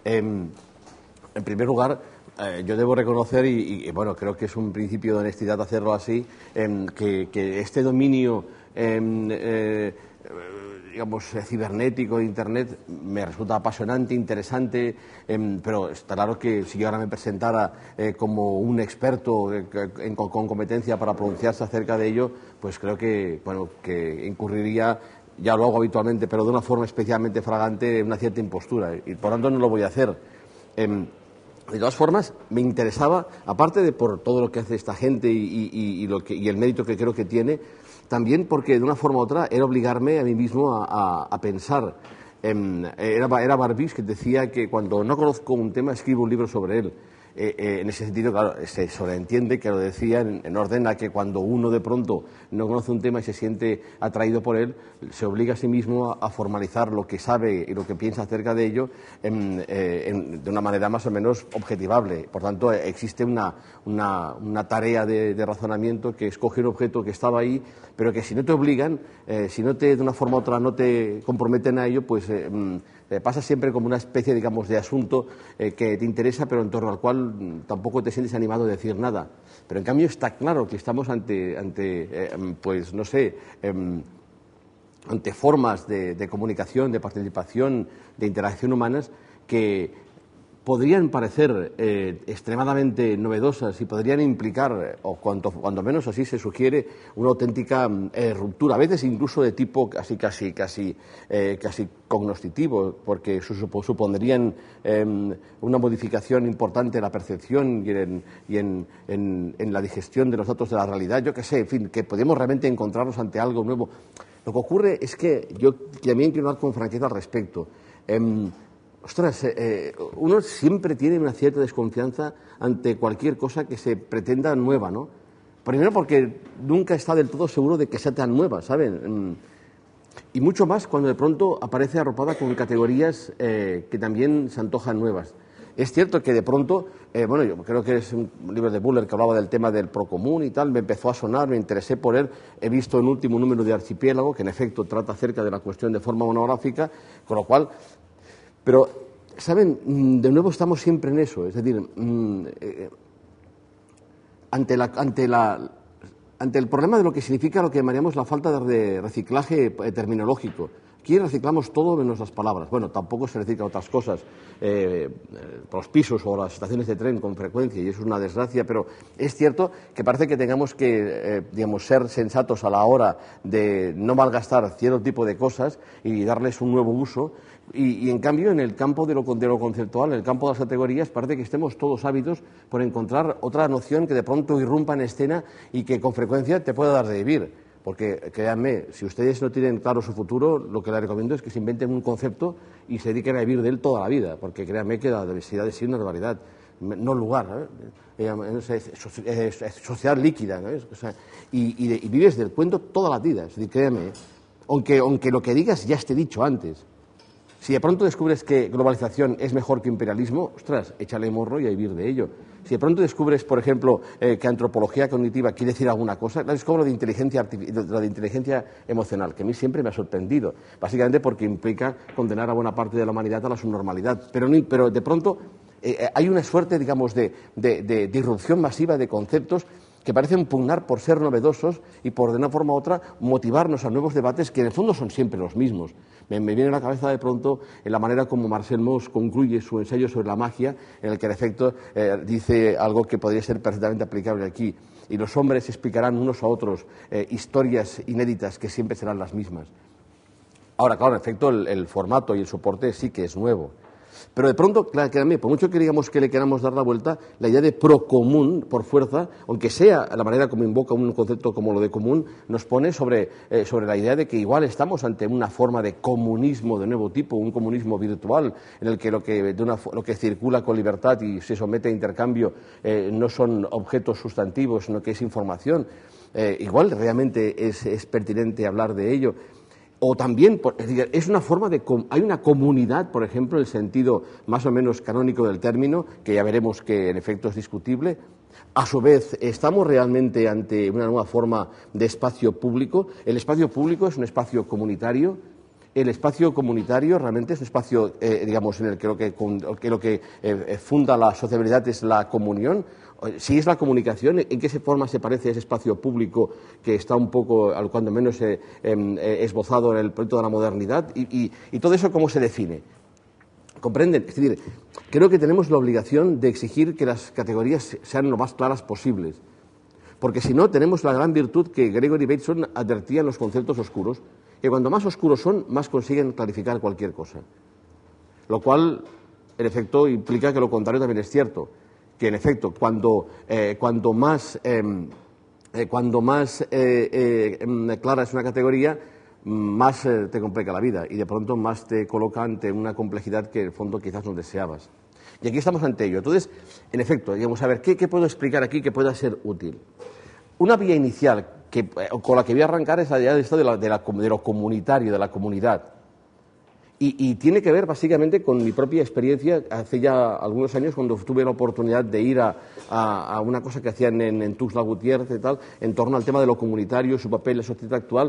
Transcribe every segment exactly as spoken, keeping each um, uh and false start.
Eh, en primer lugar, eh, yo debo reconocer, y, y bueno, creo que es un principio de honestidad hacerlo así, eh, que, que este dominio eh, eh, digamos, cibernético de Internet me resulta apasionante, interesante, eh, pero está claro que si yo ahora me presentara eh, como un experto eh, en, con, con competencia para pronunciarse acerca de ello, pues creo que, bueno, que incurriría, ya lo hago habitualmente, pero de una forma especialmente fragante, una cierta impostura, y por tanto no lo voy a hacer. Eh, de todas formas, me interesaba, aparte de por todo lo que hace esta gente y, y, y, lo que, y el mérito que creo que tiene, también porque de una forma u otra era obligarme a mí mismo a, a, a pensar. Eh, era, era Barbies que decía que cuando no conozco un tema escribo un libro sobre él. Eh, eh, en ese sentido, claro, se sobreentiende que lo decía en, en orden a que cuando uno de pronto no conoce un tema y se siente atraído por él, se obliga a sí mismo a, a formalizar lo que sabe y lo que piensa acerca de ello en, eh, en, de una manera más o menos objetivable. Por tanto, eh, existe una, una, una tarea de, de razonamiento que escoge un objeto que estaba ahí, pero que si no te obligan, eh, si no te, de una forma u otra no te comprometen a ello, pues eh, eh, pasa siempre como una especie, digamos, de asunto eh, que te interesa, pero en torno al cual tampoco te sientes animado a decir nada. Pero en cambio está claro que estamos ante, ante eh, pues no sé, eh, ante formas de, de comunicación, de participación, de interacción humanas que podrían parecer eh, extremadamente novedosas y podrían implicar, o cuanto, cuando menos así se sugiere, una auténtica eh, ruptura, a veces incluso de tipo casi casi casi eh, casi cognoscitivo, porque supondrían eh, una modificación importante en la percepción y, en, y en, en, en la digestión de los datos de la realidad. Yo qué sé, en fin, que podemos realmente encontrarnos ante algo nuevo. Lo que ocurre es que yo también quiero hablar con franqueza al respecto. Eh, Ostras, eh, uno siempre tiene una cierta desconfianza ante cualquier cosa que se pretenda nueva, ¿no? Primero porque nunca está del todo seguro de que sea tan nueva, ¿saben? Y mucho más cuando de pronto aparece arropada con categorías eh, que también se antojan nuevas. Es cierto que de pronto, eh, bueno, yo creo que es un libro de Buller que hablaba del tema del procomún y tal, me empezó a sonar, me interesé por él, he visto el último número de Archipiélago, que en efecto trata acerca de la cuestión de forma monográfica, con lo cual... Pero, ¿saben? De nuevo estamos siempre en eso. Es decir, eh, ante, la, ante, la, ante el problema de lo que significa lo que llamaríamos la falta de reciclaje terminológico. Aquí reciclamos todo menos las palabras. Bueno, tampoco se reciclan otras cosas, eh, los pisos o las estaciones de tren con frecuencia, y eso es una desgracia, pero es cierto que parece que tengamos que, eh, digamos, ser sensatos a la hora de no malgastar cierto tipo de cosas y darles un nuevo uso. Y, y en cambio, en el campo de lo, de lo conceptual, en el campo de las categorías, parece que estemos todos ávidos por encontrar otra noción que de pronto irrumpa en escena y que con frecuencia te pueda dar de vivir. Porque, créanme, si ustedes no tienen claro su futuro, lo que les recomiendo es que se inventen un concepto y se dediquen a vivir de él toda la vida. Porque créanme que la diversidad de sí es una barbaridad, no lugar, ¿eh? es, es, es sociedad líquida, ¿no? O sea, y, y, de, y vives del cuento toda la vida. Es decir, créanme, aunque, aunque lo que digas ya esté dicho antes. Si de pronto descubres que globalización es mejor que imperialismo, ostras, échale morro y a vivir de ello. Si de pronto descubres, por ejemplo, eh, que antropología cognitiva quiere decir alguna cosa, es como lo de inteligencia, lo de inteligencia emocional, que a mí siempre me ha sorprendido, básicamente porque implica condenar a buena parte de la humanidad a la subnormalidad. Pero, pero de pronto eh, hay una suerte, digamos, de, de, de, de irrupción masiva de conceptos que parecen pugnar por ser novedosos y por, de una forma u otra, motivarnos a nuevos debates que en el fondo son siempre los mismos. Me, me viene a la cabeza de pronto en la manera como Marcel Mauss concluye su ensayo sobre la magia, en el que en efecto eh, dice algo que podría ser perfectamente aplicable aquí. Y los hombres explicarán unos a otros eh, historias inéditas que siempre serán las mismas. Ahora, claro, en efecto, el, el formato y el soporte sí que es nuevo. Pero de pronto, claro, créanme, por mucho que digamos que le queramos dar la vuelta, la idea de procomún, por fuerza, aunque sea la manera como invoca un concepto como lo de común, nos pone sobre, eh, sobre la idea de que igual estamos ante una forma de comunismo de nuevo tipo, un comunismo virtual, en el que lo que, de una, lo que circula con libertad y se somete a intercambio eh, no son objetos sustantivos, sino que es información. Eh, igual realmente es, es pertinente hablar de ello. O también, es una forma de... Hay una comunidad, por ejemplo, en el sentido más o menos canónico del término, que ya veremos que en efecto es discutible. A su vez, ¿estamos realmente ante una nueva forma de espacio público? El espacio público es un espacio comunitario. el espacio comunitario realmente es un espacio, eh, digamos, en el que lo que, que, lo que eh, funda la sociabilidad es la comunión. Si es la comunicación, ¿en qué forma se parece a ese espacio público que está un poco, cuando menos, eh, eh, esbozado en el proyecto de la modernidad? Y, y, y todo eso, ¿cómo se define? ¿Comprenden? Es decir, creo que tenemos la obligación de exigir que las categorías sean lo más claras posibles. Porque si no, tenemos la gran virtud que Gregory Bateson advertía en los conceptos oscuros, que cuando más oscuros son, más consiguen clarificar cualquier cosa. Lo cual, en efecto, implica que lo contrario también es cierto. Que en efecto, cuando, eh, cuando más, eh, eh, cuando más eh, eh, clara es una categoría, más eh, te complica la vida y de pronto más te coloca ante una complejidad que en el fondo quizás no deseabas. Y aquí estamos ante ello. Entonces, en efecto, digamos, a ver, ¿qué, qué puedo explicar aquí que pueda ser útil? Una vía inicial que, eh, con la que voy a arrancar es la idea de, esto de, la, de, la, de lo comunitario, de la comunidad. Y, y tiene que ver básicamente con mi propia experiencia hace ya algunos años cuando tuve la oportunidad de ir a, a, a una cosa que hacían en, en Tuxtla Gutiérrez y tal, en torno al tema de lo comunitario, su papel en la sociedad actual.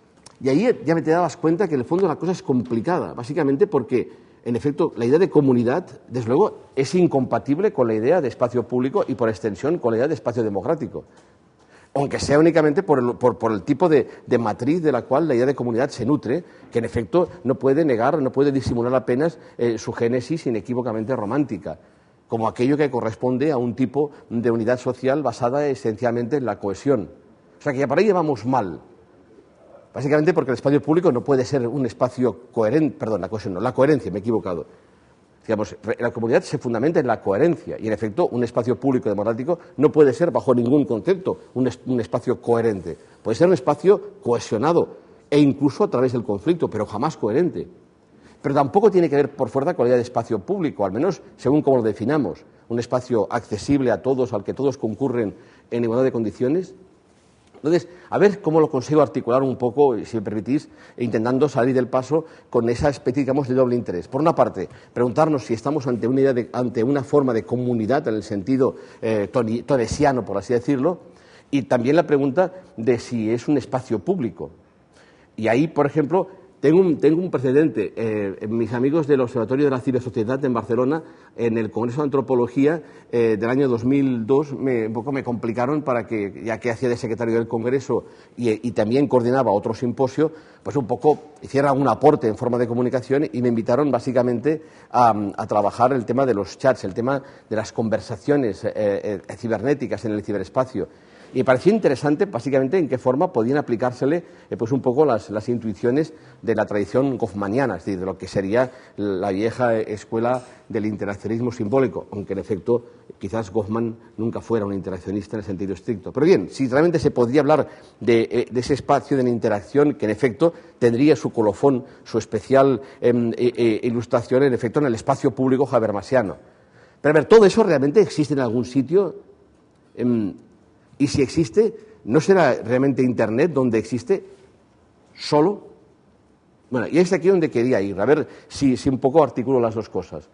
Y ahí ya me te dabas cuenta que en el fondo la cosa es complicada, básicamente porque, en efecto, la idea de comunidad, desde luego, es incompatible con la idea de espacio público y, por extensión, con la idea de espacio democrático. Aunque sea únicamente por el, por, por el tipo de, de matriz de la cual la idea de comunidad se nutre, que en efecto no puede negar, no puede disimular apenas eh, su génesis inequívocamente romántica, como aquello que corresponde a un tipo de unidad social basada esencialmente en la cohesión. O sea que ya por ahí llevamos mal. Básicamente porque el espacio público no puede ser un espacio coherente, perdón, la cohesión no, la coherencia, me he equivocado. Digamos, la comunidad se fundamenta en la coherencia y, en efecto, un espacio público democrático no puede ser, bajo ningún concepto, un, es, un espacio coherente. Puede ser un espacio cohesionado e incluso a través del conflicto, pero jamás coherente. Pero tampoco tiene que ver por fuerza con la idea de espacio público, al menos según cómo lo definamos. Un espacio accesible a todos, al que todos concurren en igualdad de condiciones. Entonces, a ver cómo lo consigo articular un poco, si me permitís, intentando salir del paso con esa especie, digamos, de doble interés. Por una parte, preguntarnos si estamos ante una, idea de, ante una forma de comunidad en el sentido eh, tonesiano, por así decirlo, y también la pregunta de si es un espacio público. Y ahí, por ejemplo, tengo un, tengo un precedente. Eh, mis amigos del Observatorio de la Cibersociedad en Barcelona, en el Congreso de Antropología eh, del año dos mil dos, me, un poco me complicaron para que, ya que hacía de secretario del Congreso y, y también coordinaba otro simposio, pues un poco hiciera un aporte en forma de comunicación y me invitaron básicamente a, a trabajar el tema de los chats, el tema de las conversaciones eh, eh, cibernéticas en el ciberespacio. Y me pareció interesante, básicamente, en qué forma podían aplicársele eh, pues un poco las, las intuiciones de la tradición goffmaniana, es decir, de lo que sería la vieja escuela del interaccionismo simbólico, aunque en efecto quizás Goffman nunca fuera un interaccionista en el sentido estricto. Pero bien, si realmente se podría hablar de, eh, de ese espacio de la interacción que en efecto tendría su colofón, su especial eh, eh, ilustración en efecto en el espacio público habermasiano. Pero a ver, ¿todo eso realmente existe en algún sitio? Eh, Y si existe, ¿no será realmente Internet donde existe solo? Bueno, y es aquí donde quería ir, a ver si, si un poco articulo las dos cosas.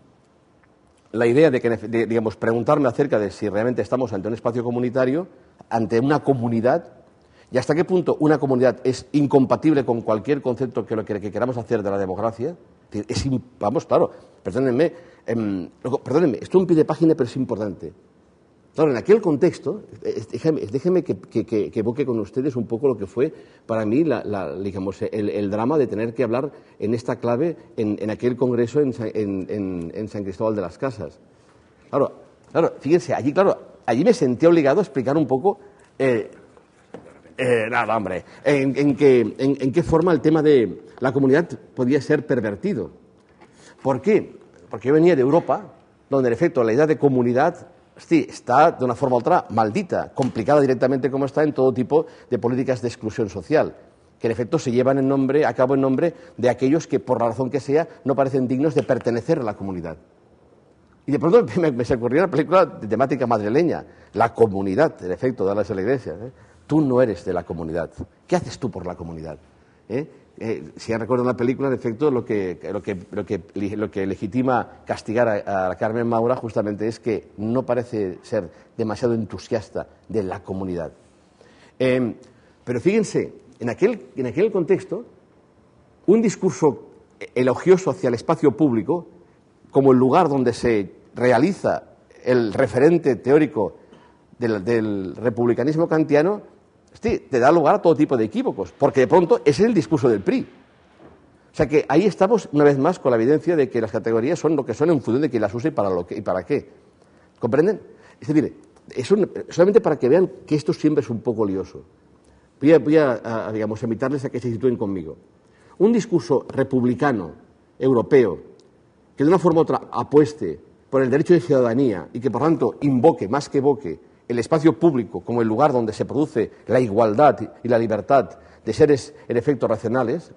La idea de, que, de, digamos, preguntarme acerca de si realmente estamos ante un espacio comunitario, ante una comunidad, y hasta qué punto una comunidad es incompatible con cualquier concepto que lo que, que queramos hacer de la democracia. Es, vamos, claro, perdónenme, eh, perdónenme, esto es un pie de página, pero es importante. Claro, en aquel contexto, déjeme, déjeme que, que, que, que evoque con ustedes un poco lo que fue para mí la, la, digamos, el, el drama de tener que hablar en esta clave en, en aquel congreso en, en, en, en San Cristóbal de las Casas. Claro, claro, fíjense, allí, claro, allí me sentí obligado a explicar un poco, eh, eh, nada, hombre, en, en, que, en, en qué forma el tema de la comunidad podía ser pervertido. ¿Por qué? Porque yo venía de Europa, donde en efecto la idea de comunidad sí, está de una forma u otra maldita, complicada directamente como está en todo tipo de políticas de exclusión social, que en efecto se llevan en nombre, a cabo en nombre de aquellos que, por la razón que sea, no parecen dignos de pertenecer a la comunidad. Y de pronto me, me se ocurrió una película de temática madrileña, La Comunidad, en efecto, de la Iglesia. ¿eh? Tú no eres de la comunidad. ¿Qué haces tú por la comunidad? ¿Eh? Eh, si recuerdan la película, en efecto, lo que, lo que, lo que, lo que legitima castigar a, a Carmen Maura justamente es que no parece ser demasiado entusiasta de la comunidad. Eh, pero fíjense, en aquel, en aquel contexto, un discurso elogioso hacia el espacio público como el lugar donde se realiza el referente teórico del, del republicanismo kantiano, sí, te da lugar a todo tipo de equívocos, porque de pronto ese es el discurso del P R I. O sea que ahí estamos una vez más con la evidencia de que las categorías son lo que son en función de quién las usa y para, lo que, y para qué. ¿Comprenden? Es decir, es un, solamente para que vean que esto siempre es un poco lioso. Voy a, voy a, a digamos, invitarles a que se sitúen conmigo. Un discurso republicano, europeo, que de una forma u otra apueste por el derecho de ciudadanía y que, por tanto, invoque, más que evoque, el espacio público como el lugar donde se produce la igualdad y la libertad de seres, en efecto, racionales,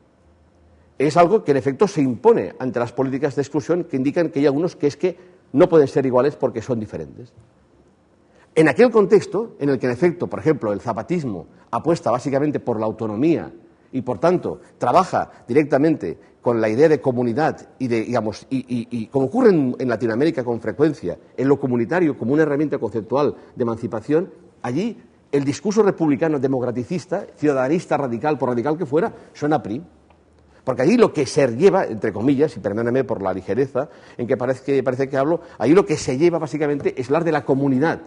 es algo que, en efecto, se impone ante las políticas de exclusión que indican que hay algunos que es que no pueden ser iguales porque son diferentes. En aquel contexto, en el que, en efecto, por ejemplo, el zapatismo apuesta básicamente por la autonomía y, por tanto, trabaja directamente con la idea de comunidad y, de, digamos, y, y, y como ocurre en, en Latinoamérica con frecuencia, en lo comunitario como una herramienta conceptual de emancipación, allí el discurso republicano democraticista, ciudadanista, radical, por radical que fuera, suena P R I. Porque allí lo que se lleva, entre comillas, y perdónenme por la ligereza en que parece, que parece que hablo, allí lo que se lleva básicamente es hablar de la comunidad.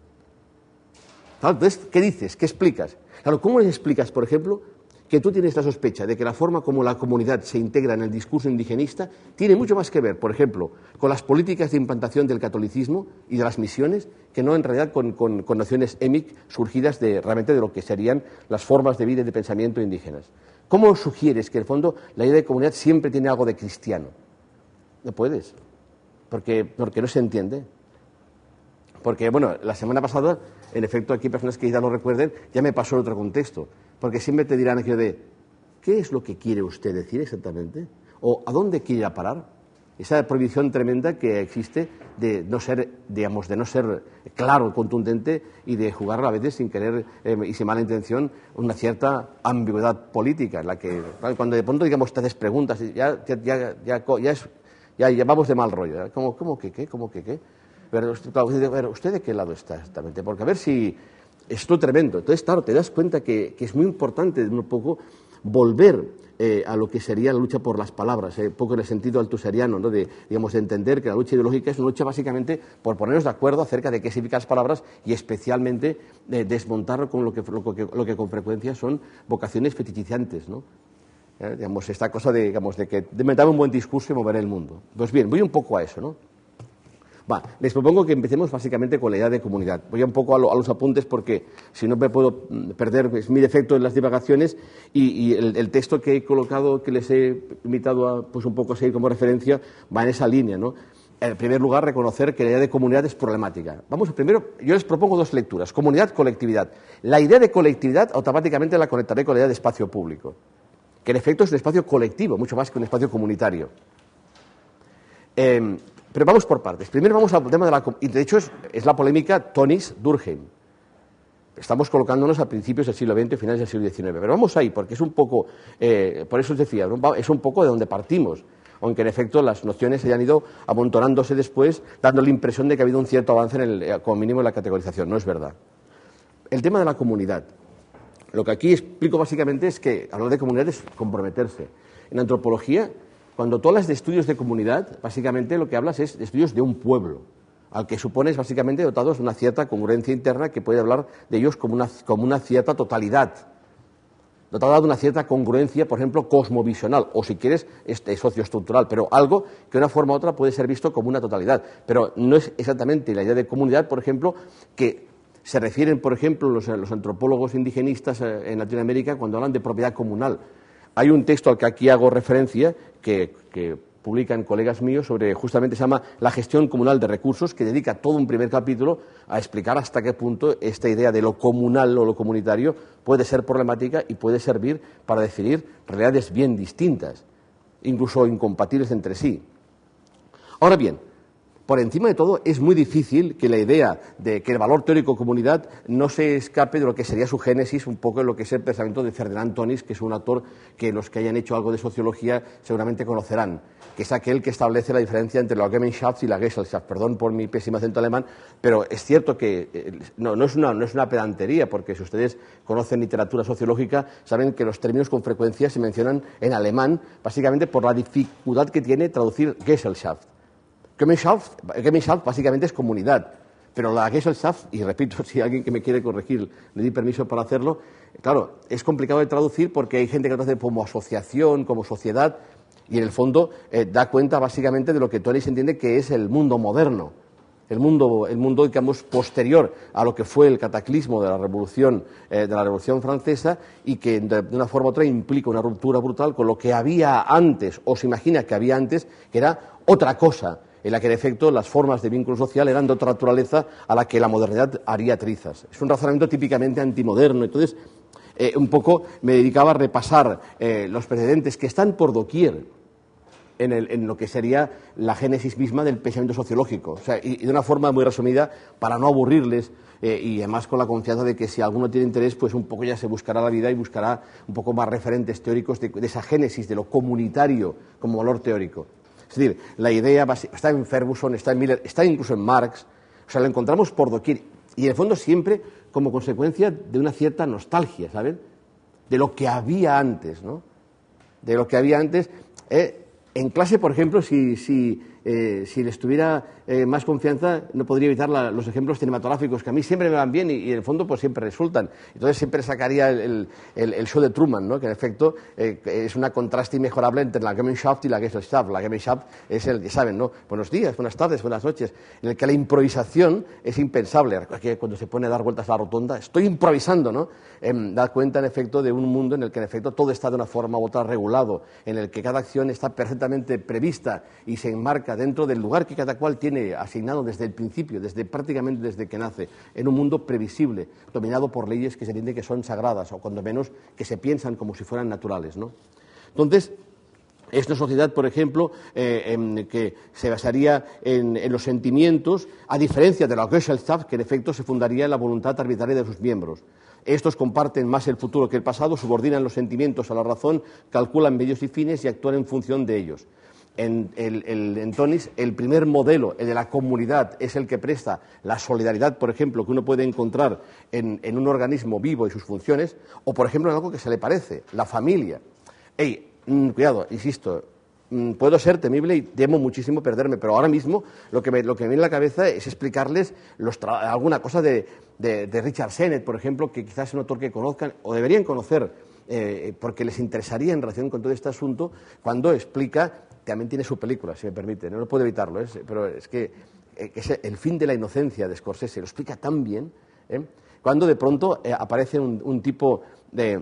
Claro, entonces, ¿qué dices? ¿Qué explicas? Claro, ¿cómo les explicas, por ejemplo, que tú tienes la sospecha de que la forma como la comunidad se integra en el discurso indigenista tiene mucho más que ver, por ejemplo, con las políticas de implantación del catolicismo y de las misiones, que no en realidad con, con, con nociones émic surgidas de, realmente de lo que serían las formas de vida y de pensamiento indígenas? ¿Cómo sugieres que, en el fondo, la idea de comunidad siempre tiene algo de cristiano? No puedes, porque, porque no se entiende. Porque, bueno, la semana pasada, en efecto, aquí personas que ya lo recuerden, ya me pasó en otro contexto. Porque siempre te dirán aquello de, ¿qué es lo que quiere usted decir exactamente? ¿O a dónde quiere ir a parar? Esa prohibición tremenda que existe de no ser, digamos, de no ser claro, contundente y de jugar a veces sin querer eh, y sin mala intención una cierta ambigüedad política, en la que cuando de pronto, digamos, te haces preguntas, ya, ya, ya, ya, ya, es, ya, ya vamos de mal rollo. ¿Cómo, cómo que qué? ¿Cómo que qué? Pero, claro, ¿usted de qué lado está exactamente? Porque a ver si... Esto es tremendo. Entonces, claro, te das cuenta que, que es muy importante un poco volver eh, a lo que sería la lucha por las palabras, un eh, poco en el sentido altuseriano, ¿no? de, digamos, de entender que la lucha ideológica es una lucha básicamente por ponernos de acuerdo acerca de qué significan las palabras y especialmente de desmontar con lo que, lo, que, lo que con frecuencia son vocaciones fetichizantes, ¿no? Eh, digamos, esta cosa de, digamos, de que de meter un buen discurso y mover el mundo. Pues bien, voy un poco a eso, ¿no? Va, les propongo que empecemos básicamente con la idea de comunidad. Voy un poco a, lo, a los apuntes porque si no me puedo perder, es mi defecto en las divagaciones y, y el, el texto que he colocado, que les he invitado a pues un poco a seguir como referencia, va en esa línea, ¿no? En primer lugar, reconocer que la idea de comunidad es problemática. Vamos, primero, yo les propongo dos lecturas, comunidad, colectividad. La idea de colectividad automáticamente la conectaré con la idea de espacio público, que en efecto es un espacio colectivo, mucho más que un espacio comunitario. Eh, Pero vamos por partes. Primero vamos al tema de la... Y de hecho es, es la polémica Tonys-Durkheim. Estamos colocándonos a principios del siglo veinte, finales del siglo diecinueve. Pero vamos ahí, porque es un poco... Eh, por eso os decía, es un poco de donde partimos. Aunque en efecto las nociones se hayan ido amontonándose después, dando la impresión de que ha habido un cierto avance, en el, como mínimo, en la categorización. No es verdad. El tema de la comunidad. Lo que aquí explico básicamente es que hablar de comunidad es comprometerse. En antropología... Cuando tú hablas de estudios de comunidad, básicamente lo que hablas es de estudios de un pueblo, al que supones básicamente dotados de una cierta congruencia interna que puede hablar de ellos como una, como una cierta totalidad, dotada de una cierta congruencia, por ejemplo, cosmovisional, o si quieres, este, socioestructural, pero algo que de una forma u otra puede ser visto como una totalidad. Pero no es exactamente la idea de comunidad, por ejemplo, que se refieren, por ejemplo, los, los antropólogos indigenistas en Latinoamérica cuando hablan de propiedad comunal. Hay un texto al que aquí hago referencia que, que publican colegas míos sobre, justamente se llama La gestión comunal de recursos, que dedica todo un primer capítulo a explicar hasta qué punto esta idea de lo comunal o lo comunitario puede ser problemática y puede servir para definir realidades bien distintas, incluso incompatibles entre sí. Ahora bien, por encima de todo, es muy difícil que la idea de que el valor teórico comunidad no se escape de lo que sería su génesis, un poco en lo que es el pensamiento de Ferdinand Tönnies, que es un autor que los que hayan hecho algo de sociología seguramente conocerán, que es aquel que establece la diferencia entre la Gemeinschaft y la Gesellschaft. Perdón por mi pésimo acento alemán, pero es cierto que eh, no, no, es una, no es una pedantería, porque si ustedes conocen literatura sociológica, saben que los términos con frecuencia se mencionan en alemán, básicamente por la dificultad que tiene traducir Gesellschaft. Gemeinschaft, Gemeinschaft básicamente es comunidad, pero la Gesellschaft, y repito, si alguien que me quiere corregir le di permiso para hacerlo, claro, es complicado de traducir porque hay gente que lo hace como asociación, como sociedad, y en el fondo eh, da cuenta básicamente de lo que Tönnies entiende que es el mundo moderno, el mundo, el mundo digamos, posterior a lo que fue el cataclismo de la Revolución, eh, de la Revolución Francesa, y que de, de una forma u otra implica una ruptura brutal con lo que había antes, o se imagina que había antes, que era otra cosa, en la que, en efecto, las formas de vínculo social eran de otra naturaleza a la que la modernidad haría trizas. Es un razonamiento típicamente antimoderno. Entonces, eh, un poco me dedicaba a repasar eh, los precedentes que están por doquier en, el, en lo que sería la génesis misma del pensamiento sociológico. O sea, y, y de una forma muy resumida, para no aburrirles, eh, y además con la confianza de que si alguno tiene interés, pues un poco ya se buscará la vida y buscará un poco más referentes teóricos de, de esa génesis, de lo comunitario como valor teórico. Es decir, la idea está en Ferguson, está en Miller, está incluso en Marx, o sea, lo encontramos por doquier, y en el fondo siempre como consecuencia de una cierta nostalgia, ¿saben? De lo que había antes, ¿no? De lo que había antes. Eh, en clase, por ejemplo, si, si, eh, si les tuviera eh, más confianza, no podría evitar la, los ejemplos cinematográficos, que a mí siempre me van bien y, y en el fondo pues siempre resultan. Entonces siempre sacaría el, el, el show de Truman, ¿no? Que en efecto eh, es una contraste inmejorable entre la Gemeinschaft y la Gesellschaft. La Gemeinschaft es el que saben, ¿no? Buenos días, buenas tardes, buenas noches, en el que la improvisación es impensable. Que cuando se pone a dar vueltas a la rotonda, estoy improvisando, ¿no? Eh, da cuenta en efecto de un mundo en el que en efecto todo está de una forma u otra regulado, en el que cada acción está perfectamente prevista y se enmarca dentro del lugar que cada cual tiene asignado desde el principio, desde prácticamente desde que nace, en un mundo previsible, dominado por leyes que se entiende que son sagradas, o cuando menos que se piensan como si fueran naturales, ¿no? Entonces, es una sociedad, por ejemplo, eh, en, que se basaría en, en los sentimientos, a diferencia de la Gesellschaft, que en efecto se fundaría en la voluntad arbitraria de sus miembros. Estos comparten más el futuro que el pasado, subordinan los sentimientos a la razón, calculan medios y fines y actúan en función de ellos. En, el, el, en Tönnies, el primer modelo, el de la comunidad, es el que presta la solidaridad, por ejemplo, que uno puede encontrar en, en un organismo vivo y sus funciones, o, por ejemplo, en algo que se le parece, la familia. Ey, mmm, cuidado, insisto, mmm, puedo ser temible y temo muchísimo perderme, pero ahora mismo lo que me, lo que me viene a la cabeza es explicarles los alguna cosa de, de, de Richard Sennett, por ejemplo, que quizás es un autor que conozcan o deberían conocer, eh, porque les interesaría en relación con todo este asunto, cuando explica. También tiene su película, si me permite, no, no puedo evitarlo, ¿eh? Pero es que eh, es El fin de la inocencia de Scorsese lo explica tan bien, ¿eh? Cuando de pronto eh, aparece un, un tipo de,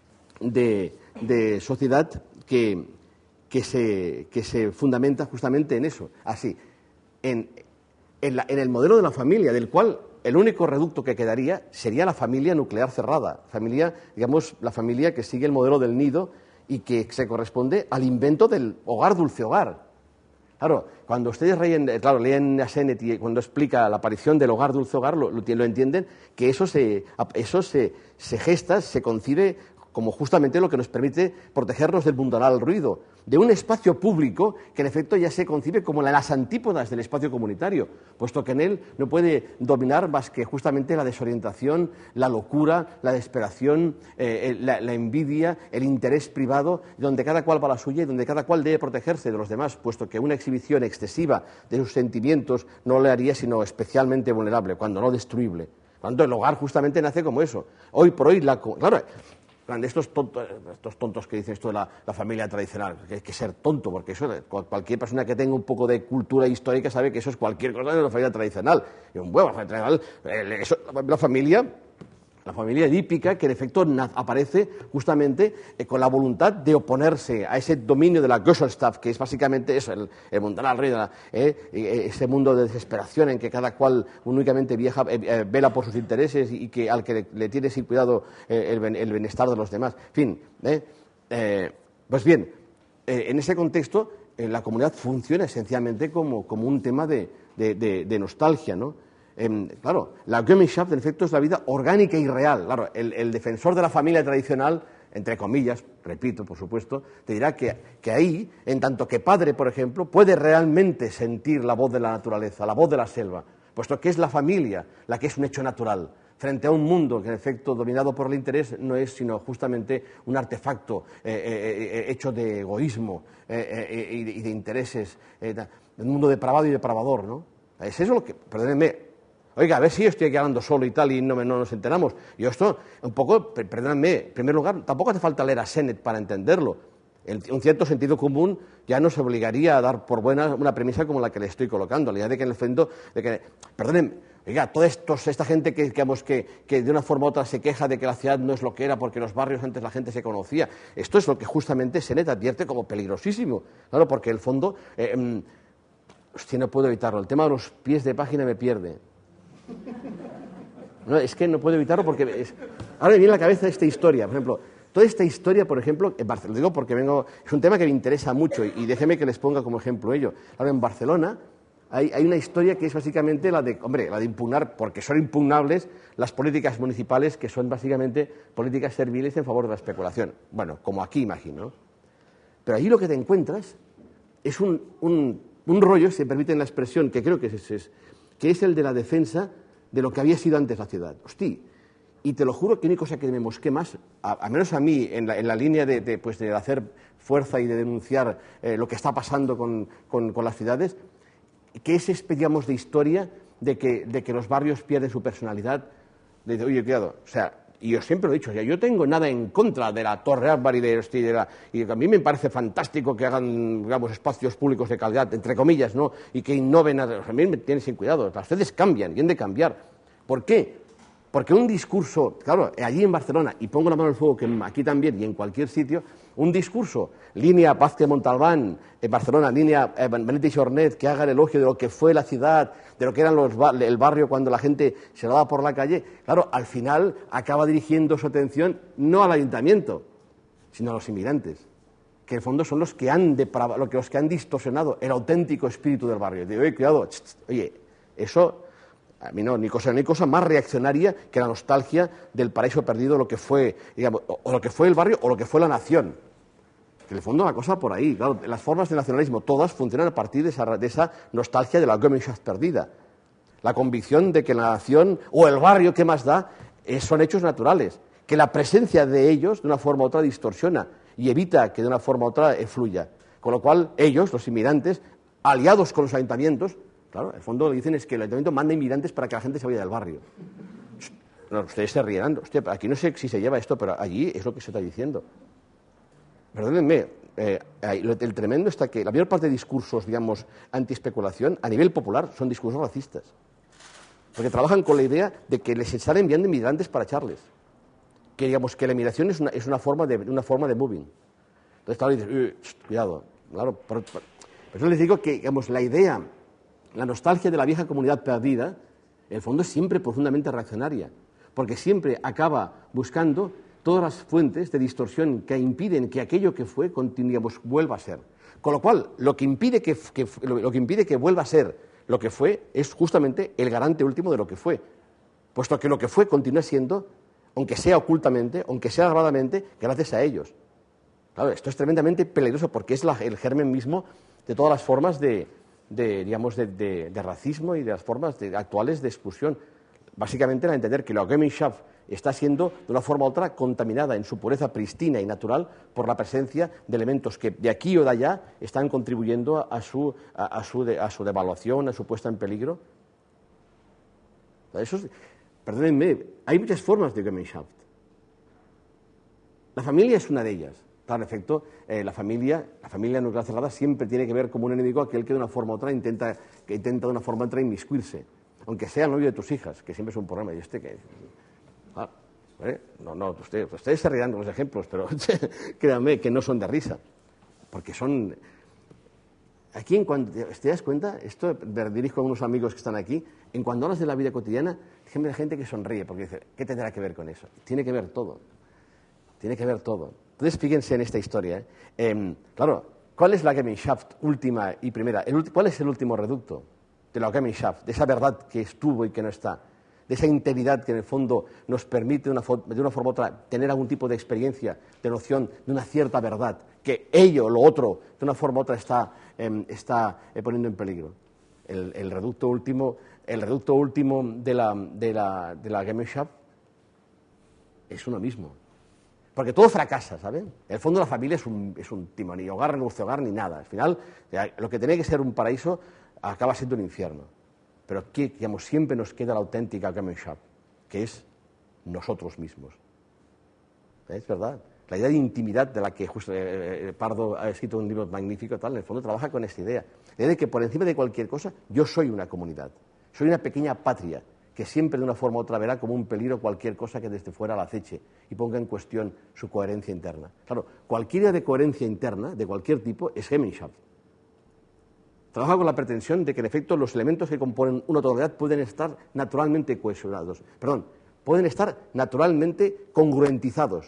de, de sociedad que, que, se, que se fundamenta justamente en eso, así, en, en, la, en el modelo de la familia, del cual el único reducto que quedaría sería la familia nuclear cerrada, familia, digamos, la familia que sigue el modelo del nido y que se corresponde al invento del hogar dulce hogar. Claro, cuando ustedes leen, claro, leen a Sennett y cuando explica la aparición del hogar dulce hogar, lo, lo, lo entienden, que eso, se, eso se, se gesta, se concibe como justamente lo que nos permite protegernos del mundanal ruido, de un espacio público que en efecto ya se concibe como las antípodas del espacio comunitario, puesto que en él no puede dominar más que justamente la desorientación, la locura, la desesperación, eh, la, la envidia, el interés privado, donde cada cual va a la suya y donde cada cual debe protegerse de los demás, puesto que una exhibición excesiva de sus sentimientos no le haría sino especialmente vulnerable, cuando no destruible. Cuando el hogar justamente nace como eso. Hoy por hoy, la, claro, Estos tontos, estos tontos que dicen esto de la, la familia tradicional, que hay que ser tonto, porque eso, cualquier persona que tenga un poco de cultura histórica sabe que eso es cualquier cosa de la familia tradicional. Y un huevo, la familia tradicional, eso, la familia, la familia edípica, que en efecto aparece justamente eh, con la voluntad de oponerse a ese dominio de la Gesellschaft, que es básicamente eso, el, el mundanal rey, eh, ese mundo de desesperación en que cada cual únicamente vieja, eh, eh, vela por sus intereses y que al que le, le tiene sin cuidado eh, el, el bienestar de los demás. En fin, eh, eh, pues bien, eh, en ese contexto eh, la comunidad funciona esencialmente como, como un tema de, de, de, de nostalgia, ¿no? Eh, claro, la Gemeinschaft, en efecto, es la vida orgánica y real. Claro, el, el defensor de la familia tradicional, entre comillas, repito, por supuesto, te dirá que, que ahí, en tanto que padre, por ejemplo, puede realmente sentir la voz de la naturaleza, la voz de la selva, puesto que es la familia la que es un hecho natural, frente a un mundo que, en efecto, dominado por el interés, no es sino justamente un artefacto eh, eh, eh, hecho de egoísmo eh, eh, y, de, y de intereses, eh, un mundo depravado y depravador, ¿no? Es eso lo que, perdónenme, oiga, a ver si yo estoy aquí hablando solo y tal y no, me, no nos enteramos. Yo esto, un poco, perdónenme, en primer lugar, tampoco hace falta leer a Sennett para entenderlo. El, un cierto sentido común ya nos obligaría a dar por buena una premisa como la que le estoy colocando, la idea de que en el fondo, de que, perdónenme, oiga, toda estos, esta gente que, digamos, que, que de una forma u otra se queja de que la ciudad no es lo que era porque en los barrios antes la gente se conocía, esto es lo que justamente Sennett advierte como peligrosísimo, claro, porque en el fondo, eh, eh, hostia, no puedo evitarlo, el tema de los pies de página me pierde. No, es que no puedo evitarlo porque es, ahora me viene a la cabeza esta historia, por ejemplo, toda esta historia, por ejemplo, en Barcelona, lo digo porque vengo, es un tema que me interesa mucho y, y déjeme que les ponga como ejemplo ello. Ahora, en Barcelona hay, hay una historia que es básicamente la de, hombre, la de impugnar, porque son impugnables las políticas municipales que son básicamente políticas serviles en favor de la especulación. Bueno, como aquí imagino. Pero allí lo que te encuentras es un, un, un rollo, si me permiten la expresión, que creo que es, es, que es el de la defensa de lo que había sido antes la ciudad. Hostia, y te lo juro que no hay cosa que me mosque más, a, a menos a mí, en la, en la línea de, de, pues de hacer fuerza y de denunciar eh, lo que está pasando con, con, con las ciudades, que es, digamos, de historia de que, de que los barrios pierden su personalidad. De, oye, cuidado, o sea, y yo siempre lo he dicho, o sea, yo tengo nada en contra de la Torre Ámbar y de, de la, y a mí me parece fantástico que hagan, digamos, espacios públicos de calidad, entre comillas, ¿no? Y que innoven, a, a mí me tienen sin cuidado, las ciudades cambian y han de cambiar. ¿Por qué? Porque un discurso, claro, allí en Barcelona, y pongo la mano en el fuego que aquí también y en cualquier sitio, un discurso, línea Paz de Montalbán, en Barcelona, línea eh, Benet i Jornet, que haga el elogio de lo que fue la ciudad, de lo que era el barrio cuando la gente se daba por la calle, claro, al final acaba dirigiendo su atención no al ayuntamiento, sino a los inmigrantes, que en el fondo son los que han, depravado, los que han distorsionado el auténtico espíritu del barrio. Digo, oye, cuidado, ch, ch, oye, eso... A mí no, ni cosa, ni cosa más reaccionaria que la nostalgia del paraíso perdido, lo que fue, digamos, o, o lo que fue el barrio o lo que fue la nación. Que en el fondo la cosa por ahí, claro, las formas de nacionalismo todas funcionan a partir de esa, de esa nostalgia de la Gemeinschaft perdida. La convicción de que la nación o el barrio, ¿qué más da?, es, son hechos naturales, que la presencia de ellos de una forma u otra distorsiona y evita que de una forma u otra fluya. Con lo cual ellos, los inmigrantes, aliados con los ayuntamientos, claro, en el fondo lo que dicen es que el ayuntamiento manda inmigrantes para que la gente se vaya del barrio. No, ustedes se ríen. Hostia, aquí no sé si se lleva esto, pero allí es lo que se está diciendo. Perdónenme, eh, el tremendo está que la mayor parte de discursos, digamos, anti-especulación, a nivel popular, son discursos racistas. Porque trabajan con la idea de que les están enviando inmigrantes para echarles. Que, digamos, que la inmigración es una, es una, forma, de, una forma de moving. Entonces, claro, dices, cuidado. Claro, por, por, por eso les digo que, digamos, la idea... La nostalgia de la vieja comunidad perdida, en el fondo, es siempre profundamente reaccionaria, porque siempre acaba buscando todas las fuentes de distorsión que impiden que aquello que fue, digamos, vuelva a ser. Con lo cual, lo que impide que, que, lo que impide que vuelva a ser lo que fue es justamente el garante último de lo que fue, puesto que lo que fue continúa siendo, aunque sea ocultamente, aunque sea agravadamente, gracias a ellos. Claro, esto es tremendamente peligroso porque es la, el germen mismo de todas las formas de... de, digamos, de, de, de racismo y de las formas de, actuales de exclusión. Básicamente, a entender que la Gemeinschaft está siendo, de una forma u otra, contaminada en su pureza pristina y natural por la presencia de elementos que de aquí o de allá están contribuyendo a, a, su, a, a, su, de, a su devaluación, a su puesta en peligro. Eso es, perdónenme, hay muchas formas de Gemeinschaft. La familia es una de ellas. Claro, en efecto, eh, la familia, la familia nuclear cerrada siempre tiene que ver como un enemigo aquel que de una forma u otra intenta, que intenta de una forma u otra inmiscuirse, aunque sea el novio de tus hijas, que siempre es un problema. Y este que, ah, ¿eh? no, no, usted, ustedes se rían de los ejemplos, pero créanme que no son de risa, porque son. Aquí, en cuanto te das cuenta, esto me dirijo a unos amigos que están aquí, en cuando hablas de la vida cotidiana, siempre hay gente que sonríe, porque dice, ¿qué tendrá que ver con eso? Tiene que ver todo, tiene que ver todo. Entonces, fíjense en esta historia. ¿eh? Eh, claro, ¿Cuál es la Gemeinschaft última y primera? El, ¿Cuál es el último reducto de la Gemeinschaft, de esa verdad que estuvo y que no está? De esa integridad que en el fondo nos permite de una, de una forma u otra tener algún tipo de experiencia, de noción de una cierta verdad, que ello, lo otro, de una forma u otra está, eh, está eh, poniendo en peligro. El, el reducto último, el reducto último de la, de la, de la Gemeinschaft es uno mismo. Porque todo fracasa, ¿saben? En el fondo la familia es un, es un timo, ni hogar, ni hogar, ni nada. Al final, lo que tenía que ser un paraíso acaba siendo un infierno. Pero aquí, digamos, siempre nos queda la auténtica Gemeinschaft, que es nosotros mismos. ¿Es verdad? La idea de intimidad de la que justo, eh, Pardo ha escrito un libro magnífico, tal, en el fondo trabaja con esta idea. La idea de que por encima de cualquier cosa, yo soy una comunidad. Soy una pequeña patria que siempre de una forma u otra verá como un peligro cualquier cosa que desde fuera la aceche y ponga en cuestión su coherencia interna. Claro, cualquier idea de coherencia interna, de cualquier tipo, es Gemeinschaft. Trabaja con la pretensión de que, en efecto, los elementos que componen una totalidad pueden estar naturalmente cohesionados, perdón, pueden estar naturalmente congruentizados,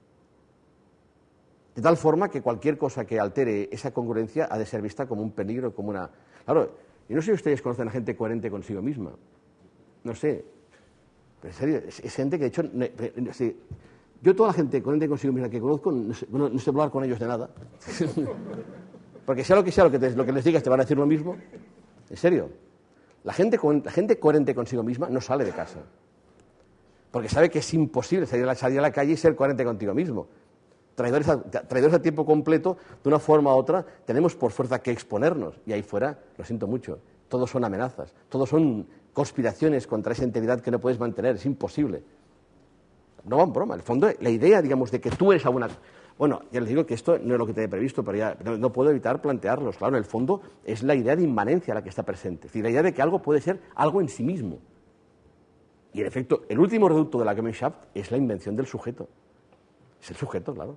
de tal forma que cualquier cosa que altere esa congruencia ha de ser vista como un peligro, como una... Claro, y no sé si ustedes conocen a gente coherente consigo misma, no sé, pero en serio, es, es gente que de hecho... No, no sé, yo toda la gente coherente consigo misma que conozco, no sé, no, no sé hablar con ellos de nada. Porque sea lo que sea lo que, te, lo que les digas, te van a decir lo mismo. En serio. La gente, la gente coherente consigo misma no sale de casa. Porque sabe que es imposible salir a la, salir a la calle y ser coherente contigo mismo. Traidores a, traidores a tiempo completo, de una forma u otra, tenemos por fuerza que exponernos. Y ahí fuera, lo siento mucho, todos son amenazas. Todos son conspiraciones contra esa integridad que no puedes mantener. Es imposible. No va en broma. En el fondo, la idea, digamos, de que tú eres alguna... Bueno, ya les digo que esto no es lo que te he previsto, pero ya no, no puedo evitar plantearlos. Claro, en el fondo es la idea de inmanencia la que está presente. Es decir, la idea de que algo puede ser algo en sí mismo. Y en efecto, el último reducto de la Gemeinschaft es la invención del sujeto. Es el sujeto, claro.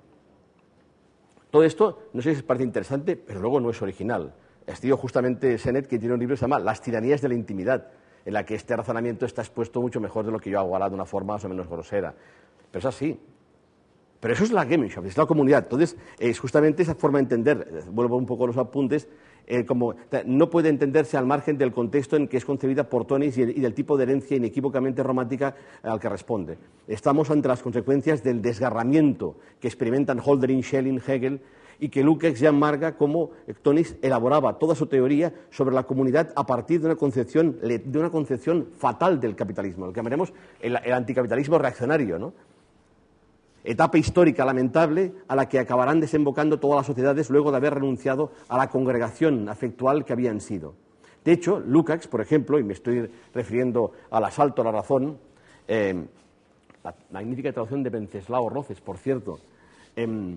Todo esto, no sé si es parte interesante, pero luego no es original. Estudio justamente Sennett, que tiene un libro que se llama Las tiranías de la intimidad, en la que este razonamiento está expuesto mucho mejor de lo que yo hago ahora, de una forma más o menos grosera. Pero es así. Pero eso es la Gemeinschaft, es la comunidad. Entonces, es justamente esa forma de entender, vuelvo un poco a los apuntes, eh, como no puede entenderse al margen del contexto en que es concebida por Tonis y, y del tipo de herencia inequívocamente romántica al que responde. Estamos ante las consecuencias del desgarramiento que experimentan Hölderlin, Schelling, Hegel, y que Lukács ya marca cómo Tonis elaboraba toda su teoría sobre la comunidad a partir de una concepción, de una concepción fatal del capitalismo, lo que llamaremos el, el anticapitalismo reaccionario, ¿no? Etapa histórica lamentable a la que acabarán desembocando todas las sociedades luego de haber renunciado a la congregación afectual que habían sido. De hecho, Lukács, por ejemplo, y me estoy refiriendo al asalto a la razón, eh, la magnífica traducción de Wenceslao Roces, por cierto, eh,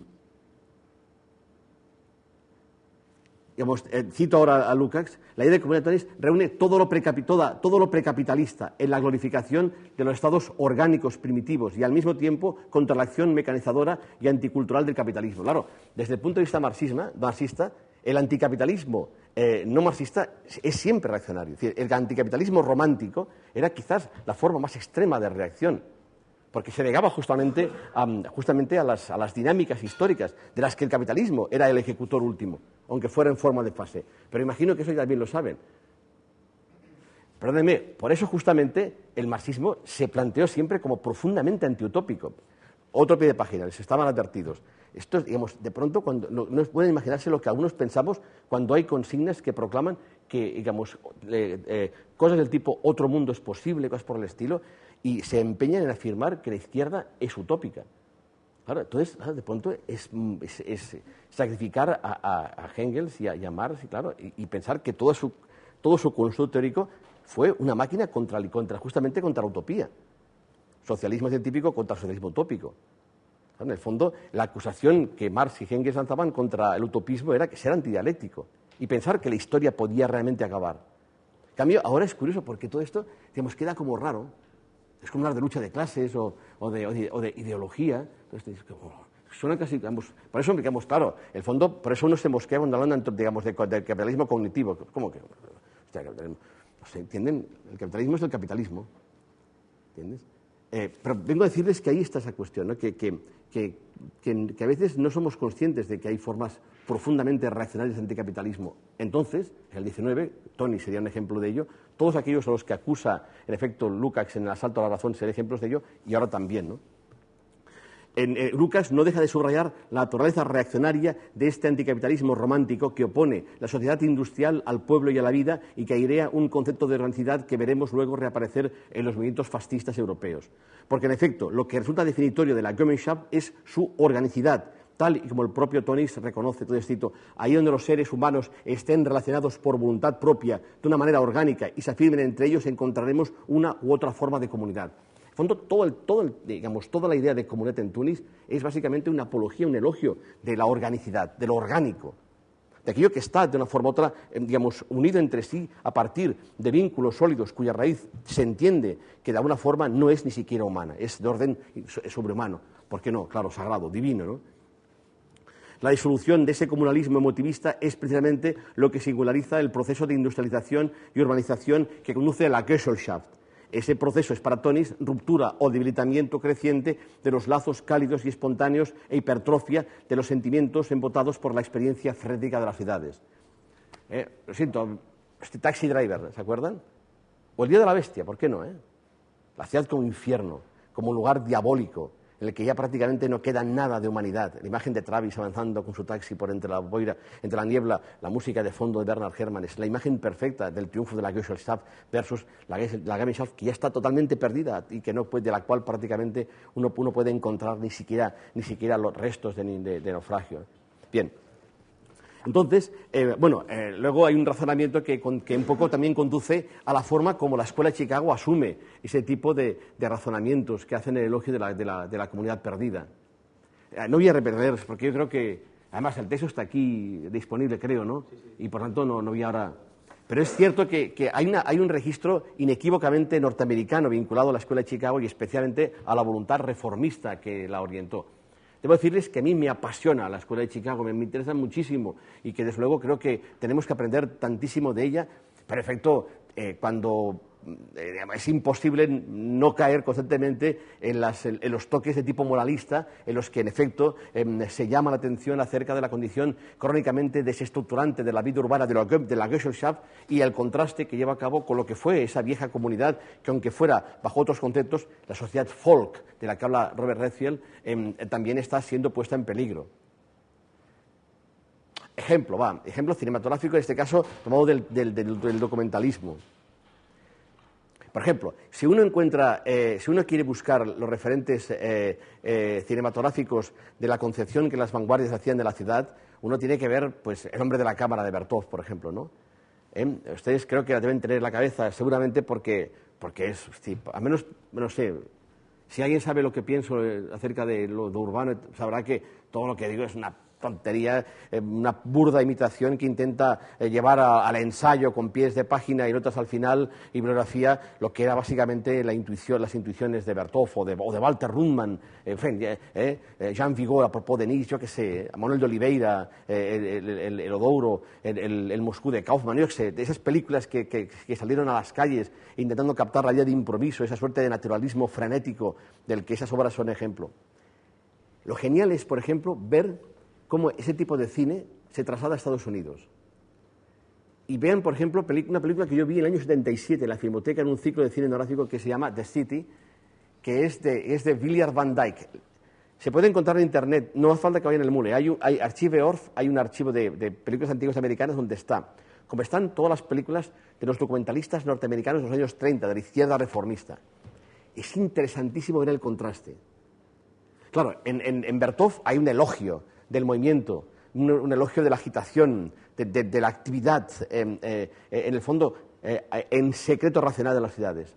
digamos, eh, cito ahora a Lukács, la idea de comunidad de Tonis reúne todo lo, toda, todo lo precapitalista en la glorificación de los estados orgánicos primitivos y al mismo tiempo contra la acción mecanizadora y anticultural del capitalismo. Claro, desde el punto de vista marxismo, marxista, el anticapitalismo eh, no marxista es siempre reaccionario. Es decir, el anticapitalismo romántico era quizás la forma más extrema de reacción, porque se negaba justamente, a, justamente a, las, a las dinámicas históricas de las que el capitalismo era el ejecutor último, aunque fuera en forma de fase. Pero imagino que eso ya bien lo saben. Perdónenme, por eso justamente el marxismo se planteó siempre como profundamente antiutópico. Otro pie de página, les estaban advertidos. Esto es, digamos, de pronto, cuando, no, no pueden imaginarse lo que algunos pensamos cuando hay consignas que proclaman que, digamos, eh, eh, cosas del tipo otro mundo es posible, cosas por el estilo, y se empeñan en afirmar que la izquierda es utópica. Claro, entonces, de pronto, es, es, es sacrificar a, a, a Engels y a, y a Marx, y, claro, y, y pensar que todo su, todo su constructo teórico fue una máquina contra, contra, justamente contra la utopía. Socialismo científico contra el socialismo utópico. En el fondo, la acusación que Marx y Engels lanzaban contra el utopismo era que ser antidialéctico y pensar que la historia podía realmente acabar. En cambio, ahora es curioso porque todo esto, digamos, queda como raro. Es como hablar de lucha de clases o, o, de, o, de, o de ideología. Entonces, como, suena casi, digamos, por eso, digamos, claro, el fondo, por eso uno se mosquea cuando hablan, digamos, de, del capitalismo cognitivo. ¿Cómo que? Hostia, capitalismo. No sé, ¿entienden? El capitalismo es el capitalismo. ¿Entiendes? Eh, pero vengo a decirles que ahí está esa cuestión, ¿no? que, que, que, que, que a veces no somos conscientes de que hay formas profundamente reaccionarios del anticapitalismo. Entonces, en el diecinueve, Tony sería un ejemplo de ello, todos aquellos a los que acusa, en efecto, Lukács en el asalto a la razón serían ejemplos de ello, y ahora también, ¿no? En, eh, Lukács no deja de subrayar la naturaleza reaccionaria de este anticapitalismo romántico que opone la sociedad industrial al pueblo y a la vida y que airea un concepto de organicidad que veremos luego reaparecer en los movimientos fascistas europeos. Porque, en efecto, lo que resulta definitorio de la Gemeinschaft es su organicidad, tal y como el propio Tönnies reconoce, todo escrito, ahí donde los seres humanos estén relacionados por voluntad propia de una manera orgánica y se afirmen entre ellos, encontraremos una u otra forma de comunidad. En fondo, todo el, todo el, digamos, toda la idea de comunidad en Túnez es básicamente una apología, un elogio de la organicidad, de lo orgánico, de aquello que está de una forma u otra, digamos, unido entre sí a partir de vínculos sólidos cuya raíz se entiende que de alguna forma no es ni siquiera humana, es de orden sobrehumano. ¿Por qué no? Claro, sagrado, divino, ¿no? La disolución de ese comunalismo emotivista es precisamente lo que singulariza el proceso de industrialización y urbanización que conduce a la Gesellschaft. Ese proceso es para Tönnies ruptura o debilitamiento creciente de los lazos cálidos y espontáneos e hipertrofia de los sentimientos embotados por la experiencia frenética de las ciudades. Eh, lo siento, este Taxi Driver, ¿se acuerdan? O El Día de la Bestia, ¿por qué no? Eh? La ciudad como infierno, como un lugar diabólico, en el que ya prácticamente no queda nada de humanidad. La imagen de Travis avanzando con su taxi por entre la boira, entre la niebla, la música de fondo de Bernard Herrmann, es la imagen perfecta del triunfo de la Gesellschaft versus la, la Gemeinschaft, que ya está totalmente perdida y que no puede, de la cual prácticamente uno, uno puede encontrar ni siquiera, ni siquiera los restos de, de, de naufragio. Bien. Entonces, eh, bueno, eh, luego hay un razonamiento que, que un poco también conduce a la forma como la Escuela de Chicago asume ese tipo de, de razonamientos que hacen el elogio de la, de la, de la comunidad perdida. Eh, no voy a repetirlos porque yo creo que, además, el texto está aquí disponible, creo, ¿no? Sí, sí. Y por tanto no, no voy ahora... Pero es cierto que, que hay, una, hay un registro inequívocamente norteamericano vinculado a la Escuela de Chicago y especialmente a la voluntad reformista que la orientó. Debo decirles que a mí me apasiona la Escuela de Chicago, me, me interesa muchísimo y que desde luego creo que tenemos que aprender tantísimo de ella. Por efecto, eh, cuando eh, es imposible no caer constantemente en, las, en, en los toques de tipo moralista, en los que en efecto eh, se llama la atención acerca de la condición crónicamente desestructurante de la vida urbana de la, de la Gesellschaft y el contraste que lleva a cabo con lo que fue esa vieja comunidad que, aunque fuera bajo otros conceptos, la sociedad folk de la que habla Robert Redfield, eh, también está siendo puesta en peligro. Ejemplo, va, ejemplo cinematográfico, en este caso tomado del, del, del, del documentalismo. Por ejemplo, si uno encuentra, eh, si uno quiere buscar los referentes eh, eh, cinematográficos de la concepción que las vanguardias hacían de la ciudad, uno tiene que ver, pues, El hombre de la cámara de Bertov, por ejemplo, ¿no? ¿Eh? Ustedes creo que la deben tener en la cabeza, seguramente porque, porque es, sí, al menos, no sé, si alguien sabe lo que pienso acerca de lo de urbano, sabrá que todo lo que digo es una tontería, eh, una burda imitación que intenta eh, llevar a, al ensayo con pies de página y notas al final y bibliografía lo que era básicamente la intuición, las intuiciones de Bertov o de, o de Walter Ruttmann, en fin, eh, eh, Jean Vigo a propos de Nietzsche, yo qué sé, Manuel de Oliveira, eh, el, el, el Odouro, el, el, el Moscú de Kaufman, yo qué sé, de esas películas que, que, que salieron a las calles intentando captar la idea de improviso, esa suerte de naturalismo frenético del que esas obras son ejemplo. Lo genial es, por ejemplo, ver cómo ese tipo de cine se traslada a Estados Unidos. Y vean, por ejemplo, una película que yo vi en el año setenta y siete en la Filmoteca en un ciclo de cine etnográfico que se llama The City, que es de, es de Willard Van Dyke. Se puede encontrar en Internet, no hace falta que vayan en el mule. Hay, un, hay Archive Orf, hay un archivo de, de películas antiguas americanas donde está, como están todas las películas de los documentalistas norteamericanos de los años treinta, de la izquierda reformista. Es interesantísimo ver el contraste. Claro, en, en, en Bertov hay un elogio del movimiento, un, un elogio de la agitación, de, de, de la actividad, eh, eh, en el fondo, eh, en secreto racional de las ciudades.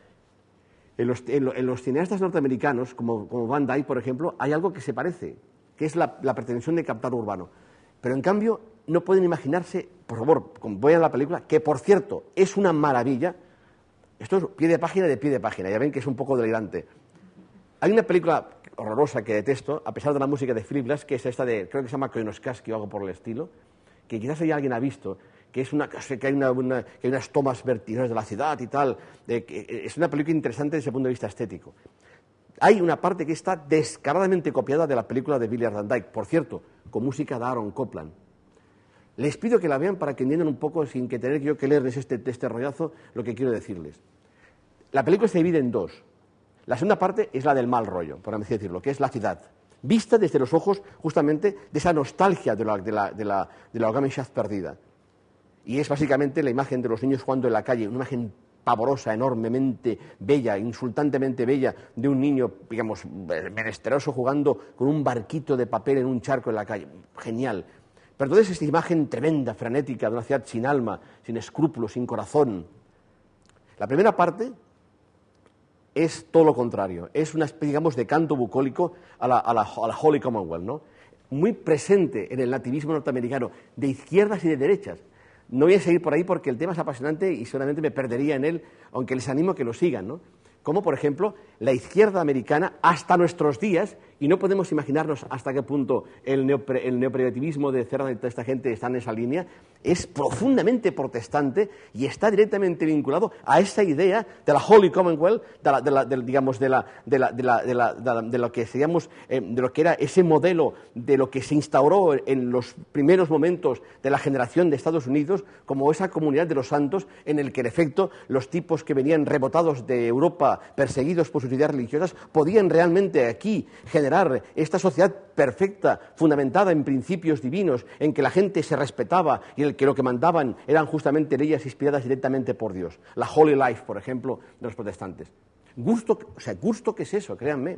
En los, en, en los cineastas norteamericanos, como, como Van Dyke, por ejemplo, hay algo que se parece, que es la, la pretensión de captar urbano. Pero en cambio, no pueden imaginarse, por favor, vean la película, que por cierto, es una maravilla. Esto es pie de página de pie de página, ya ven que es un poco delirante. Hay una película horrorosa que detesto, a pesar de la música de Philip Glass, que es esta de, creo que se llama Koyaanisqatsi o algo por el estilo, que quizás ya alguien ha visto, que es una que hay, una, una, que hay unas tomas vertiginosas de la ciudad y tal, de, que es una película interesante desde el punto de vista estético. Hay una parte que está descaradamente copiada de la película de Willard Van Dyke, por cierto, con música de Aaron Copland. Les pido que la vean para que entiendan un poco, sin que tener yo que leerles este, este rollazo, lo que quiero decirles. La película se divide en dos. La segunda parte es la del mal rollo, por así decirlo, que es la ciudad, vista desde los ojos justamente de esa nostalgia de la, de la, de la, de la Gesellschaft perdida. Y es básicamente la imagen de los niños jugando en la calle, una imagen pavorosa, enormemente bella, insultantemente bella, de un niño, digamos, menesteroso jugando con un barquito de papel en un charco en la calle. Genial. Pero entonces esta imagen tremenda, frenética, de una ciudad sin alma, sin escrúpulos, sin corazón. La primera parte es todo lo contrario, es una especie, digamos, de canto bucólico a la, a la, a la Holy Commonwealth, ¿no? Muy presente en el nativismo norteamericano, de izquierdas y de derechas. No voy a seguir por ahí porque el tema es apasionante y seguramente me perdería en él, aunque les animo a que lo sigan, ¿no? Como, por ejemplo, la izquierda americana hasta nuestros días, y no podemos imaginarnos hasta qué punto el, neopre, el neoprivativismo de Cerda y toda esta gente está en esa línea, es profundamente protestante y está directamente vinculado a esa idea de la Holy Commonwealth, de, la, de, la, de digamos, de, la, de, la, de, la, de, la, de, la, de lo que seríamos, eh, de lo que era ese modelo de lo que se instauró en los primeros momentos de la generación de Estados Unidos, como esa comunidad de los santos, en el que, en efecto, los tipos que venían rebotados de Europa, perseguidos por sus ideas religiosas, podían realmente aquí generar esta sociedad perfecta, fundamentada en principios divinos, en que la gente se respetaba y en el que lo que mandaban eran justamente leyes inspiradas directamente por Dios. La Holy Life, por ejemplo, de los protestantes. Gusto, o sea, gusto, ¿qué es eso? Créanme.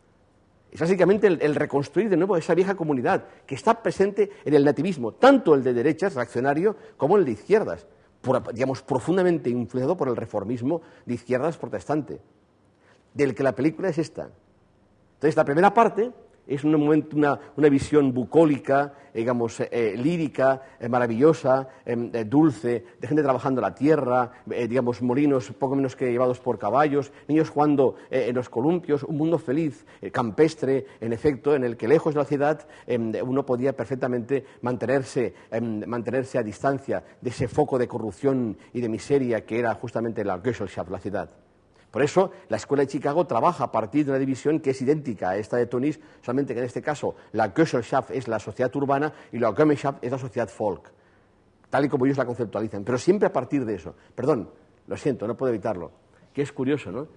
Es básicamente el, el reconstruir de nuevo esa vieja comunidad que está presente en el nativismo, tanto el de derechas, reaccionario, como el de izquierdas, por, digamos, profundamente influenciado por el reformismo de izquierdas protestante, del que la película es esta. Entonces, la primera parte es un momento, una, una visión bucólica, digamos, eh, lírica, eh, maravillosa, eh, dulce, de gente trabajando la tierra, eh, digamos, molinos poco menos que llevados por caballos, niños jugando eh, en los columpios, un mundo feliz, eh, campestre, en efecto, en el que lejos de la ciudad eh, uno podía perfectamente mantenerse, eh, mantenerse a distancia de ese foco de corrupción y de miseria que era justamente la Gesellschaft, la ciudad. Por eso, la Escuela de Chicago trabaja a partir de una división que es idéntica a esta de Tunis, solamente que en este caso la Gesellschaft es la sociedad urbana y la Gemeinschaft es la sociedad folk, tal y como ellos la conceptualizan, pero siempre a partir de eso. Perdón, lo siento, no puedo evitarlo, que es curioso, ¿no?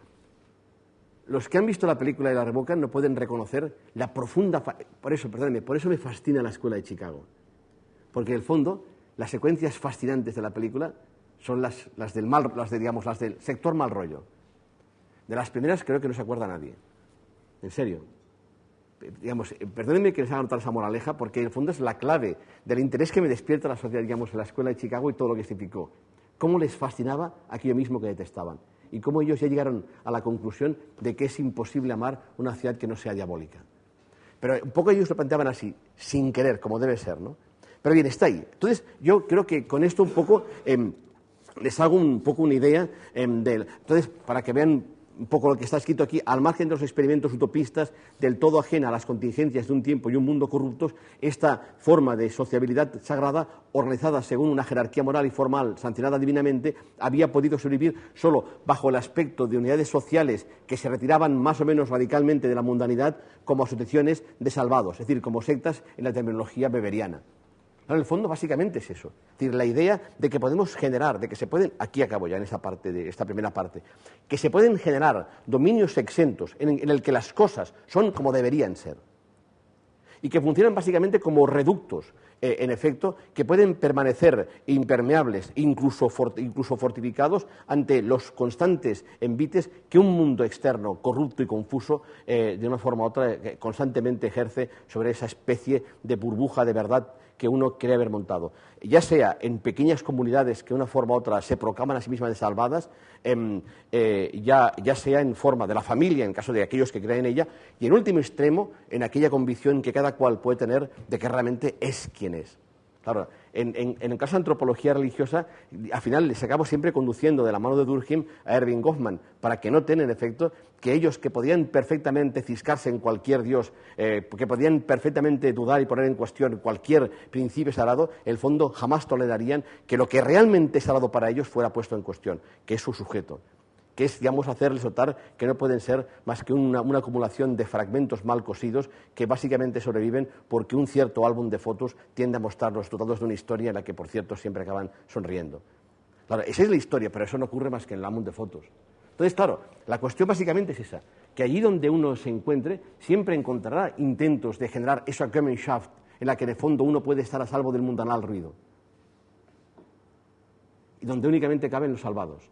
Los que han visto la película y la revocan no pueden reconocer la profunda... Fa... Por eso, perdónenme, por eso me fascina la Escuela de Chicago, porque en el fondo las secuencias fascinantes de la película son las, las del mal, las de, digamos, las del sector mal rollo. De las primeras creo que no se acuerda nadie. En serio. Digamos, perdónenme que les haga notar esa moraleja, porque en el fondo es la clave del interés que me despierta la sociedad, digamos, en la Escuela de Chicago y todo lo que significó. Cómo les fascinaba aquello mismo que detestaban. Y cómo ellos ya llegaron a la conclusión de que es imposible amar una ciudad que no sea diabólica. Pero un poco ellos lo planteaban así, sin querer, como debe ser, ¿no? Pero bien, está ahí. Entonces, yo creo que con esto un poco eh, les hago un poco una idea eh, de... Entonces, para que vean un poco lo que está escrito aquí, al margen de los experimentos utopistas, del todo ajena a las contingencias de un tiempo y un mundo corruptos, esta forma de sociabilidad sagrada, organizada según una jerarquía moral y formal sancionada divinamente, había podido sobrevivir solo bajo el aspecto de unidades sociales que se retiraban más o menos radicalmente de la mundanidad como asociaciones de salvados, es decir, como sectas en la terminología beberiana. En el fondo, básicamente es eso. Es decir, la idea de que podemos generar, de que se pueden, aquí acabo ya en esa parte de esta primera parte, que se pueden generar dominios exentos en, en el que las cosas son como deberían ser y que funcionan básicamente como reductos, eh, en efecto, que pueden permanecer impermeables, incluso, fort, incluso fortificados ante los constantes envites que un mundo externo corrupto y confuso, eh, de una forma u otra, eh, constantemente ejerce sobre esa especie de burbuja de verdad que uno cree haber montado, ya sea en pequeñas comunidades que de una forma u otra se proclaman a sí mismas de salvadas, eh, eh, ya, ya sea en forma de la familia, en caso de aquellos que creen en ella, y en último extremo, en aquella convicción que cada cual puede tener de que realmente es quien es. Claro, en, en, en el caso de antropología religiosa, al final les acabo siempre conduciendo de la mano de Durkheim a Erving Goffman, para que noten, en efecto, que ellos que podían perfectamente ciscarse en cualquier dios, eh, que podían perfectamente dudar y poner en cuestión cualquier principio sagrado, en el fondo jamás tolerarían que lo que realmente es sagrado para ellos fuera puesto en cuestión, que es su sujeto. que es, digamos, hacerles notar que no pueden ser más que una, una acumulación de fragmentos mal cosidos que básicamente sobreviven porque un cierto álbum de fotos tiende a mostrarlos dotados de una historia en la que, por cierto, siempre acaban sonriendo. Claro, esa es la historia, pero eso no ocurre más que en el álbum de fotos. Entonces, claro, la cuestión básicamente es esa, que allí donde uno se encuentre siempre encontrará intentos de generar esa Gemeinschaft en la que de fondo uno puede estar a salvo del mundanal ruido y donde únicamente caben los salvados.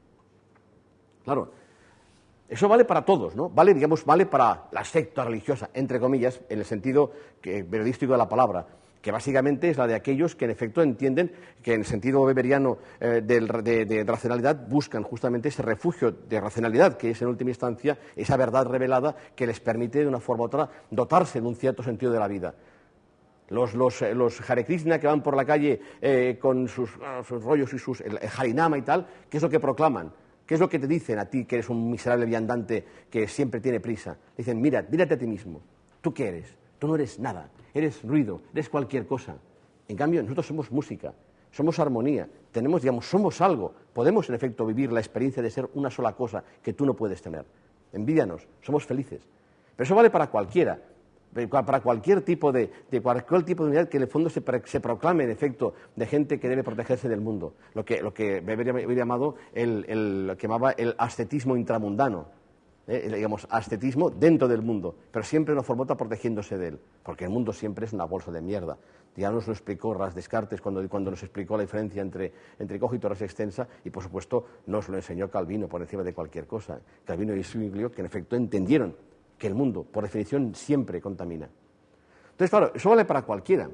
Claro, eso vale para todos, ¿no? Vale, digamos, vale para la secta religiosa, entre comillas, en el sentido que, periodístico de la palabra, que básicamente es la de aquellos que en efecto entienden que en el sentido weberiano eh, de, de, de racionalidad buscan justamente ese refugio de racionalidad, que es en última instancia esa verdad revelada que les permite de una forma u otra dotarse de un cierto sentido de la vida. Los, los, los Hare Krishna que van por la calle eh, con sus, uh, sus rollos y sus el, el Harinama y tal, ¿qué es lo que proclaman? ¿Qué es lo que te dicen a ti que eres un miserable viandante que siempre tiene prisa? Dicen, mira, mírate a ti mismo. ¿Tú qué eres? Tú no eres nada, eres ruido, eres cualquier cosa. En cambio, nosotros somos música, somos armonía, tenemos, digamos, somos algo. Podemos, en efecto, vivir la experiencia de ser una sola cosa que tú no puedes tener. Envídianos, somos felices. Pero eso vale para cualquiera, para cualquier tipo de, de cualquier tipo de unidad que en el fondo se, se proclame, en efecto, de gente que debe protegerse del mundo. Lo que, lo que Weber había llamado el, el, lo que llamaba el ascetismo intramundano. Eh, digamos, ascetismo dentro del mundo, pero siempre de una forma u otra protegiéndose de él, porque el mundo siempre es una bolsa de mierda. Ya nos lo explicó Ras Descartes cuando, cuando nos explicó la diferencia entre, entre cogito y res extensa, y por supuesto nos lo enseñó Calvino por encima de cualquier cosa. Calvino y Zwinglio, que en efecto entendieron que el mundo, por definición, siempre contamina. Entonces, claro, eso vale para cualquiera.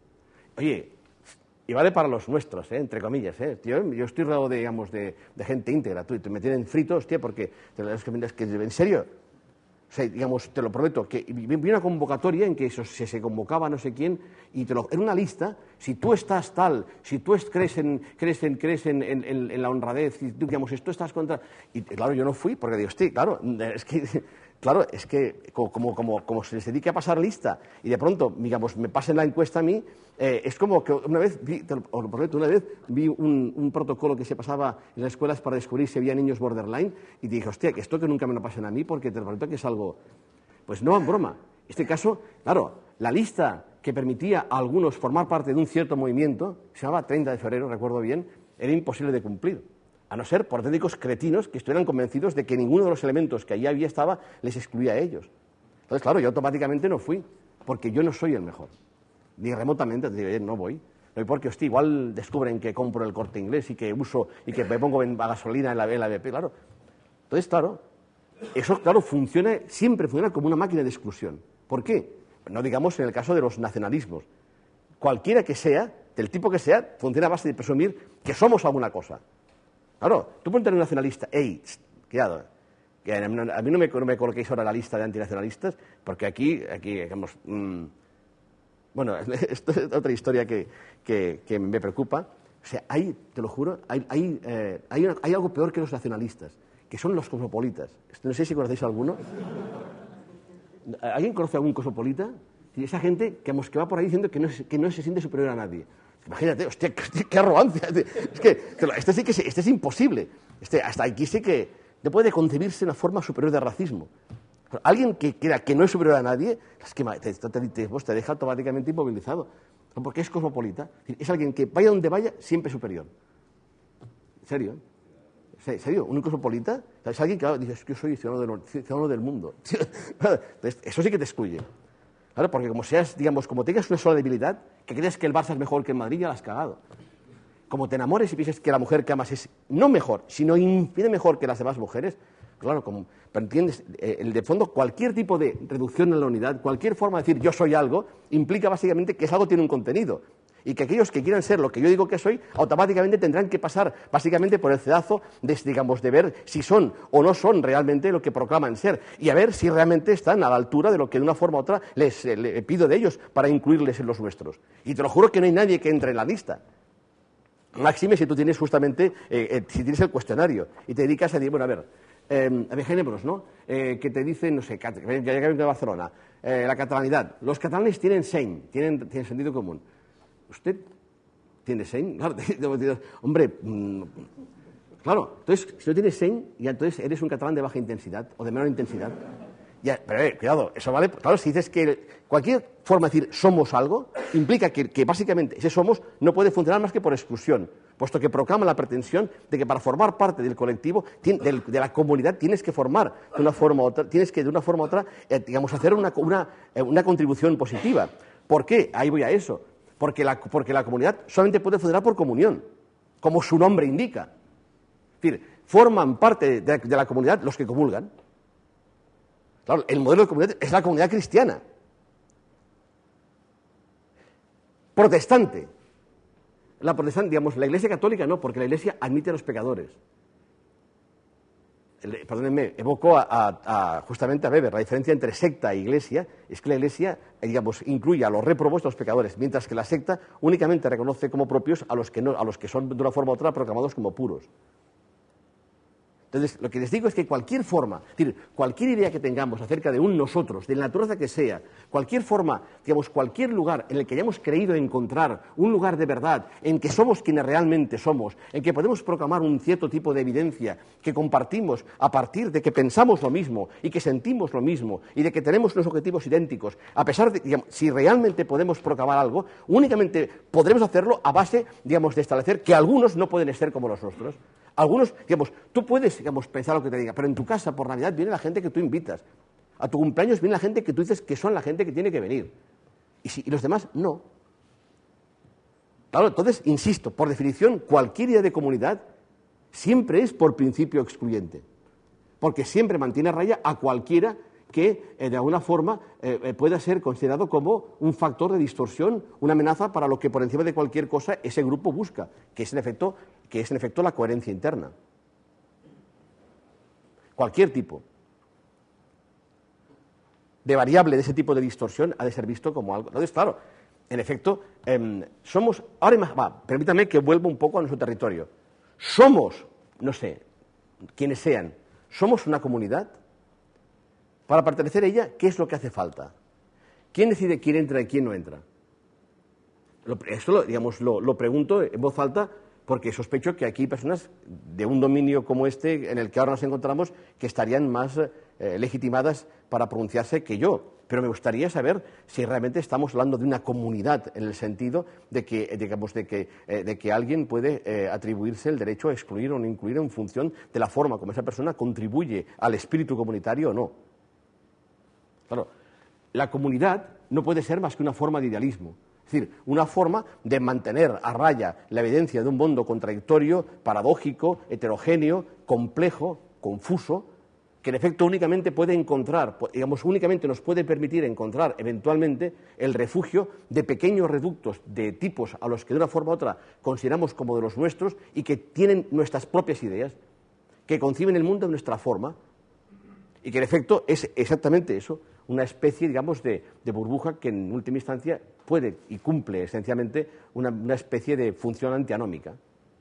Oye, y vale para los nuestros, ¿eh? Entre comillas, ¿eh? Tío, yo estoy rodeado de, digamos, de, de gente íntegra, tú, me tienen fritos, tío, porque, es que, en serio, o sea, digamos, te lo prometo, que vi una convocatoria en que eso, se, se convocaba no sé quién, y te lo, era una lista, si tú estás tal, si tú es, crees, en, crees, en, crees en, en, en la honradez, si tú, digamos, si tú estás contra... Y claro, yo no fui, porque digo, hostia, claro, es que... Claro, es que como, como, como se les dedique a pasar lista y de pronto, digamos, me pasen la encuesta a mí, eh, es como que una vez vi, te lo prometo, una vez vi un, un protocolo que se pasaba en las escuelas para descubrir si había niños borderline y dije, hostia, que esto que nunca me lo pasen a mí porque te lo prometo que es algo... Pues no, en broma. En este caso, claro, la lista que permitía a algunos formar parte de un cierto movimiento, se llamaba treinta de febrero, recuerdo bien, era imposible de cumplir. A no ser por auténticos cretinos que estuvieran convencidos de que ninguno de los elementos que allí había estaba les excluía a ellos. Entonces, claro, yo automáticamente no fui, porque yo no soy el mejor. Ni remotamente, te digo, no voy. No voy porque, hostia, igual descubren que compro el Corte Inglés y que uso, y que me pongo en gasolina en la, en la B P, claro. Entonces, claro, eso, claro, funciona, siempre funciona como una máquina de exclusión. ¿Por qué? No digamos en el caso de los nacionalismos. Cualquiera que sea, del tipo que sea, funciona a base de presumir que somos alguna cosa. Claro, tú puedes tener un nacionalista, ey, cuidado, que a mí no me, no me coloquéis ahora la lista de antinacionalistas, porque aquí, aquí digamos, mmm, bueno, esto es otra historia que, que, que me preocupa. O sea, hay, te lo juro, hay, hay, eh, hay, una, hay algo peor que los nacionalistas, que son los cosmopolitas. No sé si conocéis alguno. ¿Alguien conoce a algún cosmopolita? Y esa gente que, que va por ahí diciendo que no, que no se siente superior a nadie. Imagínate, hostia, qué, qué arrogancia. Es que este sí que este es imposible. Este, hasta aquí sí que no puede concebirse una forma superior de racismo. Pero alguien que crea que no es superior a nadie, es que te, te, te, te deja automáticamente inmovilizado. Porque es cosmopolita. Es alguien que vaya donde vaya, siempre superior. ¿En serio? ¿En serio? ¿Un cosmopolita? Es alguien que dice, es que yo soy ciudadano del, ciudadano del mundo. Entonces, eso sí que te excluye. Claro, porque como seas, digamos, como tengas una sola debilidad, que crees que el Barça es mejor que el Madrid, ya la has cagado. Como te enamores y pienses que la mujer que amas es no mejor, sino infinitamente mejor que las demás mujeres, claro, como, pero entiendes, eh, el de fondo, cualquier tipo de reducción en la unidad, cualquier forma de decir yo soy algo, implica básicamente que ese algo tiene un contenido. Y que aquellos que quieran ser lo que yo digo que soy, automáticamente tendrán que pasar básicamente por el cedazo de, digamos, de ver si son o no son realmente lo que proclaman ser y a ver si realmente están a la altura de lo que de una forma u otra les, les pido de ellos para incluirles en los nuestros. Y te lo juro que no hay nadie que entre en la lista. Máxime si tú tienes justamente, eh, eh, si tienes el cuestionario y te dedicas a decir, bueno, a ver, eh, ejemplos, ¿no? Eh, que te dicen, no sé, que llegan de Barcelona, eh, la catalanidad. Los catalanes tienen seny, tienen, tienen sentido común. ¿Usted tiene seny? Claro, hombre, mmm, Claro, entonces, si no tienes seny, ya entonces eres un catalán de baja intensidad o de menor intensidad. Ya, pero eh, cuidado, eso vale. Claro, si dices que cualquier forma de decir somos algo, implica que, que básicamente ese somos no puede funcionar más que por exclusión, puesto que proclama la pretensión de que para formar parte del colectivo, de, de la comunidad, tienes que formar de una forma u otra, tienes que de una forma u otra, eh, digamos, hacer una, una, una contribución positiva. ¿Por qué? Ahí voy a eso. Porque la, porque la comunidad solamente puede funcionar por comunión, como su nombre indica. Es decir, forman parte de, de la comunidad los que comulgan. Claro, el modelo de comunidad es la comunidad cristiana. Protestante. La protestante, digamos, la Iglesia católica no, porque la Iglesia admite a los pecadores. El, perdónenme, evoco a, a, a, justamente a Weber. La diferencia entre secta e Iglesia es que la Iglesia, digamos, incluye a los reprobos, a los pecadores, mientras que la secta únicamente reconoce como propios a los que, no, a los que son de una forma u otra proclamados como puros. Entonces, lo que les digo es que cualquier forma, es decir, cualquier idea que tengamos acerca de un nosotros, de la naturaleza que sea, cualquier forma, digamos, cualquier lugar en el que hayamos creído encontrar un lugar de verdad, en que somos quienes realmente somos, en que podemos proclamar un cierto tipo de evidencia que compartimos a partir de que pensamos lo mismo y que sentimos lo mismo y de que tenemos unos objetivos idénticos, a pesar de, digamos, si realmente podemos proclamar algo, únicamente podremos hacerlo a base, digamos, de establecer que algunos no pueden ser como nosotros. Algunos, digamos, tú puedes, digamos, pensar lo que te diga, pero en tu casa por Navidad viene la gente que tú invitas. A tu cumpleaños viene la gente que tú dices que son la gente que tiene que venir. Y, si, y los demás no. Claro, entonces, insisto, por definición, cualquier idea de comunidad siempre es por principio excluyente. Porque siempre mantiene a raya a cualquiera que, eh, de alguna forma, eh, pueda ser considerado como un factor de distorsión, una amenaza para lo que por encima de cualquier cosa ese grupo busca, que es en efecto, que es en efecto la coherencia interna. Cualquier tipo de variable de ese tipo de distorsión ha de ser visto como algo. Entonces, claro, en efecto, eh, somos... Ahora, va, permítame que vuelva un poco a nuestro territorio. Somos, no sé, quienes sean, somos una comunidad. Para pertenecer a ella, ¿qué es lo que hace falta? ¿Quién decide quién entra y quién no entra? Lo, esto, digamos, lo, lo pregunto en voz alta porque sospecho que aquí hay personas de un dominio como este, en el que ahora nos encontramos, que estarían más eh, legitimadas para pronunciarse que yo. Pero me gustaría saber si realmente estamos hablando de una comunidad, en el sentido de que, digamos, de que, eh, de que alguien puede eh, atribuirse el derecho a excluir o no incluir en función de la forma como esa persona contribuye al espíritu comunitario o no. Claro, la comunidad no puede ser más que una forma de idealismo, es decir, una forma de mantener a raya la evidencia de un mundo contradictorio, paradójico, heterogéneo, complejo, confuso, que en efecto únicamente puede encontrar, digamos, únicamente nos puede permitir encontrar eventualmente el refugio de pequeños reductos de tipos a los que de una forma u otra consideramos como de los nuestros y que tienen nuestras propias ideas, que conciben el mundo de nuestra forma y que en efecto es exactamente eso, una especie, digamos, de, de burbuja que en última instancia puede y cumple esencialmente una, una especie de función antianómica.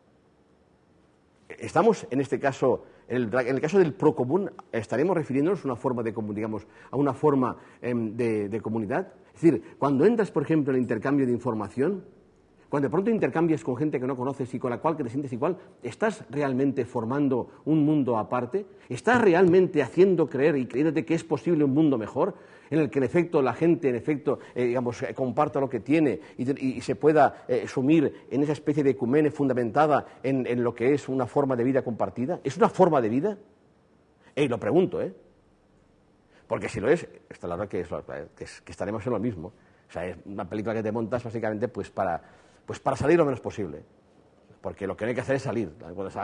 Estamos, en este caso, en el, en el caso del procomún, estaremos refiriéndonos a una forma de, digamos, a una forma eh, de, de comunidad. Es decir, cuando entras, por ejemplo, en el intercambio de información, cuando de pronto intercambias con gente que no conoces y con la cual que te sientes igual, ¿estás realmente formando un mundo aparte? ¿Estás realmente haciendo creer y creyéndote que es posible un mundo mejor, en el que en efecto la gente, en efecto, eh, digamos, eh, comparta lo que tiene y, y, y se pueda eh, sumir en esa especie de ecumene fundamentada en, en lo que es una forma de vida compartida? ¿Es una forma de vida? Y lo pregunto, ¿eh? Porque si lo es, está la verdad que, es, que, es, que estaremos en lo mismo. O sea, es una película que te montas básicamente pues para... Pues para salir lo menos posible, porque lo que no hay que hacer es salir.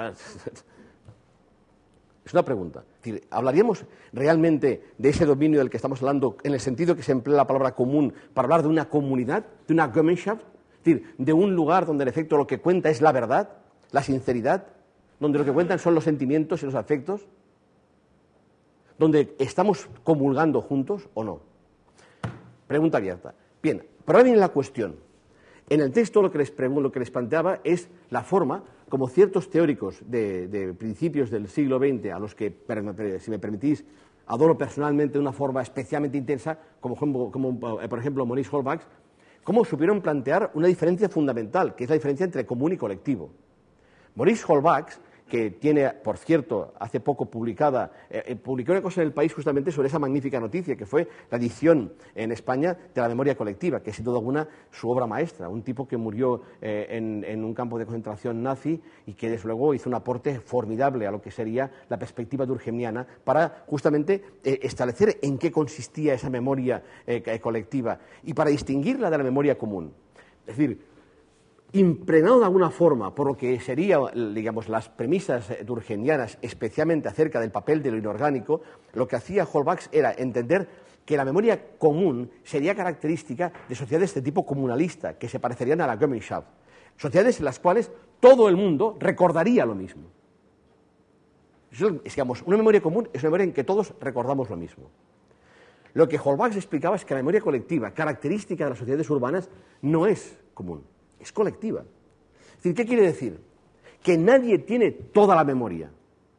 Es una pregunta. Es decir, ¿hablaríamos realmente de ese dominio del que estamos hablando en el sentido que se emplea la palabra común para hablar de una comunidad, de una Gemeinschaft? Es decir, de un lugar donde en efecto lo que cuenta es la verdad, la sinceridad, donde lo que cuentan son los sentimientos y los afectos, donde estamos comulgando juntos o no. Pregunta abierta. Bien, pero ahora viene la cuestión. En el texto lo que les, lo que les planteaba es la forma como ciertos teóricos de, de principios del siglo veinte, a los que, si me permitís, adoro personalmente de una forma especialmente intensa, como, como por ejemplo Maurice Holbach, cómo supieron plantear una diferencia fundamental, que es la diferencia entre común y colectivo. Maurice Holbach que tiene, por cierto, hace poco publicada, eh, publicó una cosa en El País justamente sobre esa magnífica noticia, que fue la edición en España de La memoria colectiva, que es sin duda alguna su obra maestra, un tipo que murió eh, en, en un campo de concentración nazi y que desde luego hizo un aporte formidable a lo que sería la perspectiva durkheimiana para justamente eh, establecer en qué consistía esa memoria eh, colectiva y para distinguirla de la memoria común. Es decir, impregnado de alguna forma por lo que serían, digamos, las premisas durkheimianas, especialmente acerca del papel de lo inorgánico, lo que hacía Holbach era entender que la memoria común sería característica de sociedades de tipo comunalista, que se parecerían a la Gemeinschaft, sociedades en las cuales todo el mundo recordaría lo mismo. Eso es, digamos, una memoria común es una memoria en que todos recordamos lo mismo. Lo que Holbach explicaba es que la memoria colectiva, característica de las sociedades urbanas, no es común, es colectiva. Es decir, ¿qué quiere decir? Que nadie tiene toda la memoria.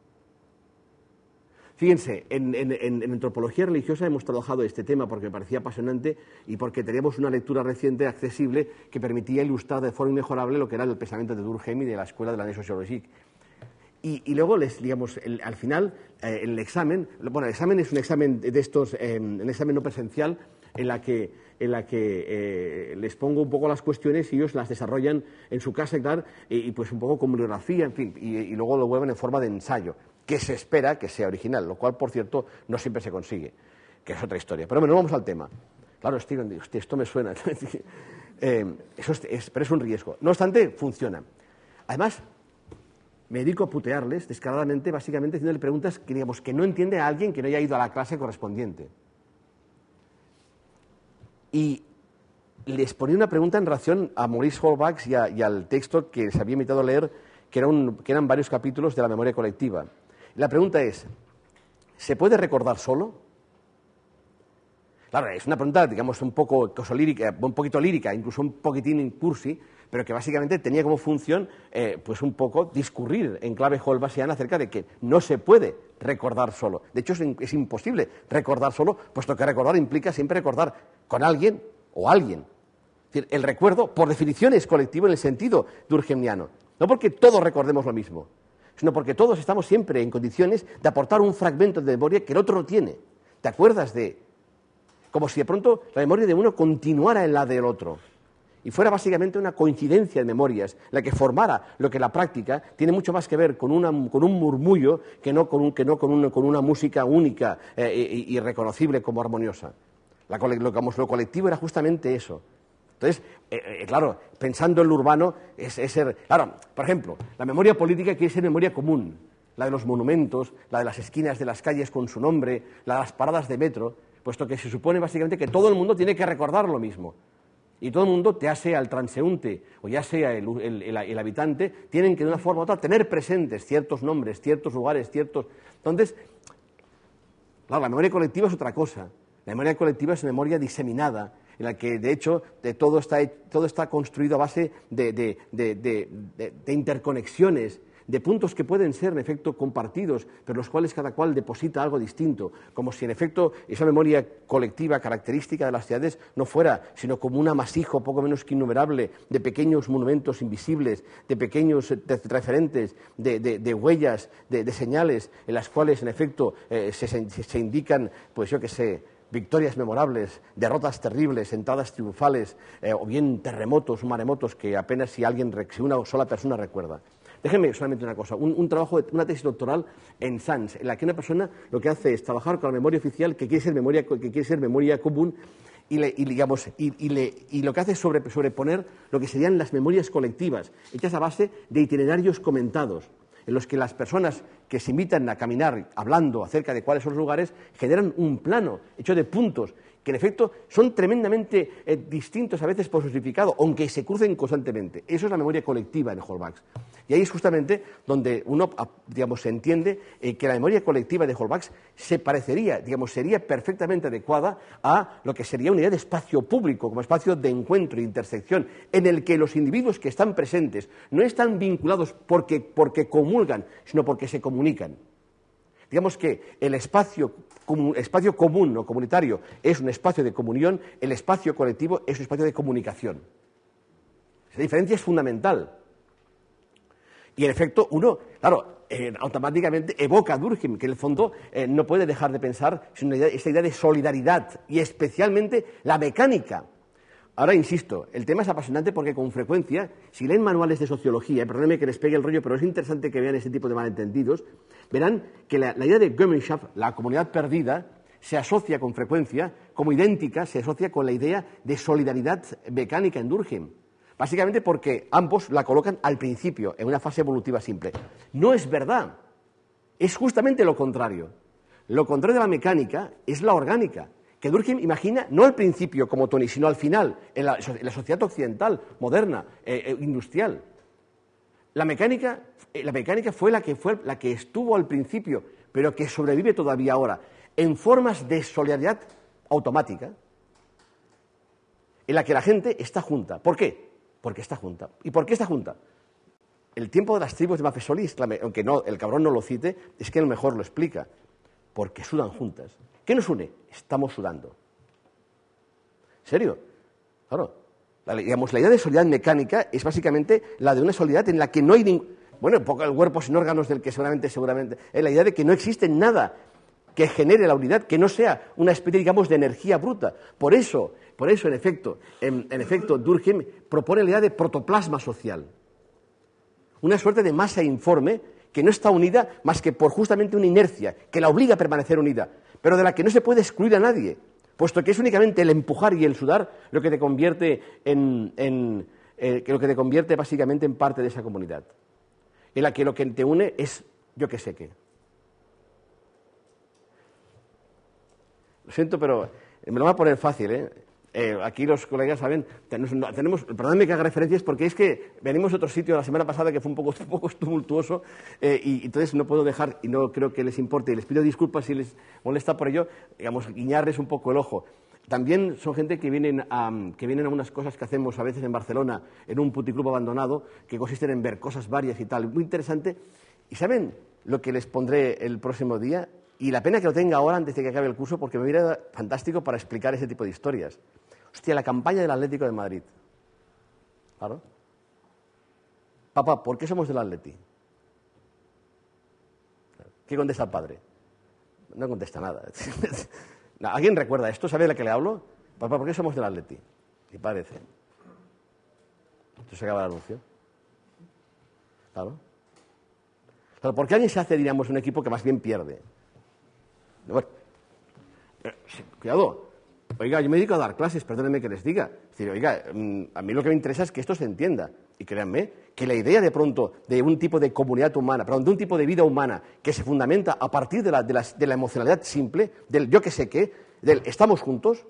Fíjense, en, en, en antropología religiosa hemos trabajado este tema porque me parecía apasionante y porque teníamos una lectura reciente, accesible, que permitía ilustrar de forma inmejorable lo que era el pensamiento de Durkheim y de la escuela de la Sociología. Y, y luego, les, digamos, el, al final, eh, el examen, bueno, el examen es un examen de estos, eh, un examen no presencial, en la que, en la que eh, les pongo un poco las cuestiones y ellos las desarrollan en su casa y tal, y, y pues un poco con bibliografía, en fin, y, y luego lo vuelven en forma de ensayo, que se espera que sea original, lo cual, por cierto, no siempre se consigue, que es otra historia. Pero bueno, vamos al tema. Claro, Steven, hostia, esto me suena. eh, eso es, es, pero es un riesgo. No obstante, funciona. Además, me dedico a putearles descaradamente, básicamente haciéndole preguntas que, digamos, que no entiende a alguien que no haya ido a la clase correspondiente. Y les ponía una pregunta en relación a Maurice Holbach y, a, y al texto que se había invitado a leer, que, era un, que eran varios capítulos de la memoria colectiva. La pregunta es, ¿se puede recordar solo? Claro, es una pregunta, digamos, un poco lírica, un poquito lírica, incluso un poquitín cursi, pero que básicamente tenía como función, eh, pues un poco, discurrir en clave holbachiana acerca de que no se puede recordar solo. De hecho, es, es imposible recordar solo, puesto que recordar implica siempre recordar con alguien o alguien. Es decir, el recuerdo, por definición, es colectivo en el sentido durkheimiano. No porque todos recordemos lo mismo, sino porque todos estamos siempre en condiciones de aportar un fragmento de memoria que el otro no tiene. ¿Te acuerdas de...? Como si de pronto la memoria de uno continuara en la del otro y fuera básicamente una coincidencia de memorias, la que formara lo que la práctica tiene mucho más que ver con, una, con un murmullo que no con, un, que no con, un, con una música única eh, y, y reconocible como armoniosa. La, lo, digamos, lo colectivo era justamente eso. Entonces, eh, eh, claro, pensando en lo urbano, es, es ser... Claro, por ejemplo, la memoria política quiere ser memoria común, la de los monumentos, la de las esquinas de las calles con su nombre, la de las paradas de metro, puesto que se supone básicamente que todo el mundo tiene que recordar lo mismo. Y todo el mundo, ya sea el transeúnte o ya sea el, el, el, el habitante, tienen que de una forma u otra tener presentes ciertos nombres, ciertos lugares, ciertos... Entonces, claro, la memoria colectiva es otra cosa. La memoria colectiva es una memoria diseminada, en la que, de hecho, de todo, está, todo está construido a base de, de, de, de, de, de interconexiones, de puntos que pueden ser, en efecto, compartidos, pero los cuales cada cual deposita algo distinto, como si, en efecto, esa memoria colectiva característica de las ciudades no fuera, sino como un amasijo poco menos que innumerable de pequeños monumentos invisibles, de pequeños de referentes, de, de, de huellas, de, de señales, en las cuales, en efecto, eh, se, se, se indican, pues yo qué sé, victorias memorables, derrotas terribles, entradas triunfales, eh, o bien terremotos, maremotos que apenas si alguien, si una sola persona recuerda. Déjenme solamente una cosa, un, un trabajo, una tesis doctoral en Sans, en la que una persona lo que hace es trabajar con la memoria oficial, que quiere ser memoria, que quiere ser memoria común, y, le, y, digamos, y, y, le, y lo que hace es sobre, sobreponer lo que serían las memorias colectivas, hechas a base de itinerarios comentados, en los que las personas que se invitan a caminar hablando acerca de cuáles son los lugares generan un plano hecho de puntos que en efecto son tremendamente eh, distintos a veces por su significado, aunque se crucen constantemente. Eso es la memoria colectiva en Holbach. Y ahí es justamente donde uno, digamos, se entiende eh, que la memoria colectiva de Holbach se parecería, digamos, sería perfectamente adecuada a lo que sería una idea de espacio público, como espacio de encuentro e intersección, en el que los individuos que están presentes no están vinculados porque, porque comulgan, sino porque se comunican. Digamos que el espacio, espacio común o comunitario es un espacio de comunión, el espacio colectivo es un espacio de comunicación. Esa diferencia es fundamental. Y en efecto, uno, claro, eh, automáticamente evoca a Durkheim, que en el fondo eh, no puede dejar de pensar en idea, esta idea de solidaridad y especialmente la mecánica. Ahora, insisto, el tema es apasionante porque con frecuencia, si leen manuales de sociología, perdónenme que les pegue el rollo, pero es interesante que vean este tipo de malentendidos, verán que la, la idea de Gemeinschaft, la comunidad perdida, se asocia con frecuencia, como idéntica, se asocia con la idea de solidaridad mecánica en Durkheim. Básicamente porque ambos la colocan al principio, en una fase evolutiva simple. No es verdad, es justamente lo contrario. Lo contrario de la mecánica es la orgánica, que Durkheim imagina no al principio como Tony, sino al final, en la, en la sociedad occidental, moderna, eh, eh, industrial. La mecánica, eh, la mecánica fue, la que fue la que estuvo al principio, pero que sobrevive todavía ahora, en formas de solidaridad automática, en la que la gente está junta. ¿Por qué? Porque está junta. ¿Y por qué está junta? El tiempo de las tribus de Maffesoli, aunque no, el cabrón no lo cite, es que a lo mejor lo explica. Porque sudan juntas. ¿Qué nos une? Estamos sudando. ¿En serio? Claro. La, digamos, la idea de solidaridad mecánica es básicamente la de una solidaridad en la que no hay ningún... Bueno, un poco el cuerpo sin órganos del que seguramente, seguramente... Es la idea de que no existe nada que genere la unidad, que no sea una especie, digamos, de energía bruta. Por eso, por eso en efecto, en, en efecto, Durkheim propone la idea de protoplasma social. Una suerte de masa informe que no está unida más que por justamente una inercia, que la obliga a permanecer unida, pero de la que no se puede excluir a nadie, puesto que es únicamente el empujar y el sudar lo que te convierte en, en eh, lo que te convierte básicamente en parte de esa comunidad, en la que lo que te une es yo que sé qué. Lo siento, pero me lo voy a poner fácil, ¿eh? Eh, aquí los colegas saben, tenemos, tenemos, perdónenme que haga referencias porque es que venimos a otro sitio la semana pasada que fue un poco, un poco tumultuoso eh, y entonces no puedo dejar, y no creo que les importe, y les pido disculpas si les molesta por ello, digamos, guiñarles un poco el ojo. También son gente que vienen, a, que vienen a unas cosas que hacemos a veces en Barcelona, en un puticlub abandonado, que consisten en ver cosas varias y tal, muy interesante. ¿Y saben lo que les pondré el próximo día? Y la pena que lo tenga ahora antes de que acabe el curso, porque me hubiera fantástico para explicar ese tipo de historias. Hostia, la campaña del Atlético de Madrid. Claro. Papá, ¿por qué somos del Atleti? ¿Qué contesta el padre? No contesta nada. ¿Alguien recuerda esto? ¿Sabe de la que le hablo? Papá, ¿por qué somos del Atleti? Y parece. Entonces se acaba el anuncio. Claro. Claro, ¿por qué alguien se hace, diríamos, un equipo que más bien pierde? Bueno, eh, cuidado. Oiga, yo me dedico a dar clases, perdónenme que les diga. Es decir, oiga, a mí lo que me interesa es que esto se entienda. Y créanme que la idea de pronto de un tipo de comunidad humana, perdón, de un tipo de vida humana que se fundamenta a partir de la, de la, de la emocionalidad simple, del yo que sé qué, del estamos juntos,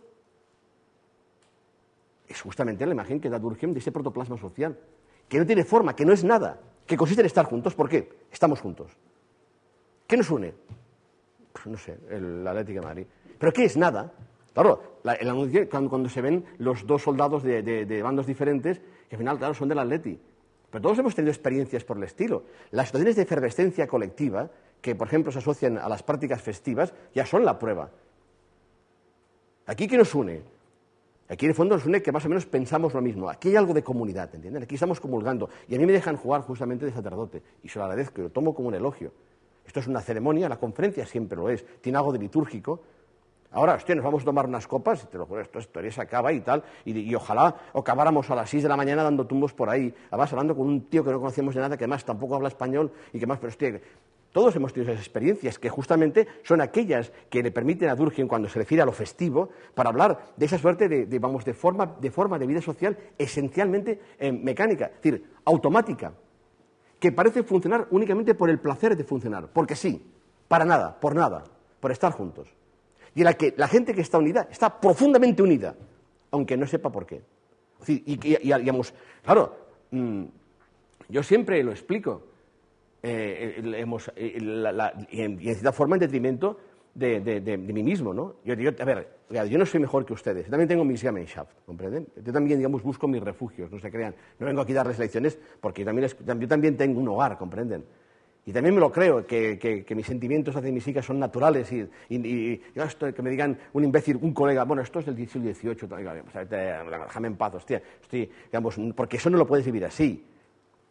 es justamente la imagen que da Durkheim de ese protoplasma social, que no tiene forma, que no es nada, que consiste en estar juntos. ¿Por qué? Estamos juntos. ¿Qué nos une? Pues no sé, el Atlético de Madrid. ¿Pero qué es nada? Claro, la, el anuncio, cuando, cuando se ven los dos soldados de, de, de bandos diferentes, que al final, claro, son del Atleti. Pero todos hemos tenido experiencias por el estilo. Las situaciones de efervescencia colectiva, que por ejemplo se asocian a las prácticas festivas, ya son la prueba. ¿Aquí qué nos une? Aquí en el fondo nos une que más o menos pensamos lo mismo. Aquí hay algo de comunidad, ¿entienden? Aquí estamos comulgando. Y a mí me dejan jugar justamente de sacerdote. Y se lo agradezco, y lo tomo como un elogio. Esto es una ceremonia, la conferencia siempre lo es. Tiene algo de litúrgico. Ahora, hostia, nos vamos a tomar unas copas, y te lo juro, esto, esto se acaba y tal, y, y ojalá acabáramos a las seis de la mañana dando tumbos por ahí, además hablando con un tío que no conocíamos de nada, que además tampoco habla español, y que más, pero hostia, todos hemos tenido esas experiencias, que justamente son aquellas que le permiten a Durkheim, cuando se refiere a lo festivo, para hablar de esa suerte de, de vamos, de forma, de forma de vida social esencialmente eh, mecánica, es decir, automática, que parece funcionar únicamente por el placer de funcionar, porque sí, para nada, por nada, por estar juntos. Y en la que la gente que está unida está profundamente unida, aunque no sepa por qué. Y, y, y, digamos, claro, mmm, yo siempre lo explico, eh, hemos, eh, la, la, y, en, y en cierta forma en detrimento de, de, de, de mí mismo, ¿no? Yo, yo, a ver, yo no soy mejor que ustedes, yo también tengo mis Gemeinschaft, ¿comprenden? Yo también, digamos, busco mis refugios, no se crean. No vengo aquí a darles lecciones porque también es, yo también tengo un hogar, ¿comprenden? Y también me lo creo, que, que, que mis sentimientos hacia mis hijas son naturales y, y, y esto, que me digan un imbécil, un colega, bueno, esto es del siglo dieciocho, déjame en paz, hostia, estoy, digamos, porque eso no lo puedes vivir así.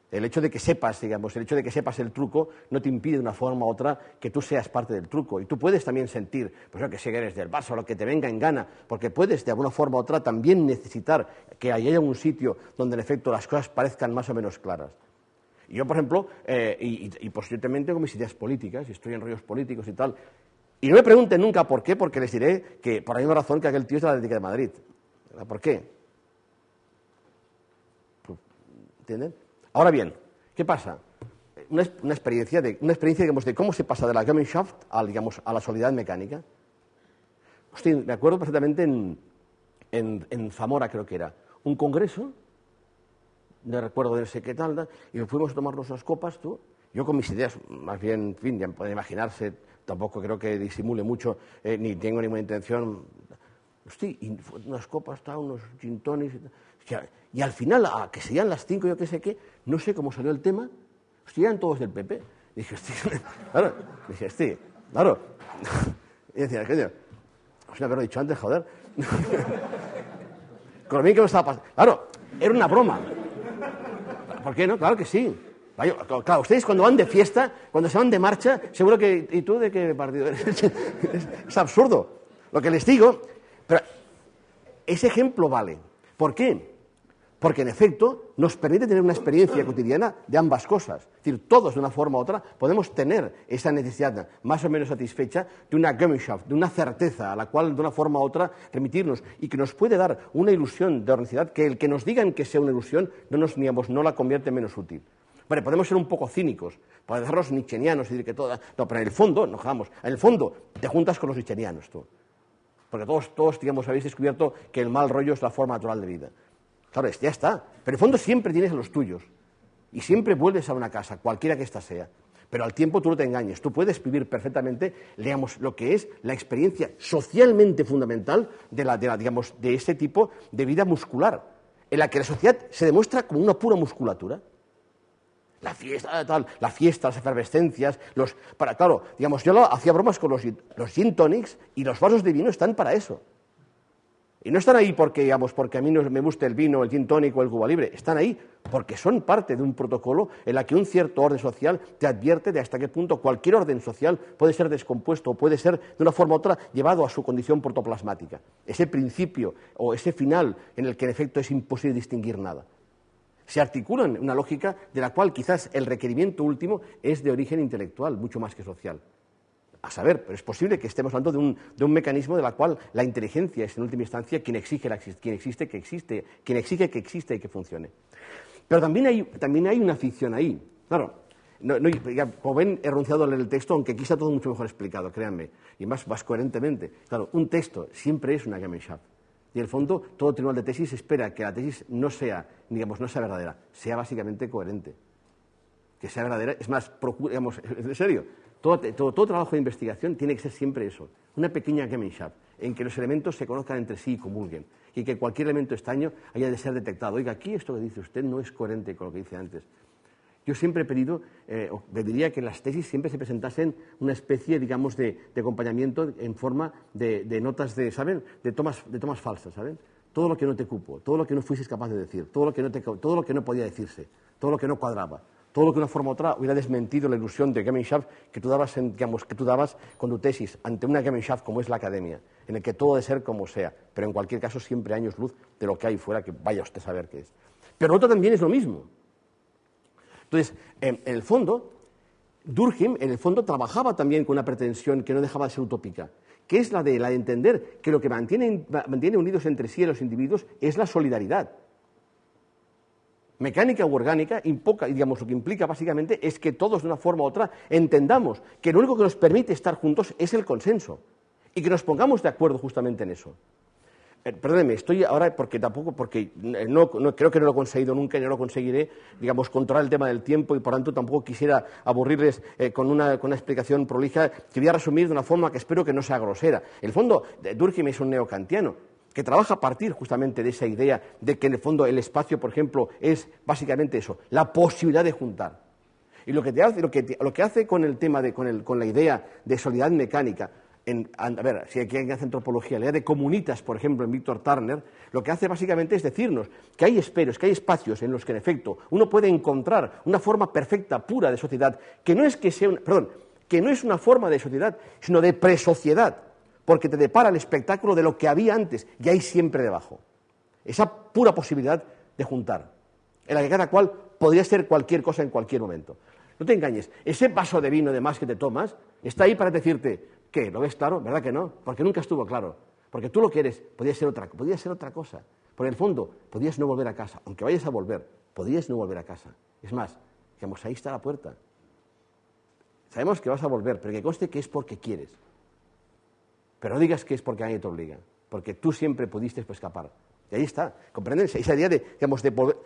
El hecho de que sepas, digamos, el hecho de que sepas el truco no te impide de una forma u otra que tú seas parte del truco. Y tú puedes también sentir, pues que si eres del Barça o lo que te venga en gana, porque puedes de alguna forma u otra también necesitar que haya un sitio donde en efecto las cosas parezcan más o menos claras. Y yo, por ejemplo, eh, y, y posiblemente con mis ideas políticas, y estoy en rollos políticos y tal, y no me pregunten nunca por qué, porque les diré que por la misma razón que aquel tío es de la Atlético de Madrid. ¿Por qué? ¿Entienden? Ahora bien, ¿qué pasa? Una, una experiencia, de, una experiencia digamos, de cómo se pasa de la Gemeinschaft a, digamos, a la solidaridad mecánica. Hostia, me acuerdo perfectamente en, en, en Zamora, creo que era, un congreso, no recuerdo de no sé qué tal, y fuimos a tomarnos unas copas, tú, yo con mis ideas, más bien, en fin, ya pueden imaginarse, tampoco creo que disimule mucho, eh, ni tengo ninguna intención. Hostia, y unas copas, tal, unos gin tonics, y, y al final, a que serían las cinco, yo qué sé qué, no sé cómo salió el tema, hostia, eran todos del P P. Dije, hostia, claro, dije, hostia, claro. Y decía, coño, os haberlo dicho antes, joder. Con lo bien que me estaba pasando. Claro, era una broma. ¿Por qué no? Claro que sí. Claro, ustedes cuando van de fiesta, cuando se van de marcha, seguro que... ¿Y tú de qué partido eres? Es, es absurdo. Lo que les digo... Pero ese ejemplo vale. ¿Por qué? Porque, en efecto, nos permite tener una experiencia cotidiana de ambas cosas. Es decir, todos, de una forma u otra, podemos tener esa necesidad más o menos satisfecha de una Gemeinschaft, de una certeza a la cual, de una forma u otra, remitirnos y que nos puede dar una ilusión de organicidad que el que nos digan que sea una ilusión no nos digamos, no la convierte en menos útil. Vale, podemos ser un poco cínicos, podemos dejarnos nietzscheanos y decir que todo... No, pero en el fondo, no vamos, en el fondo te juntas con los nietzscheanos tú. Porque todos, todos, digamos, habéis descubierto que el mal rollo es la forma natural de vida. Claro, ya está. Pero en el fondo siempre tienes a los tuyos. Y siempre vuelves a una casa, cualquiera que ésta sea. Pero al tiempo tú no te engañes. Tú puedes vivir perfectamente, digamos, lo que es la experiencia socialmente fundamental de, la, de, la, digamos, de ese tipo de vida muscular, en la que la sociedad se demuestra como una pura musculatura. La fiesta, tal, la fiesta, las efervescencias, los... Para, claro, digamos, yo lo, hacía bromas con los, los gin tonics y los vasos de vino están para eso. Y no están ahí porque, digamos, porque a mí no me guste el vino, el gin tonic o el Cuba Libre. Están ahí porque son parte de un protocolo en la que un cierto orden social te advierte de hasta qué punto cualquier orden social puede ser descompuesto o puede ser, de una forma u otra, llevado a su condición protoplasmática. Ese principio o ese final en el que, en efecto, es imposible distinguir nada. Se articula en una lógica de la cual quizás el requerimiento último es de origen intelectual, mucho más que social. A saber, pero es posible que estemos hablando de un, de un mecanismo de la cual la inteligencia es en última instancia quien exige, la, quien existe que existe, quien exige que existe y que funcione. Pero también hay, también hay una ficción ahí. Claro, no, no, ya, como ven, he renunciado a leer el texto, aunque aquí está todo mucho mejor explicado, créanme, y más, más coherentemente. Claro, un texto siempre es una Gemeinschaft. Y en el fondo, todo tribunal de tesis espera que la tesis no sea, digamos, no sea verdadera, sea básicamente coherente. Que sea verdadera, es más, procura, digamos, en serio, todo, todo, todo trabajo de investigación tiene que ser siempre eso, una pequeña Gemeinschaft, en que los elementos se conozcan entre sí y comulguen, y que cualquier elemento extraño haya de ser detectado. Oiga, aquí esto que dice usted no es coherente con lo que dice antes. Yo siempre he pedido, eh, o pediría que en las tesis siempre se presentasen una especie, digamos, de, de acompañamiento en forma de, de notas de, ¿saben?, de tomas, de tomas falsas, ¿saben? Todo lo que no te cupo, todo lo que no fueses capaz de decir, todo lo que no, te, todo lo que no podía decirse, todo lo que no cuadraba, todo lo que de una forma u otra hubiera desmentido la ilusión de Gemeinschaft que tú dabas, en, digamos, que tú dabas con tu tesis ante una Gemeinschaft como es la academia, en el que todo debe ser como sea, pero en cualquier caso siempre años luz de lo que hay fuera, que vaya usted a saber qué es. Pero lo otro también es lo mismo. Entonces, en el fondo, Durkheim, en el fondo, trabajaba también con una pretensión que no dejaba de ser utópica, que es la de, la de entender que lo que mantiene, mantiene unidos entre sí a los individuos es la solidaridad. Mecánica u orgánica, impoca, digamos, lo que implica básicamente es que todos, de una forma u otra, entendamos que lo único que nos permite estar juntos es el consenso y que nos pongamos de acuerdo justamente en eso. Eh, perdóneme, estoy ahora porque tampoco, porque no, no, creo que no lo he conseguido nunca y no lo conseguiré, digamos, controlar el tema del tiempo y por tanto tampoco quisiera aburrirles eh, con, una, con una explicación prolija que voy a resumir de una forma que espero que no sea grosera. En el fondo, Durkheim es un neokantiano que trabaja a partir justamente de esa idea de que en el fondo el espacio, por ejemplo, es básicamente eso, la posibilidad de juntar. Y lo que, te hace, lo que, te, lo que hace con el tema, de, con, el, con la idea de solidaridad mecánica, en, a ver, si aquí alguien hace antropología, la idea de comunitas, por ejemplo, en Víctor Turner, lo que hace básicamente es decirnos que hay esferos, que hay espacios en los que, en efecto, uno puede encontrar una forma perfecta, pura de sociedad, que no es que sea, una, perdón, que no es una forma de sociedad, sino de presociedad, porque te depara el espectáculo de lo que había antes y hay siempre debajo. Esa pura posibilidad de juntar, en la que cada cual podría ser cualquier cosa en cualquier momento. No te engañes, ese vaso de vino de más que te tomas está ahí para decirte, ¿qué? ¿Lo ves claro? ¿Verdad que no? Porque nunca estuvo claro. Porque tú lo que eres podía ser otra, podía ser otra cosa. Por el fondo, podías no volver a casa. Aunque vayas a volver, podías no volver a casa. Es más, digamos, ahí está la puerta. Sabemos que vas a volver, pero que conste que es porque quieres. Pero no digas que es porque alguien te obliga. Porque tú siempre pudiste escapar. Y ahí está. ¿Comprenden? Esa idea de, digamos, de volver...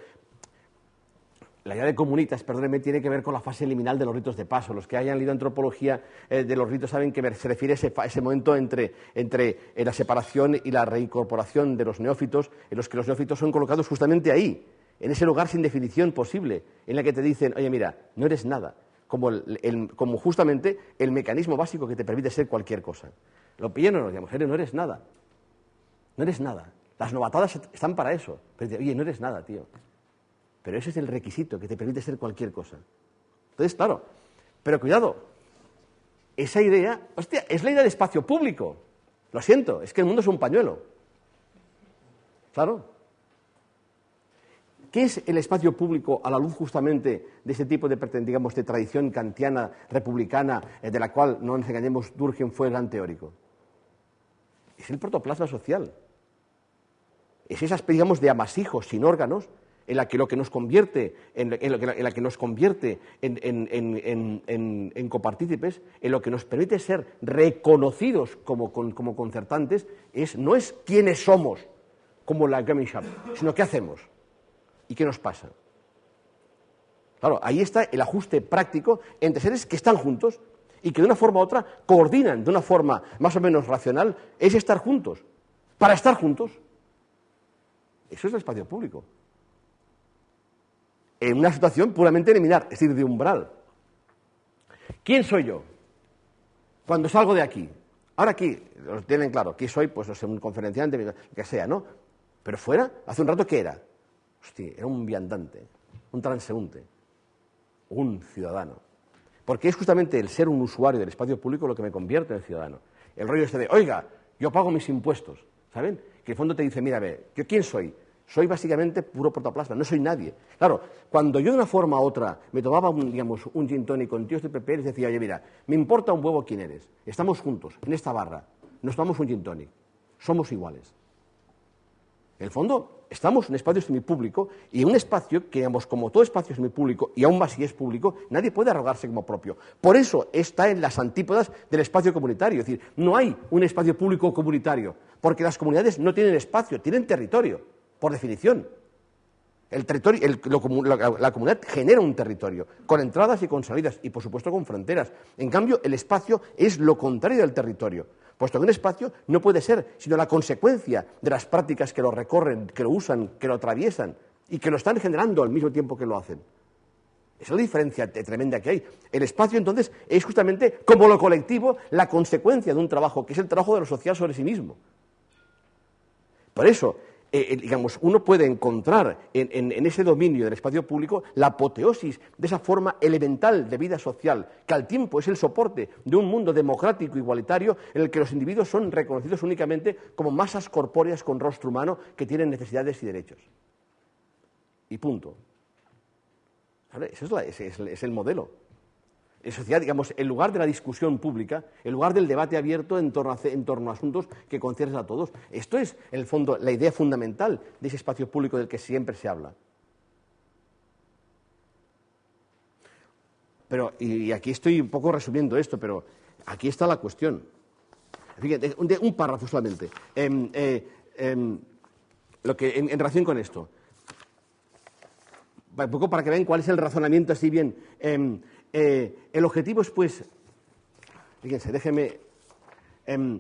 La idea de comunitas, perdónenme, tiene que ver con la fase liminal de los ritos de paso. Los que hayan leído antropología eh, de los ritos saben que se refiere a ese, ese momento entre, entre eh, la separación y la reincorporación de los neófitos, en los que los neófitos son colocados justamente ahí, en ese lugar sin definición posible, en la que te dicen, oye, mira, no eres nada, como, el, el, como justamente el mecanismo básico que te permite ser cualquier cosa. Lo pillan o no, digamos, no eres nada, no eres nada. Las novatadas están para eso. Pero te, oye, no eres nada, tío. Pero ese es el requisito que te permite ser cualquier cosa. Entonces, claro, pero cuidado, esa idea, hostia, es la idea de espacio público. Lo siento, es que el mundo es un pañuelo. Claro. ¿Qué es el espacio público a la luz justamente de ese tipo de, digamos, de tradición kantiana, republicana, de la cual, no nos engañemos, Durkheim fue el gran teórico? Es el protoplasma social. Es esas, digamos, de amasijos sin órganos, en la que lo que nos convierte en, en, lo que, en la que nos convierte en, en, en, en, en copartícipes, en lo que nos permite ser reconocidos como, como concertantes, es, no es quiénes somos, como la Gemeinschaft, sino qué hacemos y qué nos pasa. Claro, ahí está el ajuste práctico entre seres que están juntos y que de una forma u otra coordinan de una forma más o menos racional, es estar juntos, para estar juntos. Eso es el espacio público. En una situación puramente liminar, es decir, de umbral. ¿Quién soy yo? Cuando salgo de aquí. Ahora aquí, lo tienen claro, aquí soy, pues, no sé, un conferenciante, lo que sea, ¿no? Pero fuera, hace un rato, ¿qué era? Hostia, era un viandante, un transeúnte, un ciudadano. Porque es justamente el ser un usuario del espacio público lo que me convierte en ciudadano. El rollo este de, oiga, yo pago mis impuestos, ¿saben? Que en el fondo te dice, mira, ve, ¿yo quién soy? Soy básicamente puro protoplasma, no soy nadie. Claro, cuando yo de una forma u otra me tomaba un, digamos, un gin tonic con tíos de P P, les decía, oye, mira, me importa un huevo quién eres. Estamos juntos, en esta barra, nos tomamos un gin tonic. Somos iguales. En el fondo, estamos en un espacio semipúblico y en un espacio que, digamos, como todo espacio semipúblico, y aún más si es público, nadie puede arrogarse como propio. Por eso está en las antípodas del espacio comunitario. Es decir, no hay un espacio público comunitario, porque las comunidades no tienen espacio, tienen territorio. Por definición, el territorio, el, lo, la, la comunidad genera un territorio, con entradas y con salidas, y por supuesto con fronteras. En cambio, el espacio es lo contrario del territorio, puesto que un espacio no puede ser sino la consecuencia de las prácticas que lo recorren, que lo usan, que lo atraviesan, y que lo están generando al mismo tiempo que lo hacen. Esa es la diferencia tremenda que hay. El espacio, entonces, es justamente, como lo colectivo, la consecuencia de un trabajo, que es el trabajo de lo social sobre sí mismo. Por eso, Eh, digamos, uno puede encontrar en, en, en ese dominio del espacio público la apoteosis de esa forma elemental de vida social, que al tiempo es el soporte de un mundo democrático igualitario en el que los individuos son reconocidos únicamente como masas corpóreas con rostro humano que tienen necesidades y derechos. Y punto. ¿Vale? Ese es, la, ese es, es el modelo. En sociedad, digamos, en lugar de la discusión pública, en lugar del debate abierto en torno a, en torno a asuntos que conciernen a todos. Esto es, en el fondo, la idea fundamental de ese espacio público del que siempre se habla. Pero, y aquí estoy un poco resumiendo esto, pero aquí está la cuestión. Fíjate, un, un párrafo solamente. Eh, eh, eh, lo que, en, en relación con esto. Un poco para que vean cuál es el razonamiento así bien. Eh, Eh, el objetivo es, pues, fíjense, déjenme eh,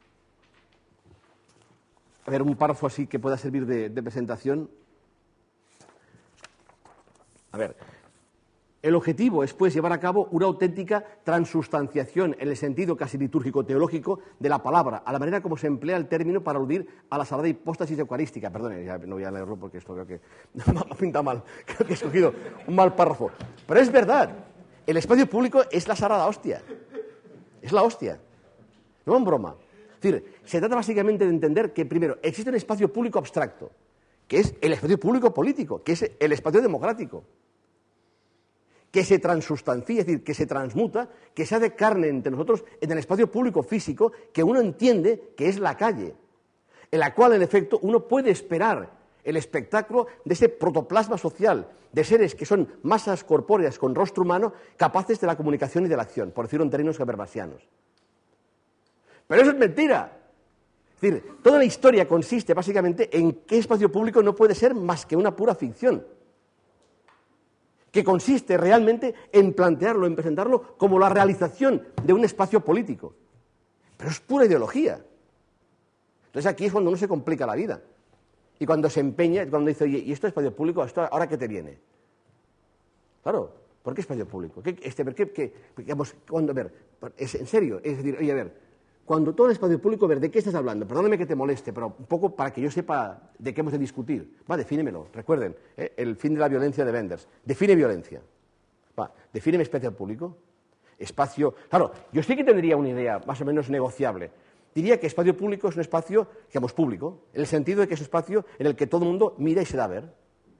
a ver un párrafo así que pueda servir de, de presentación. A ver, El objetivo es, pues, llevar a cabo una auténtica transustanciación en el sentido casi litúrgico-teológico de la palabra, a la manera como se emplea el término para aludir a la sagrada hipóstasis eucarística. Perdone, ya no voy a leerlo porque esto creo que me ha pintado mal, creo que he escogido un mal párrafo. Pero es verdad, el espacio público es la sagrada hostia, es la hostia, no en broma. Es decir, se trata básicamente de entender que, primero, existe un espacio público abstracto, que es el espacio público político, que es el espacio democrático, que se transustancia, es decir, que se transmuta, que se hace carne entre nosotros en el espacio público físico que uno entiende que es la calle, en la cual, en efecto, uno puede esperar el espectáculo de ese protoplasma social, de seres que son masas corpóreas con rostro humano, capaces de la comunicación y de la acción, por decirlo en términos habermasianos. Pero eso es mentira. Es decir, toda la historia consiste básicamente en que espacio público no puede ser más que una pura ficción, que consiste realmente en plantearlo, en presentarlo como la realización de un espacio político. Pero es pura ideología. Entonces aquí es cuando uno se complica la vida. Y cuando se empeña, cuando dice, oye, ¿y esto es espacio público? ¿Esto ahora qué te viene? Claro, ¿por qué espacio público? ¿Qué, este, ¿qué, qué, digamos, cuando, a ver, es en serio, es decir, oye, a ver, cuando todo el espacio público, a ver, ¿de qué estás hablando? Perdóname que te moleste, pero un poco para que yo sepa de qué hemos de discutir. Va, defínemelo. Recuerden, ¿eh? El fin de la violencia de Wenders. Define violencia. Va, defíneme espacio público. Espacio... Claro, yo sí que tendría una idea más o menos negociable. Diría que espacio público es un espacio, digamos, público, en el sentido de que es un espacio en el que todo el mundo mira y se da a ver.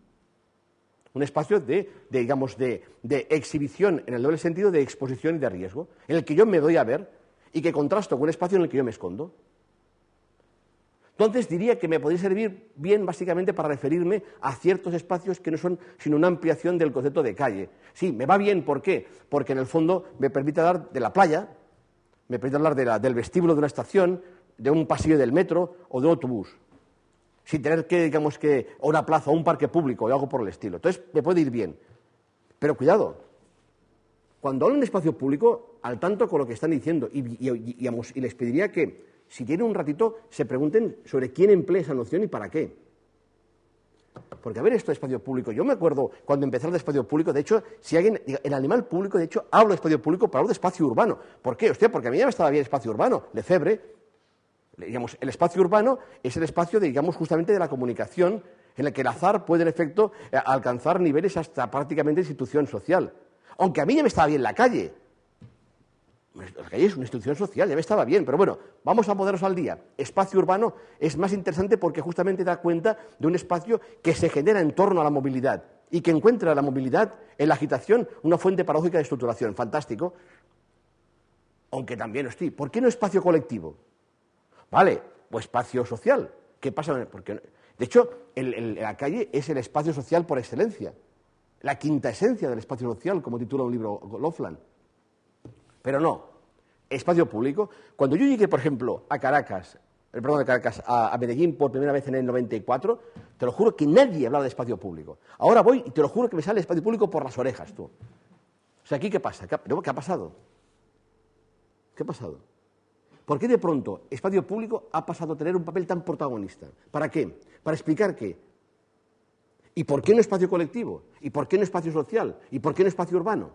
Un espacio de, de digamos, de, de exhibición, en el doble sentido de exposición y de riesgo, en el que yo me doy a ver y que contrasto con un espacio en el que yo me escondo. Entonces diría que me podría servir bien básicamente para referirme a ciertos espacios que no son sino una ampliación del concepto de calle. Sí, me va bien, ¿por qué? Porque en el fondo me permite hablar de la playa, me permite hablar de la, del vestíbulo de una estación, de un pasillo del metro o de un autobús, sin tener que, digamos que, o una plaza o un parque público o algo por el estilo. Entonces me puede ir bien. Pero cuidado, cuando hablo de espacio público, al tanto con lo que están diciendo, y, y, y, digamos, y les pediría que, si tienen un ratito, se pregunten sobre quién emplea esa noción y para qué. Porque, a ver, esto de espacio público, yo me acuerdo cuando empecé el espacio público, de hecho, si alguien, el animal público, de hecho, hablo de espacio público para hablar de espacio urbano. ¿Por qué? Hostia, porque a mí ya me estaba bien el espacio urbano, Lefebvre. Digamos, el espacio urbano es el espacio, de, digamos, justamente de la comunicación, en el que el azar puede, en efecto, alcanzar niveles hasta prácticamente de institución social. Aunque a mí ya me estaba bien la calle. La calle es una institución social, ya me estaba bien, pero bueno, vamos a ponernos al día. Espacio urbano es más interesante porque justamente da cuenta de un espacio que se genera en torno a la movilidad y que encuentra la movilidad en la agitación una fuente paradójica de estructuración. Fantástico. Aunque también, hostia, ¿por qué no espacio colectivo? Vale, o espacio social. ¿Qué pasa? Porque, de hecho, el, el, la calle es el espacio social por excelencia. La quinta esencia del espacio social, como titula un libro Loveland. Pero no, espacio público. Cuando yo llegué, por ejemplo, a Caracas, perdón, a Caracas, a, a Medellín por primera vez en el noventa y cuatro, te lo juro que nadie hablaba de espacio público. Ahora voy y te lo juro que me sale espacio público por las orejas, tú. O sea, ¿aquí qué pasa? ¿Qué ha, ¿qué ha pasado? ¿Qué ha pasado? ¿Por qué de pronto espacio público ha pasado a tener un papel tan protagonista? ¿Para qué? ¿Para explicar qué? ¿Y por qué no espacio colectivo? ¿Y por qué no espacio social? ¿Y por qué no espacio urbano?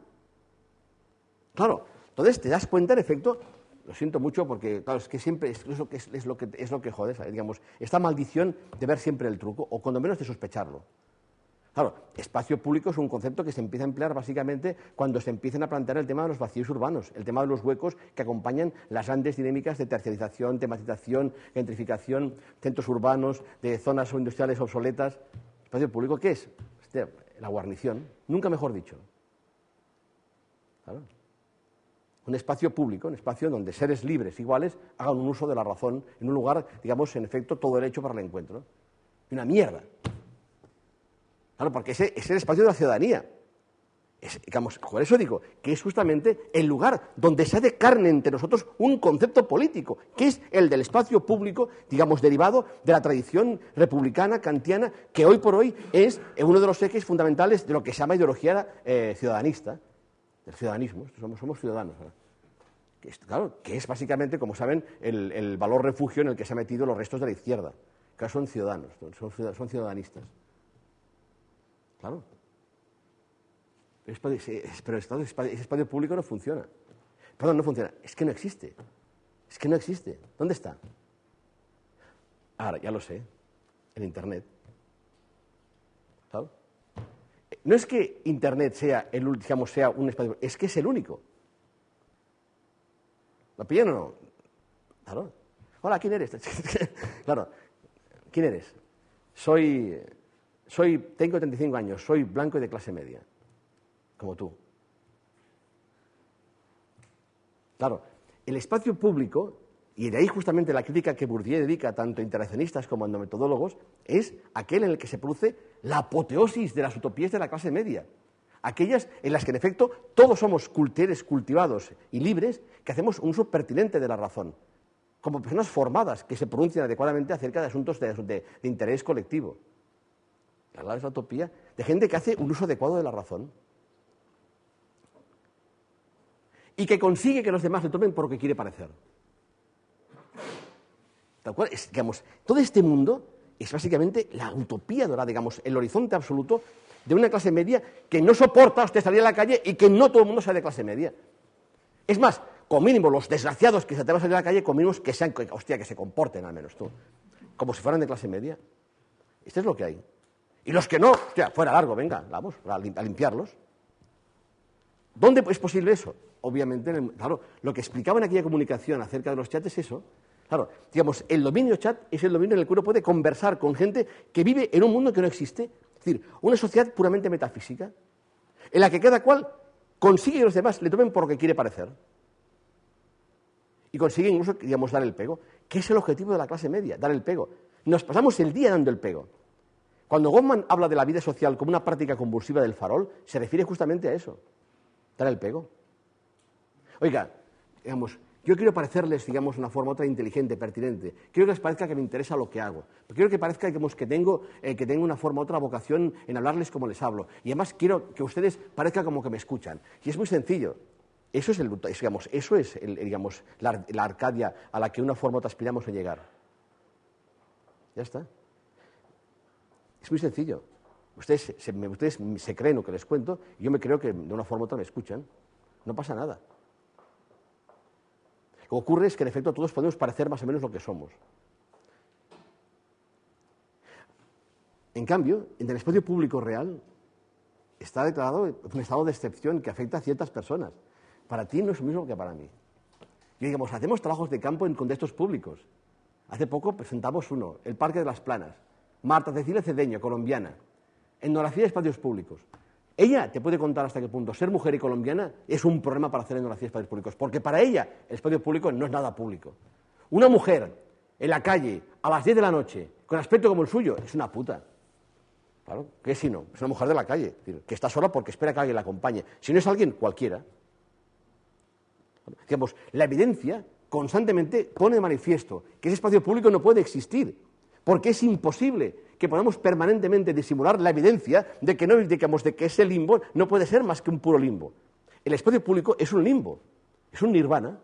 Claro, entonces te das cuenta, en efecto, lo siento mucho porque, claro, es que siempre es lo que, es, es lo que, es lo que jode, digamos, esta maldición de ver siempre el truco, o cuando menos de sospecharlo. Claro, espacio público es un concepto que se empieza a emplear básicamente cuando se empiezan a plantear el tema de los vacíos urbanos, el tema de los huecos que acompañan las grandes dinámicas de terciarización, tematización, gentrificación, centros urbanos, de zonas industriales obsoletas. ¿Espacio público qué es? La guarnición, nunca mejor dicho. Claro. Un espacio público, un espacio donde seres libres, iguales, hagan un uso de la razón en un lugar, digamos, en efecto, todo derecho para el encuentro. Y una mierda. Claro, porque ese es el espacio de la ciudadanía. Es, digamos, por eso digo que es justamente el lugar donde se hace carne entre nosotros un concepto político, que es el del espacio público, digamos, derivado de la tradición republicana, kantiana, que hoy por hoy es uno de los ejes fundamentales de lo que se llama ideología eh, ciudadanista, del ciudadanismo. Somos, somos ciudadanos, ¿verdad? Que es, claro, que es básicamente, como saben, el, el valor refugio en el que se han metido los restos de la izquierda, que son ciudadanos, son, son ciudadanistas. Claro. Pero el espacio, ese espacio público no funciona. Perdón, no funciona. Es que no existe. Es que no existe. ¿Dónde está? Ahora, ya lo sé. En Internet. ¿Sabes? No es que Internet sea, el, digamos, sea un espacio, es que es el único. ¿Lo pillan o no? Claro. Hola, ¿quién eres? Claro. ¿Quién eres? Soy, soy, tengo treinta y cinco años, soy blanco y de clase media. Como tú. Claro. El espacio público, y de ahí justamente la crítica que Bourdieu dedica tanto a interaccionistas como a endometodólogos, es aquel en el que se produce la apoteosis de las utopías de la clase media. Aquellas en las que, en efecto, todos somos seres cultivados y libres, que hacemos un uso pertinente de la razón, como personas formadas que se pronuncian adecuadamente acerca de asuntos de, de, de interés colectivo. La es la utopía de gente que hace un uso adecuado de la razón y que consigue que los demás le tomen por lo que quiere parecer. Tal cual, es, digamos, todo este mundo es básicamente la utopía dorada, digamos, el horizonte absoluto de una clase media que no soporta usted salir a la calle y que no todo el mundo sea de clase media. Es más, con mínimo los desgraciados que se atrevan a salir a la calle, con mínimo que sean, hostia, que se comporten al menos tú, como si fueran de clase media. Esto es lo que hay. Y los que no, hostia, fuera largo, venga, vamos, a limpiarlos. ¿Dónde es posible eso? Obviamente, en el, claro, lo que explicaba en aquella comunicación acerca de los chats es eso. Claro, digamos, el dominio chat es el dominio en el que uno puede conversar con gente que vive en un mundo que no existe. Es decir, una sociedad puramente metafísica, en la que cada cual consigue que los demás le tomen por lo que quiere parecer. Y consigue incluso, digamos, dar el pego, que es el objetivo de la clase media, dar el pego. Nos pasamos el día dando el pego. Cuando Goffman habla de la vida social como una práctica convulsiva del farol, se refiere justamente a eso, dar el pego. Oiga, digamos, yo quiero parecerles, digamos, de una forma otra inteligente, pertinente. Quiero que les parezca que me interesa lo que hago. Quiero que parezca, digamos, que tengo, eh, que tengo una forma, otra vocación en hablarles como les hablo. Y además quiero que ustedes parezca como que me escuchan. Y es muy sencillo. Eso es, el, digamos, eso es el, digamos, la, la Arcadia a la que de una forma u otra aspiramos a llegar. Ya está. Es muy sencillo. Ustedes se, ustedes se creen lo que les cuento y yo me creo que de una forma u otra me escuchan. No pasa nada. Lo que ocurre es que, en efecto, todos podemos parecer más o menos lo que somos. En cambio, en el espacio público real está declarado un estado de excepción que afecta a ciertas personas. Para ti no es lo mismo que para mí. Y digamos, hacemos trabajos de campo en contextos públicos. Hace poco presentamos uno, el Parque de las Planas. Marta Cecilia Cedeño, colombiana, etnografía de espacios públicos. Ella te puede contar hasta qué punto ser mujer y colombiana es un problema para hacer etnografía de espacios públicos, porque para ella el espacio público no es nada público. Una mujer en la calle a las diez de la noche con aspecto como el suyo es una puta. Claro, ¿qué si no? Es una mujer de la calle, es decir, que está sola porque espera que alguien la acompañe. Si no es alguien, cualquiera. Digamos, la evidencia constantemente pone de manifiesto que ese espacio público no puede existir, porque es imposible que podamos permanentemente disimular la evidencia de que, no, digamos, de que ese limbo no puede ser más que un puro limbo. El espacio público es un limbo, es un nirvana,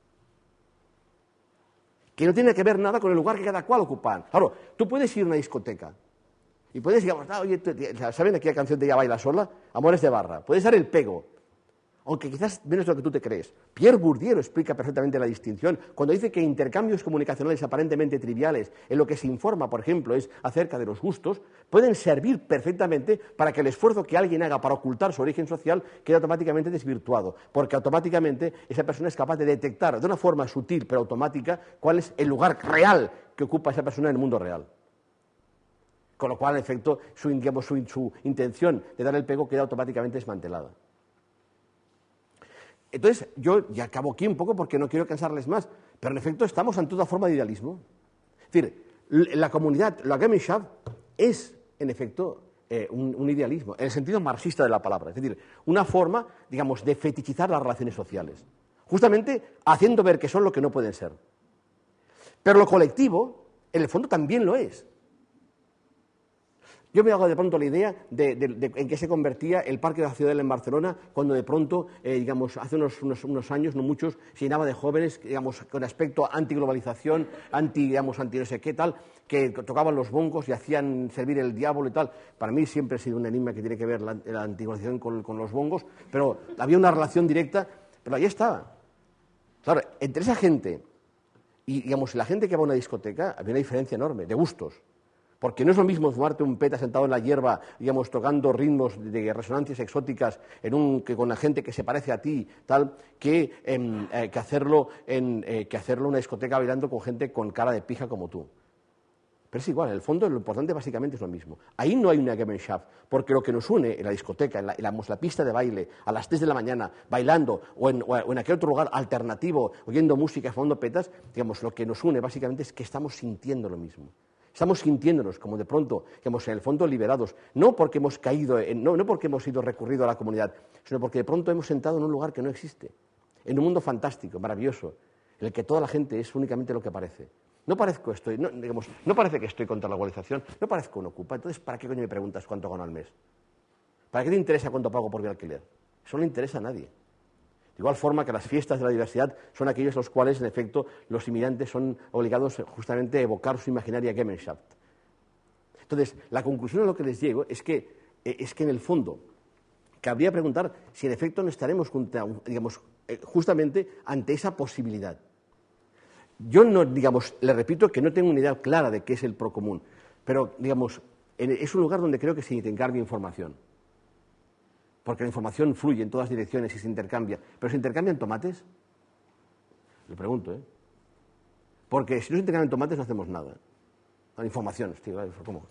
que no tiene que ver nada con el lugar que cada cual ocupa. Claro, tú puedes ir a una discoteca y puedes, digamos, ah, oye, ¿saben aquella canción de Ya baila sola? Amores de barra. Puedes dar el pego, aunque quizás menos de lo que tú te crees. Pierre Bourdieu explica perfectamente la distinción cuando dice que intercambios comunicacionales aparentemente triviales, en lo que se informa, por ejemplo, es acerca de los gustos, pueden servir perfectamente para que el esfuerzo que alguien haga para ocultar su origen social quede automáticamente desvirtuado, porque automáticamente esa persona es capaz de detectar de una forma sutil pero automática cuál es el lugar real que ocupa esa persona en el mundo real. Con lo cual, en efecto, su, digamos, su, su intención de dar el pego queda automáticamente desmantelada. Entonces, yo ya acabo aquí un poco porque no quiero cansarles más, pero en efecto estamos ante toda forma de idealismo. Es decir, la comunidad, la Gemeinschaft, es, en efecto, eh, un, un idealismo, en el sentido marxista de la palabra. Es decir, una forma, digamos, de fetichizar las relaciones sociales, justamente haciendo ver que son lo que no pueden ser. Pero lo colectivo, en el fondo, también lo es. Yo me hago de pronto la idea de, de, de en qué se convertía el Parque de la Ciudadela en Barcelona cuando de pronto, eh, digamos, hace unos, unos, unos años, no muchos, se llenaba de jóvenes, digamos, con aspecto antiglobalización, anti, digamos, anti no sé qué tal, que tocaban los bongos y hacían servir el diablo y tal. Para mí siempre ha sido un enigma que tiene que ver la, la antiglobalización con, con los bongos, pero había una relación directa, pero ahí estaba. Claro, entre esa gente y, digamos, la gente que va a una discoteca, había una diferencia enorme, de gustos. Porque no es lo mismo fumarte un peta sentado en la hierba, digamos, tocando ritmos de resonancias exóticas en un, que con la gente que se parece a ti, tal, que, eh, eh, que, hacerlo en, eh, que hacerlo en una discoteca bailando con gente con cara de pija como tú. Pero es igual, en el fondo lo importante básicamente es lo mismo. Ahí no hay una Gemeinschaft, porque lo que nos une en la discoteca, en la, en la, en la pista de baile, a las tres de la mañana, bailando, o en, o en aquel otro lugar alternativo, oyendo música, fumando petas, digamos, lo que nos une básicamente es que estamos sintiendo lo mismo. Estamos sintiéndonos como de pronto, digamos, en el fondo liberados, no porque hemos caído, en, no, no porque hemos sido recurrido a la comunidad, sino porque de pronto hemos sentado en un lugar que no existe, en un mundo fantástico, maravilloso, en el que toda la gente es únicamente lo que parece. No parezco estoy, no, digamos, no parece que estoy contra la globalización, no parezco un ocupa, entonces ¿para qué coño me preguntas cuánto gano al mes? ¿Para qué te interesa cuánto pago por mi alquiler? Eso no le interesa a nadie. De igual forma que las fiestas de la diversidad son aquellos los cuales, en efecto, los inmigrantes son obligados justamente a evocar su imaginaria Gemeinschaft. Entonces, la conclusión a lo que les llego es que, eh, es que en el fondo, cabría preguntar si en efecto no estaremos, digamos, eh, justamente ante esa posibilidad. Yo no, digamos, le repito que no tengo una idea clara de qué es el procomún, pero, digamos, es un lugar donde creo que se intercambia información. Porque la información fluye en todas direcciones y se intercambia. ¿Pero se intercambian tomates? Le pregunto, ¿eh? Porque si no se intercambian tomates no hacemos nada. La información, tío, ¿cómo?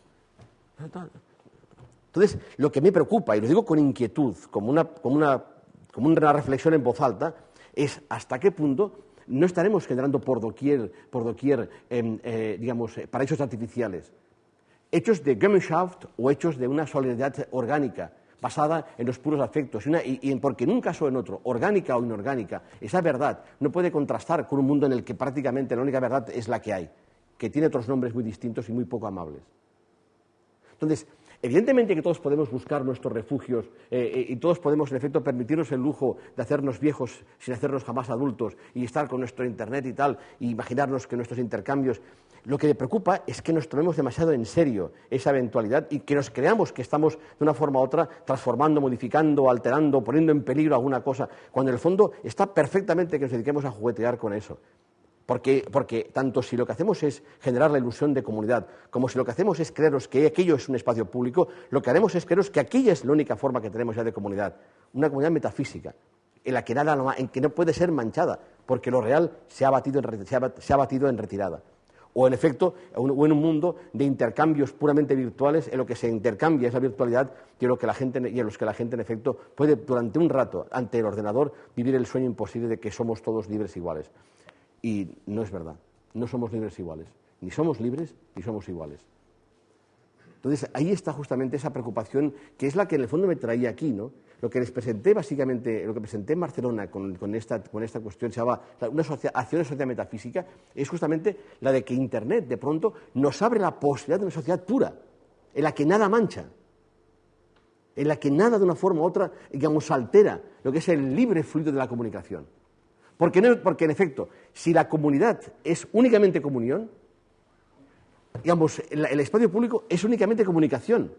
Entonces, lo que me preocupa, y lo digo con inquietud, como una, como una, como una reflexión en voz alta, es hasta qué punto no estaremos generando por doquier, por doquier eh, eh, digamos, eh, paraísos artificiales, hechos de Gemeinschaft o hechos de una solidaridad orgánica, basada en los puros afectos, y, una, y, y porque en un caso o en otro, orgánica o inorgánica, esa verdad no puede contrastar con un mundo en el que prácticamente la única verdad es la que hay, que tiene otros nombres muy distintos y muy poco amables. Entonces, evidentemente que todos podemos buscar nuestros refugios eh, y todos podemos, en efecto, permitirnos el lujo de hacernos viejos sin hacernos jamás adultos y estar con nuestro Internet y tal, e imaginarnos que nuestros intercambios. Lo que me preocupa es que nos tomemos demasiado en serio esa eventualidad y que nos creamos que estamos, de una forma u otra, transformando, modificando, alterando, poniendo en peligro alguna cosa, cuando en el fondo está perfectamente que nos dediquemos a juguetear con eso. Porque, porque tanto si lo que hacemos es generar la ilusión de comunidad, como si lo que hacemos es creeros que aquello es un espacio público, lo que haremos es creeros que aquella es la única forma que tenemos ya de comunidad, una comunidad metafísica, en la que nada, en que no puede ser manchada, porque lo real se ha batido en, se ha, se ha batido en retirada. O en efecto, o en un mundo de intercambios puramente virtuales, en lo que se intercambia es la virtualidad y en, lo que la gente, y en los que la gente, en efecto, puede durante un rato, ante el ordenador, vivir el sueño imposible de que somos todos libres iguales. Y no es verdad, no somos libres iguales, ni somos libres ni somos iguales. Entonces, ahí está justamente esa preocupación que es la que en el fondo me traía aquí, ¿no? Lo que les presenté básicamente, lo que presenté en Barcelona con, con, esta, con esta cuestión, se llama una socia, acción de sociedad metafísica, es justamente la de que Internet de pronto nos abre la posibilidad de una sociedad pura, en la que nada mancha, en la que nada de una forma u otra, digamos, altera lo que es el libre fluido de la comunicación. Porque, no, porque en efecto, si la comunidad es únicamente comunión, digamos, el, el espacio público es únicamente comunicación.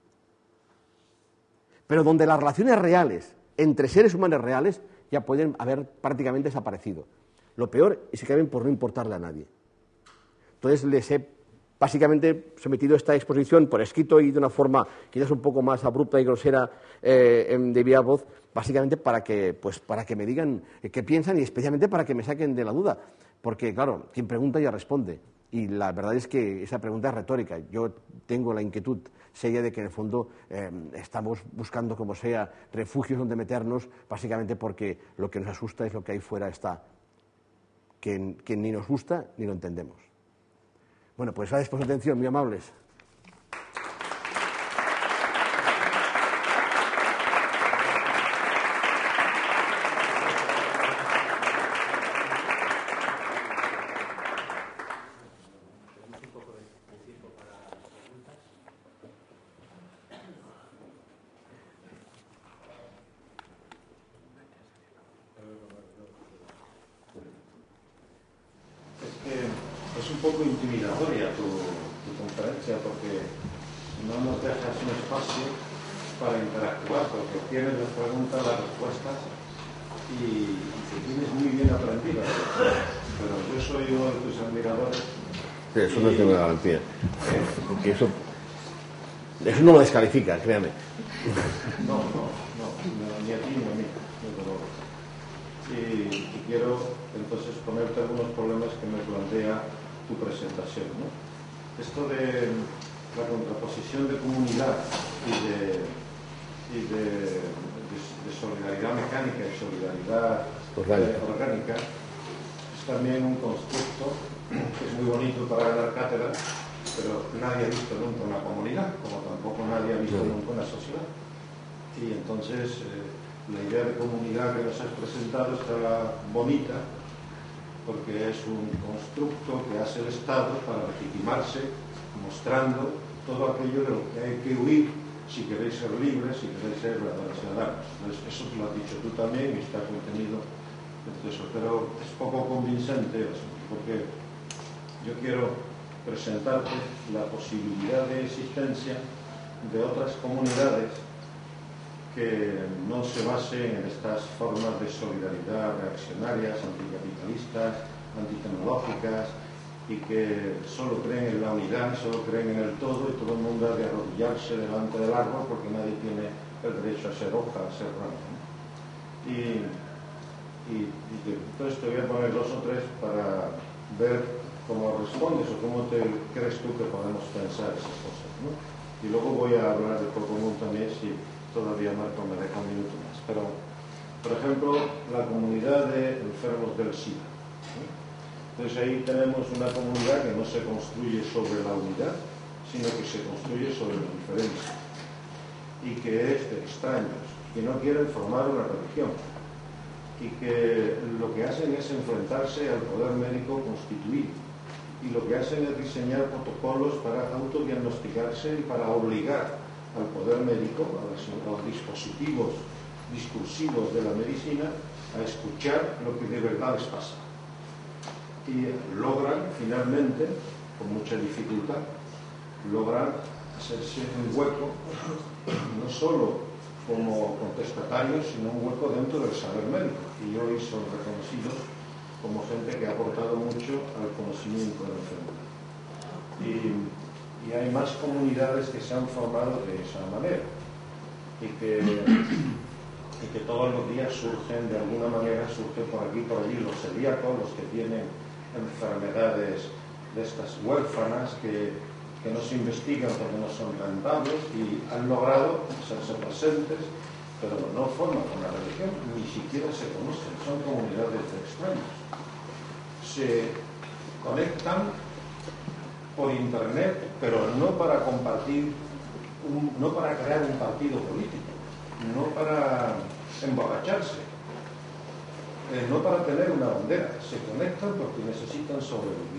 Pero donde las relaciones reales, entre seres humanos reales, ya pueden haber prácticamente desaparecido. Lo peor es que acaben por no importarle a nadie. Entonces les he básicamente sometido esta exposición por escrito y de una forma quizás un poco más abrupta y grosera eh, de viva voz, básicamente para que, pues, para que me digan qué piensan y especialmente para que me saquen de la duda. Porque, claro, quien pregunta ya responde. Y la verdad es que esa pregunta es retórica. Yo tengo la inquietud seria de que en el fondo eh, estamos buscando, como sea, refugios donde meternos, básicamente porque lo que nos asusta es lo que ahí fuera está, que, que ni nos gusta ni lo entendemos. Bueno, pues gracias por su atención, muy amables. es un poco intimidatoria tu, tu conferencia, porque no nos dejas un espacio para interactuar, porque tienes las preguntas, las respuestas y, y te tienes muy bien aprendido. Pero yo soy uno de tus admiradores. Sí, eso y, no es ninguna garantía. ¿Eh? Porque eso, eso no lo descalifica, créame. No, no, no, ni a ti ni a mí. Y, y quiero entonces ponerte algunos problemas que me plantea tu presentación, ¿no? Esto de la contraposición de comunidad y de, y de, de, de solidaridad mecánica y solidaridad orgánica. Eh, orgánica es también un constructo que es muy bonito para ganar cátedra, pero nadie ha visto nunca una comunidad, como tampoco nadie ha visto sí. nunca una sociedad. Y entonces eh, la idea de comunidad que nos has presentado está bonita, porque es un constructo que hace el Estado para legitimarse, mostrando todo aquello de lo que hay que huir si queréis ser libres, si queréis ser verdaderos ciudadanos. Entonces, eso te lo has dicho tú también y está contenido en eso, pero es poco convincente eso, porque yo quiero presentarte la posibilidad de existencia de otras comunidades que no se basen en estas formas de solidaridad reaccionarias, anticapitalistas, antitecnológicas, y que solo creen en la unidad, solo creen en el todo, y todo el mundo ha de arrodillarse delante del árbol porque nadie tiene el derecho a ser hoja, a ser rama, ¿no? Y, y, y te, entonces te voy a poner dos o tres para ver cómo respondes o cómo te crees tú que podemos pensar esas cosas, ¿no? Y luego voy a hablar de Procomún también, si todavía Marco me deja un minuto más. Pero, por ejemplo, la comunidad de enfermos del SIDA, ¿sí? Entonces ahí tenemos una comunidad que no se construye sobre la unidad, sino que se construye sobre la diferencia, y que es de extraños, que no quieren formar una religión, y que lo que hacen es enfrentarse al poder médico constituido, y lo que hacen es diseñar protocolos para autodiagnosticarse y para obligar al poder médico, a los, a los dispositivos discursivos de la medicina, a escuchar lo que de verdad les pasa. Y logran, finalmente, con mucha dificultad, logran hacerse un hueco, no solo como contestatarios, sino un hueco dentro del saber médico. Y hoy son reconocidos como gente que ha aportado mucho al conocimiento de la enfermedad. Y, y hay más comunidades que se han formado de esa manera y que, y que todos los días surgen, de alguna manera, surgen por aquí, por allí, los celíacos, los que tienen enfermedades de estas huérfanas que, que no se investigan porque no son rentables y han logrado hacerse presentes, pero no forman una religión, ni siquiera se conocen, son comunidades de extraños. Se conectan por internet, pero no para compartir, un, no para crear un partido político, no para emborracharse, eh, no para tener una bandera, se conectan porque necesitan sobrevivir.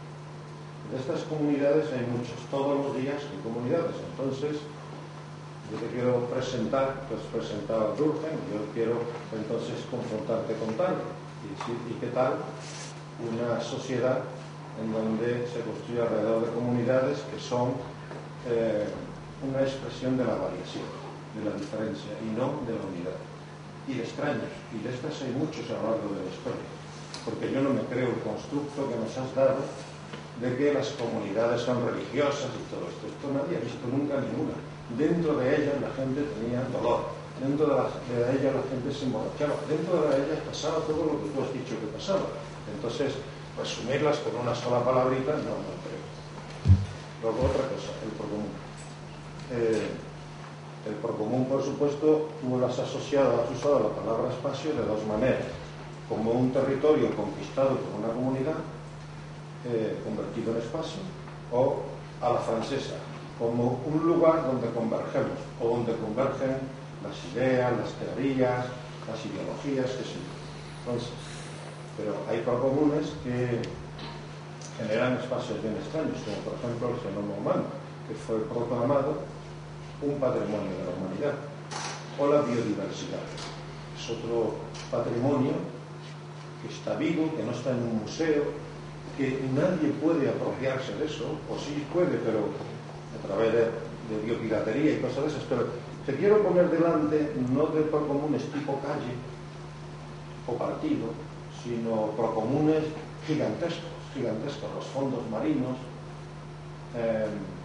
De estas comunidades hay muchas, todos los días hay comunidades. Entonces, yo te quiero presentar, pues presentado a Durkheim, yo quiero entonces confrontarte con tal, y, y qué tal una sociedad en donde se construye alrededor de comunidades que son eh, una expresión de la variación, de la diferencia, y no de la unidad. Y de extraños, y de estas hay muchos a lo largo de la historia, porque yo no me creo el constructo que nos has dado de que las comunidades son religiosas y todo esto. Esto nadie ha visto nunca ninguna. Dentro de ellas la gente tenía dolor, dentro de, la, de ellas la gente se emborrachaba, dentro de ellas pasaba todo lo que tú has dicho que pasaba. Entonces, resumirlas con una sola palabrita, no, no creo. Luego otra cosa, el procomún. Eh, el procomún, por supuesto, tú lo has asociado, has usado la palabra espacio de dos maneras. Como un territorio conquistado por una comunidad, eh, convertido en espacio, o a la francesa, como un lugar donde convergemos, o donde convergen las ideas, las teorías, las ideologías, que sí. Entonces, pero hay procomunes que generan espacios bien extraños, como por ejemplo el genoma humano, que fue proclamado un patrimonio de la humanidad, o la biodiversidad. Es otro patrimonio que está vivo, que no está en un museo, que nadie puede apropiarse de eso, o sí puede, pero a través de, de biopiratería y cosas de esas, pero te quiero poner delante no de procomunes tipo calle o partido, sino procomunes gigantescos, gigantescos, los fondos marinos, eh,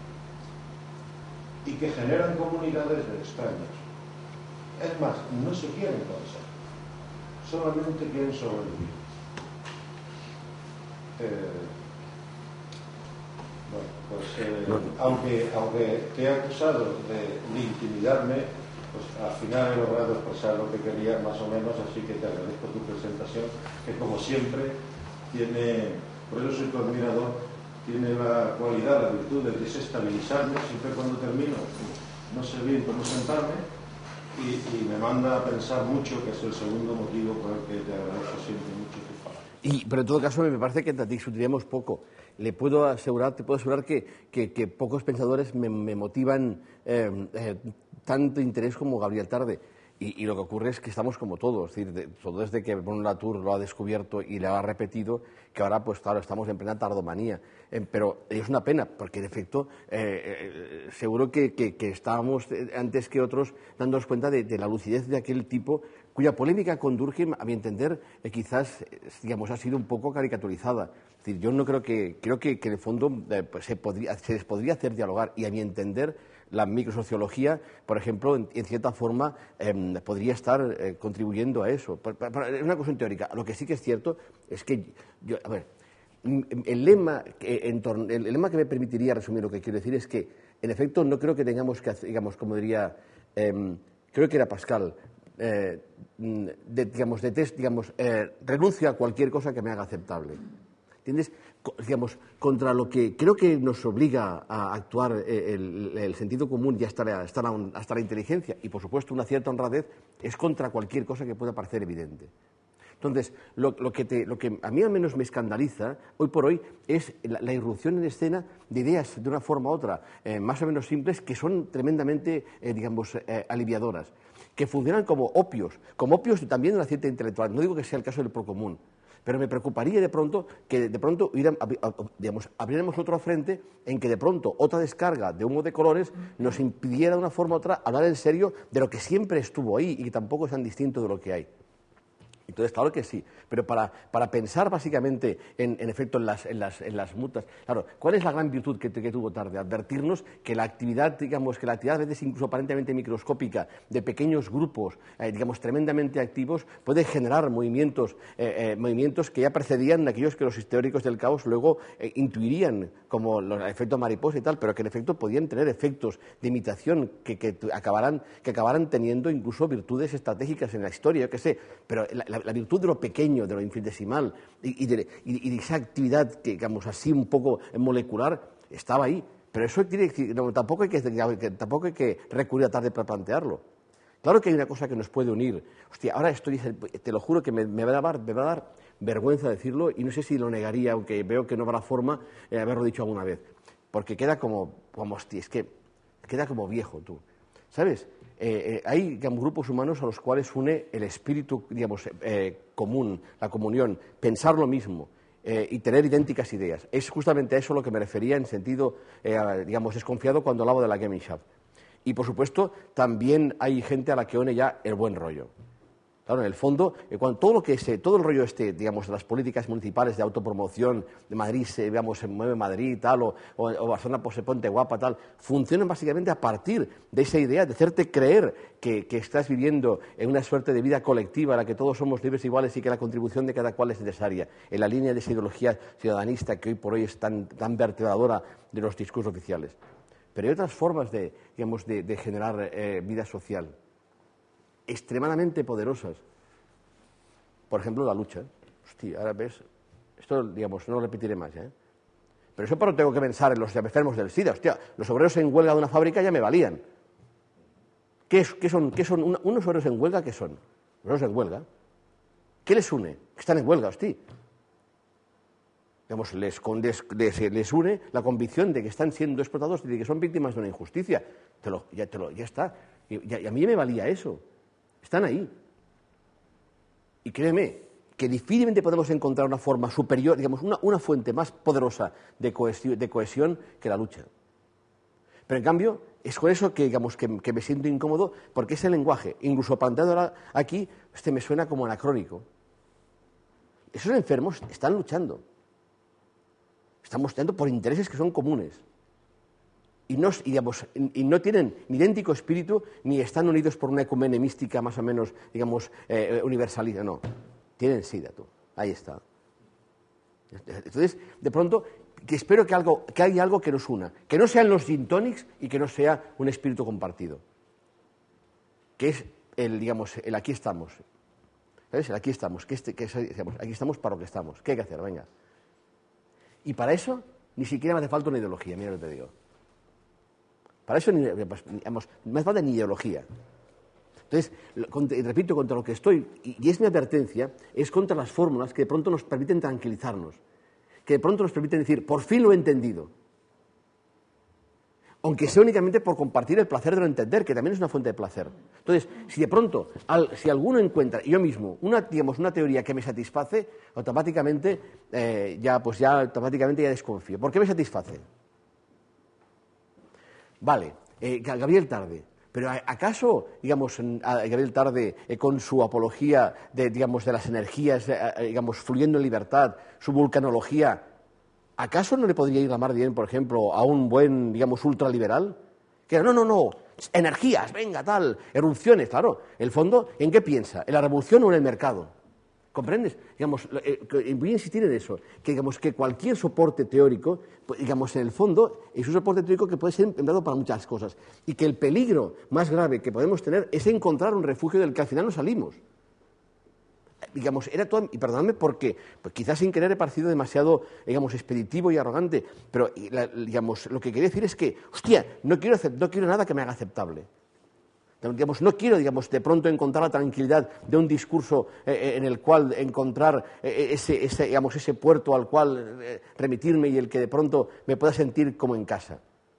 y que generan comunidades de extraños. Es más, no se quieren conocer, solamente quieren sobrevivir. Eh, bueno, pues eh, no. aunque, aunque te he acusado de, de intimidarme, pues al final he logrado expresar lo que quería más o menos, así que te agradezco tu presentación, que como siempre tiene, por eso soy tu admirador, tiene la cualidad, la virtud de desestabilizarme. Siempre cuando termino no sé bien cómo sentarme y, y me manda a pensar mucho, que es el segundo motivo por el que te agradezco siempre mucho tus palabras. Y, pero en todo caso me parece que discutiríamos poco. Le puedo asegurar, te puedo asegurar que, que, que pocos pensadores me, me motivan eh, eh, tanto interés como Gabriel Tarde. Y, y lo que ocurre es que estamos como todos, es decir, de, todo desde que Bruno Latour lo ha descubierto y le ha repetido, que ahora, pues claro, estamos en plena tardomanía. Eh, pero es una pena, porque en efecto, eh, eh, seguro que, que, que estábamos antes que otros dándonos cuenta de, de la lucidez de aquel tipo, cuya polémica con Durkheim, a mi entender, eh, quizás, digamos, ha sido un poco caricaturizada. Es decir, yo no creo que, creo que, que en el fondo eh, pues se, podría, se les podría hacer dialogar, y a mi entender, la microsociología, por ejemplo, en, en cierta forma eh, podría estar eh, contribuyendo a eso. Es una cuestión teórica. Lo que sí que es cierto es que, yo, a ver, el lema, que, en torno, el, el lema que me permitiría resumir lo que quiero decir es que, en efecto, no creo que tengamos que hacer, digamos, como diría, eh, creo que era Pascal, eh, de, digamos, de test, digamos, eh, renuncio a cualquier cosa que me haga aceptable. ¿Entiendes? Digamos, contra lo que creo que nos obliga a actuar el, el sentido común y hasta la, hasta, la, hasta la inteligencia, y por supuesto una cierta honradez, es contra cualquier cosa que pueda parecer evidente. Entonces, lo, lo, que te, lo que a mí al menos me escandaliza hoy por hoy es la, la irrupción en escena de ideas de una forma u otra, eh, más o menos simples, que son tremendamente, eh, digamos, eh, aliviadoras, que funcionan como opios, como opios también de una cierta intelectual. No digo que sea el caso del procomún, pero me preocuparía de pronto que de pronto digamos, abriéramos otro frente en que de pronto otra descarga de humo de colores nos impidiera de una forma u otra hablar en serio de lo que siempre estuvo ahí y que tampoco es tan distinto de lo que hay. Entonces, claro que sí, pero para, para pensar básicamente, en, en efecto, en las, en, las, en las mutas, claro, ¿cuál es la gran virtud que, que tuvo Tarde? Advertirnos que la actividad, digamos, que la actividad a veces incluso aparentemente microscópica de pequeños grupos, eh, digamos, tremendamente activos, puede generar movimientos, eh, eh, movimientos que ya precedían aquellos que los teóricos del caos luego eh, intuirían como el efecto mariposa y tal, pero que en efecto podían tener efectos de imitación que, que, acabarán, que acabarán teniendo incluso virtudes estratégicas en la historia, yo qué sé, pero la, la, la virtud de lo pequeño, de lo infinitesimal y, y, de, y, y de esa actividad que, digamos así, un poco molecular, estaba ahí. Pero eso quiere decir, no, tampoco, hay que, que, tampoco hay que recurrir a Tarde para plantearlo. Claro que hay una cosa que nos puede unir. Hostia, ahora estoy, te lo juro que me, me, va a dar, me va a dar vergüenza decirlo, y no sé si lo negaría, aunque veo que no habrá forma de haberlo dicho alguna vez. Porque queda como, como hostia, es que queda como viejo tú. ¿Sabes? Eh, eh, hay digamos, grupos humanos a los cuales une el espíritu, digamos, eh, común, la comunión, pensar lo mismo eh, y tener idénticas ideas. Es justamente a eso lo que me refería en sentido, eh, digamos, desconfiado cuando hablaba de la Gemeinschaft. Y, por supuesto, también hay gente a la que une ya el buen rollo. Claro, en el fondo, eh, cuando todo lo que se, todo el rollo este, digamos, de las políticas municipales de autopromoción, de Madrid, se, digamos, se mueve Madrid, tal, o, o, o Barcelona pues, se ponte guapa, tal, funcionan básicamente a partir de esa idea de hacerte creer que, que estás viviendo en una suerte de vida colectiva en la que todos somos libres iguales y que la contribución de cada cual es necesaria, en la línea de esa ideología ciudadanista que hoy por hoy es tan, tan vertebradora de los discursos oficiales. Pero hay otras formas de, digamos, de, de generar eh, vida social extremadamente poderosas. Por ejemplo, la lucha. Hostia, ahora ves, esto, digamos, no lo repetiré más, ¿eh? Pero eso pero tengo que pensar en los enfermos del SIDA. Hostia, los obreros en huelga de una fábrica ya me valían. ¿Qué, es, qué son, qué son una, unos obreros en huelga? ¿Qué son? Los obreros en huelga. ¿Qué les une? Que están en huelga, hostia. Digamos, les, les, les une la convicción de que están siendo explotados y de que son víctimas de una injusticia. Te lo, ya, te lo, ya está. Y, y a mí me valía eso. Están ahí. Y créeme que difícilmente podemos encontrar una forma superior, digamos, una, una fuente más poderosa de cohesión, de cohesión que la lucha. Pero en cambio, es con eso que, digamos, que, que me siento incómodo, porque ese lenguaje, incluso planteado aquí, este me suena como anacrónico. Esos enfermos están luchando. Están luchando por intereses que son comunes. Y no, y, digamos, y no tienen ni idéntico espíritu, ni están unidos por una ecumene mística más o menos, digamos, eh, universalista. No, tienen sida, tú. Ahí está. Entonces, de pronto, que espero que, algo, que haya algo que nos una. Que no sean los gin tonics y que no sea un espíritu compartido. Que es el, digamos, el aquí estamos. ¿Sabes? El aquí estamos. Que este, que es, digamos, aquí estamos para lo que estamos. ¿Qué hay que hacer? Venga. Y para eso, ni siquiera me hace falta una ideología, mira lo que te digo. Para eso, ni, pues, digamos, no me hace falta ni ideología. Entonces, contra, repito, contra lo que estoy, y, y es mi advertencia, es contra las fórmulas que de pronto nos permiten tranquilizarnos, que de pronto nos permiten decir, por fin lo he entendido. Aunque sea únicamente por compartir el placer de lo entender, que también es una fuente de placer. Entonces, si de pronto, al, si alguno encuentra, yo mismo, una, digamos, una teoría que me satisface, automáticamente, eh, ya, pues ya, automáticamente ya desconfío. ¿Por qué me satisface? Vale, eh, Gabriel Tarde, pero ¿acaso, digamos, Gabriel Tarde, eh, con su apología de, digamos, de las energías, eh, digamos, fluyendo en libertad, su vulcanología, ¿acaso no le podría ir la mar bien, por ejemplo, a un buen, digamos, ultraliberal? Que no, no, no, energías, venga, tal, erupciones, claro. El fondo, ¿en qué piensa? ¿En la revolución o en el mercado? ¿Comprendes? Digamos, eh, voy a insistir en eso, que, digamos, que cualquier soporte teórico, digamos, en el fondo, es un soporte teórico que puede ser empleado para muchas cosas, y que el peligro más grave que podemos tener es encontrar un refugio del que al final no salimos. Digamos, era todo, y perdonadme porque pues quizás sin querer he parecido demasiado, digamos, expeditivo y arrogante, pero, la, digamos, lo que quería decir es que, hostia, no quiero, no quiero nada que me haga aceptable. Digamos, no quiero, digamos, de pronto encontrar la tranquilidad de un discurso eh, en el cual encontrar eh, ese, ese, digamos, ese puerto al cual eh, remitirme y el que de pronto me pueda sentir como en casa.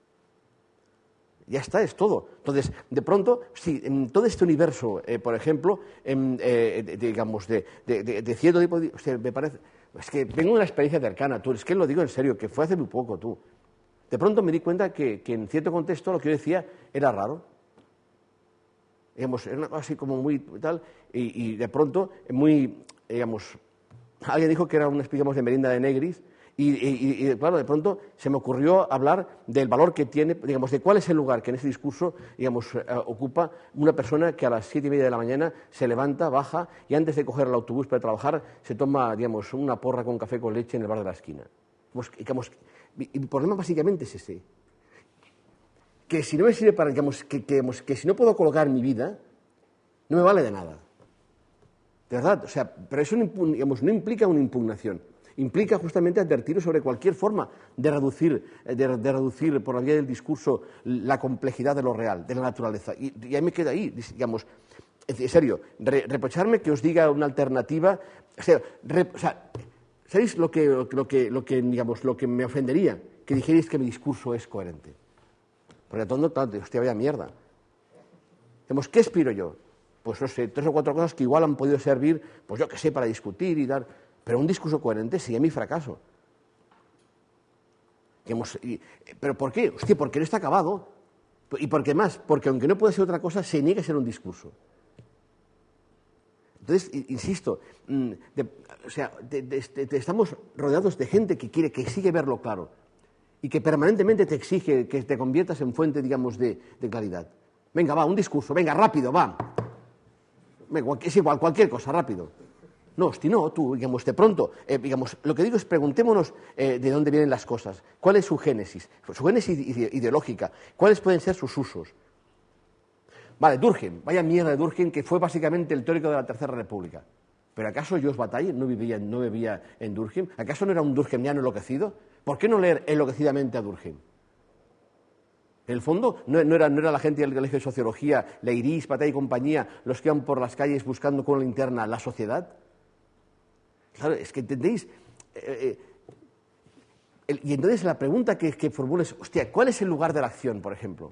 Ya está, es todo. Entonces, de pronto, si en todo este universo, eh, por ejemplo, en, eh, de, digamos, de, de, de, de cierto tipo de... O sea, me parece... Es que tengo una experiencia cercana, tú, es que lo digo en serio, que fue hace muy poco, tú. De pronto me di cuenta que, que en cierto contexto lo que yo decía era raro. Digamos, era una cosa así como muy tal, y, y de pronto, muy, digamos, alguien dijo que era una, digamos, de merienda de negris, y, y, y claro, de pronto se me ocurrió hablar del valor que tiene, digamos, de cuál es el lugar que en ese discurso, digamos, eh, ocupa una persona que a las siete y media de la mañana se levanta, baja, y antes de coger el autobús para trabajar, se toma, digamos, una porra con café con leche en el bar de la esquina. Digamos, y el problema básicamente es ese. Que si no me sirve para, digamos, que, que, digamos, que si no puedo colocar mi vida, no me vale de nada. De verdad, o sea, pero eso no, digamos, no implica una impugnación. Implica justamente advertir sobre cualquier forma de reducir, de, de reducir por la vía del discurso la complejidad de lo real, de la naturaleza. Y, y ahí me queda ahí, digamos, en serio, re, reprocharme que os diga una alternativa. O sea, re, o sea ¿sabéis lo que, lo, que, lo, que, digamos, lo que me ofendería? Que dijerais que mi discurso es coherente. Porque todo tanto, hostia, vaya mierda. Digamos, ¿qué aspiro yo? Pues no sé, tres o cuatro cosas que igual han podido servir, pues yo qué sé, para discutir y dar. Pero un discurso coherente sería mi fracaso. Digamos, y, ¿pero por qué? Hostia, porque no está acabado. ¿Y por qué más? Porque aunque no puede ser otra cosa, se niega a ser un discurso. Entonces, insisto, de, o sea, de, de, de, estamos rodeados de gente que quiere, que sigue verlo claro. Y que permanentemente te exige que te conviertas en fuente, digamos, de, de claridad. Venga, va, un discurso, venga, rápido, va. Venga, es igual, cualquier cosa, rápido. No, hosti, no, tú, digamos, de pronto, eh, digamos, lo que digo es preguntémonos eh, de dónde vienen las cosas, cuál es su génesis, su génesis ideológica, cuáles pueden ser sus usos. Vale, Durkheim, vaya mierda de Durkheim, que fue básicamente el teórico de la Tercera República. ¿Pero acaso Jos Bataille no vivía, no vivía en Durkheim? ¿Acaso no era un durkheimiano enloquecido? ¿Por qué no leer enloquecidamente a Durkheim? En el fondo, no, no, era, no era la gente del colegio de sociología, Leiris, Bataille y compañía, los que iban por las calles buscando con linterna la sociedad. Claro, es que entendéis. Eh, eh, el, y entonces la pregunta que, que formules, hostia, ¿cuál es el lugar de la acción, por ejemplo?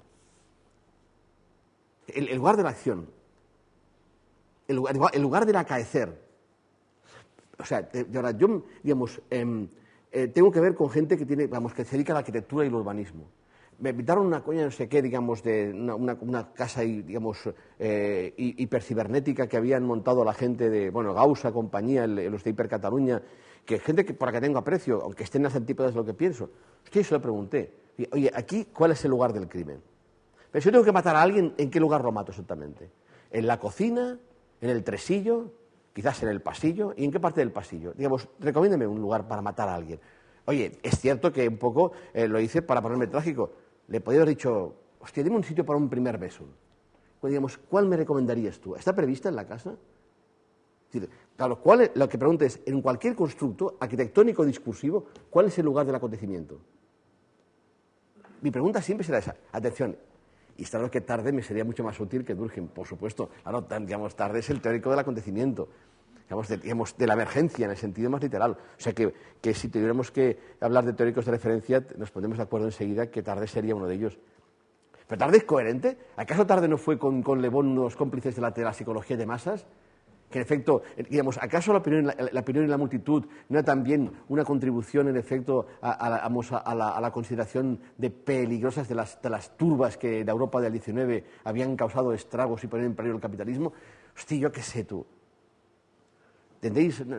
El, el lugar de la acción. El, el, el lugar del acaecer. o sea, de, de verdad, yo, digamos, eh, eh, tengo que ver con gente que tiene, vamos, que se dedica a la arquitectura y el urbanismo. Me invitaron una coña, no sé qué, digamos, de una, una, una casa, digamos, eh, hipercibernética que habían montado la gente de, bueno, Gausa, compañía, el, los de Hipercataluña, que gente que por la que tengo aprecio, aunque estén en las antípodas de lo que pienso. Hostia, se lo pregunté. Oye, aquí, ¿cuál es el lugar del crimen? Pero si yo tengo que matar a alguien, ¿en qué lugar lo mato exactamente? ¿En la cocina? ¿En el tresillo? ¿Quizás en el pasillo? ¿Y en qué parte del pasillo? Digamos, recomiéndeme un lugar para matar a alguien. Oye, es cierto que un poco eh, lo hice para ponerme trágico. Le podría haber dicho, hostia, dime un sitio para un primer beso. Pues digamos, ¿cuál me recomendarías tú? ¿Está prevista en la casa? Es decir, claro, ¿cuál es, lo que pregunto es, en cualquier constructo arquitectónico discursivo, ¿cuál es el lugar del acontecimiento? Mi pregunta siempre será esa. Atención, y claro que Tarde me sería mucho más útil que Durkheim, por supuesto. Claro, digamos, Tarde es el teórico del acontecimiento. Digamos de, digamos, de la emergencia, en el sentido más literal. O sea, que, que si tuviéramos que hablar de teóricos de referencia, nos ponemos de acuerdo enseguida que Tarde sería uno de ellos. ¿Pero Tarde es coherente? ¿Acaso Tarde no fue con, con Le Bon unos cómplices de la, de la psicología de masas? Que, en efecto, digamos, ¿acaso la opinión, la, la opinión en la multitud no era también una contribución, en efecto, a, a, la, a, la, a la consideración de peligrosas de las, de las turbas que en la Europa del diecinueve habían causado estragos y ponían en peligro el capitalismo? Hostia, yo qué sé tú. ¿Entendéis? Es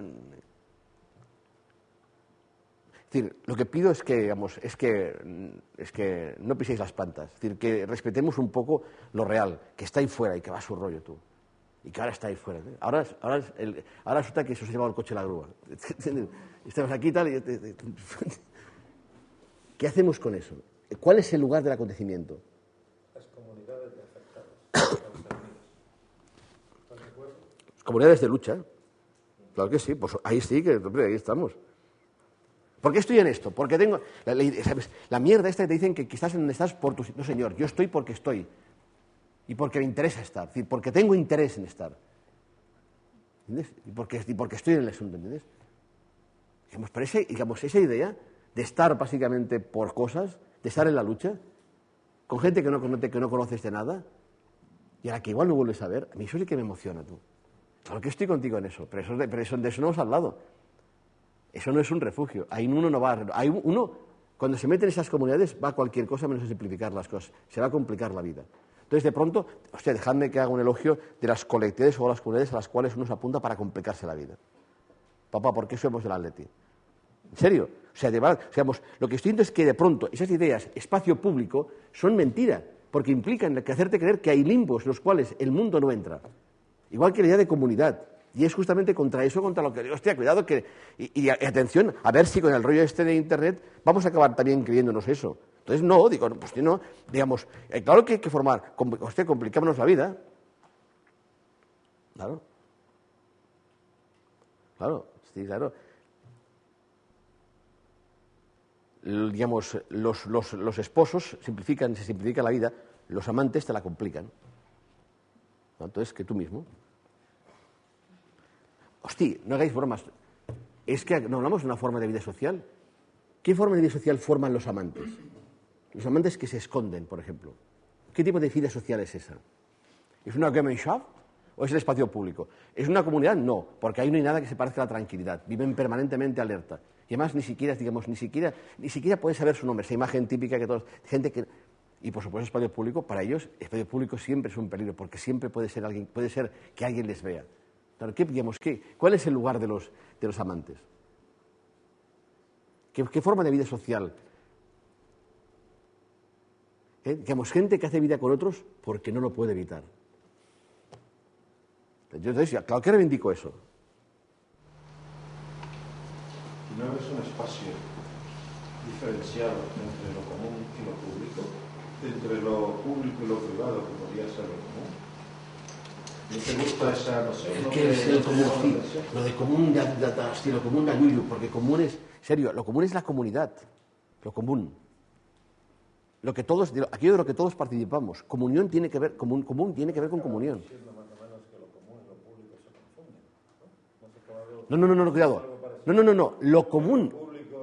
decir, lo que pido es que, digamos, es que, es que no piséis las plantas. Es decir, que respetemos un poco lo real, que está ahí fuera y que va a su rollo tú. Y que ahora está ahí fuera. ¿eh? Ahora, ahora, el, ahora resulta que eso se ha llevado el coche a la grúa. Estamos aquí y tal. Y... ¿Qué hacemos con eso? ¿Cuál es el lugar del acontecimiento? Las comunidades de afectados. Las comunidades de lucha. Claro que sí, pues ahí sí, que hombre, ahí estamos. ¿Por qué estoy en esto? Porque tengo... La, la, ¿sabes? La mierda esta que te dicen que, que estás en donde estás por tu... No, señor, yo estoy porque estoy. Y porque me interesa estar. Es decir, porque tengo interés en estar. ¿Entiendes? Y porque, y porque estoy en el asunto, ¿entiendes? Digamos, pero ese, digamos, esa idea de estar básicamente por cosas, de estar en la lucha, con gente que no, que no conoces de nada, y a la que igual no vuelves a ver, a mí eso sí que me emociona, tú. Claro que estoy contigo en eso, pero, eso, pero eso, de eso no hemos hablado. Eso no es un refugio. Ahí uno no va... Ahí uno, cuando se mete en esas comunidades, va a cualquier cosa menos a simplificar las cosas. Se va a complicar la vida. Entonces, de pronto, hostia, dejadme que haga un elogio de las colectividades o las comunidades a las cuales uno se apunta para complicarse la vida. Papá, ¿por qué somos del Atleti? ¿En serio? O sea, de verdad, o sea, lo que estoy diciendo es que de pronto esas ideas, espacio público, son mentira, porque implican que hacerte creer que hay limbos en los cuales el mundo no entra. Igual que la idea de comunidad. Y es justamente contra eso, contra lo que digo, hostia, cuidado que... Y, y, y atención, a ver si con el rollo este de Internet vamos a acabar también creyéndonos eso. Entonces, no, digo, pues no, digamos, eh, claro que hay que formar, com, hostia, complicámonos la vida. Claro. Claro, sí, claro. L, digamos, los, los, los esposos simplifican, se simplifica la vida, los amantes te la complican. Entonces, que tú mismo. Hostia, no hagáis bromas. Es que no hablamos de una forma de vida social. ¿Qué forma de vida social forman los amantes? Los amantes que se esconden, por ejemplo. ¿Qué tipo de vida social es esa? ¿Es una Gemeinschaft o es el espacio público? ¿Es una comunidad? No, porque ahí no hay nada que se parezca a la tranquilidad. Viven permanentemente alerta. Y además ni siquiera, digamos, ni siquiera, ni siquiera puede saber su nombre, esa imagen típica que todos, gente que... Y por supuesto, espacio público, para ellos, espacio público siempre es un peligro, porque siempre puede ser alguien, puede ser que alguien les vea. Claro, ¿qué, digamos, qué, ¿cuál es el lugar de los, de los amantes? ¿Qué, ¿Qué forma de vida social? ¿Eh? Digamos, gente que hace vida con otros porque no lo puede evitar. Yo entonces, claro que reivindico eso. ¿No es un espacio diferenciado entre lo común y lo público? Entre lo público y lo privado, que podría ser lo común. ¿No te gusta esa noción? Es que es el común, sí. Lo de común, ya, ya, ya, sí, lo común da yuyu, porque común es, serio, lo común es la comunidad, lo común. Lo que todos, aquello de lo que todos participamos. Comunión tiene que ver, común, común tiene que ver con comunión. No, no, no, no, cuidado. No, no, no, no, lo común.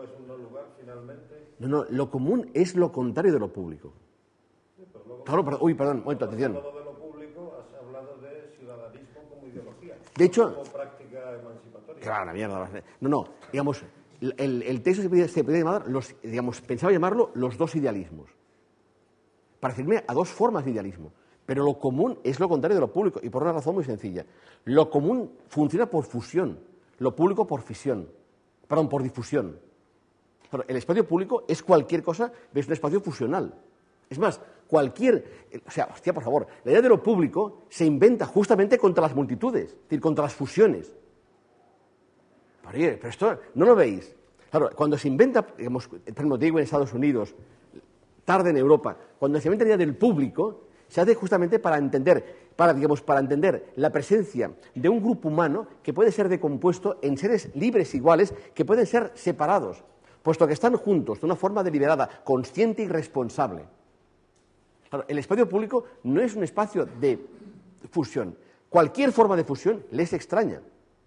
No, no, lo común es lo contrario de lo público. Claro, perdón, uy, perdón, un momento, atención. Has hablado de lo público, has hablado de ciudadanismo como ideología. De hecho, como práctica emancipatoria. Claro, la mierda. No, no, digamos, el, el texto se podría, se podría llamar, los, digamos, pensaba llamarlo los dos idealismos, para referirme a dos formas de idealismo. Pero lo común es lo contrario de lo público, y por una razón muy sencilla. Lo común funciona por fusión, lo público por fisión, perdón, por difusión. Pero el espacio público es cualquier cosa, es un espacio fusional. Es más, cualquier... O sea, hostia, por favor, la idea de lo público se inventa justamente contra las multitudes, es decir, contra las fusiones. Pero, pero esto, ¿no lo veis? Claro, cuando se inventa, digamos, por ejemplo, digo en Estados Unidos, tarde en Europa, cuando se inventa la idea del público, se hace justamente para entender, para, digamos, para entender la presencia de un grupo humano que puede ser decompuesto en seres libres iguales, que pueden ser separados, puesto que están juntos de una forma deliberada, consciente y responsable. Claro, el espacio público no es un espacio de fusión. Cualquier forma de fusión les extraña.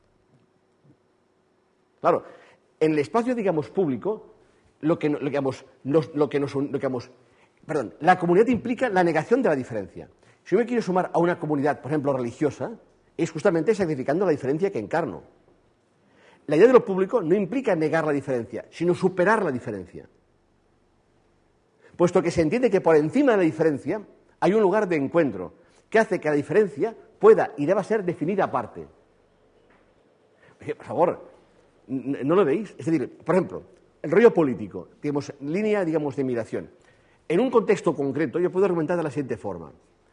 Claro, en el espacio, digamos, público, lo que, lo, digamos, nos, lo que nos, lo que, digamos, perdón, la comunidad implica la negación de la diferencia. Si yo me quiero sumar a una comunidad, por ejemplo, religiosa, es justamente sacrificando la diferencia que encarno. La idea de lo público no implica negar la diferencia, sino superar la diferencia. Puesto que se entiende que por encima de la diferencia hay un lugar de encuentro que hace que la diferencia pueda y deba ser definida aparte. Por favor, ¿no lo veis? Es decir, por ejemplo, el rollo político, digamos, línea, digamos, de migración. En un contexto concreto, yo puedo argumentar de la siguiente forma.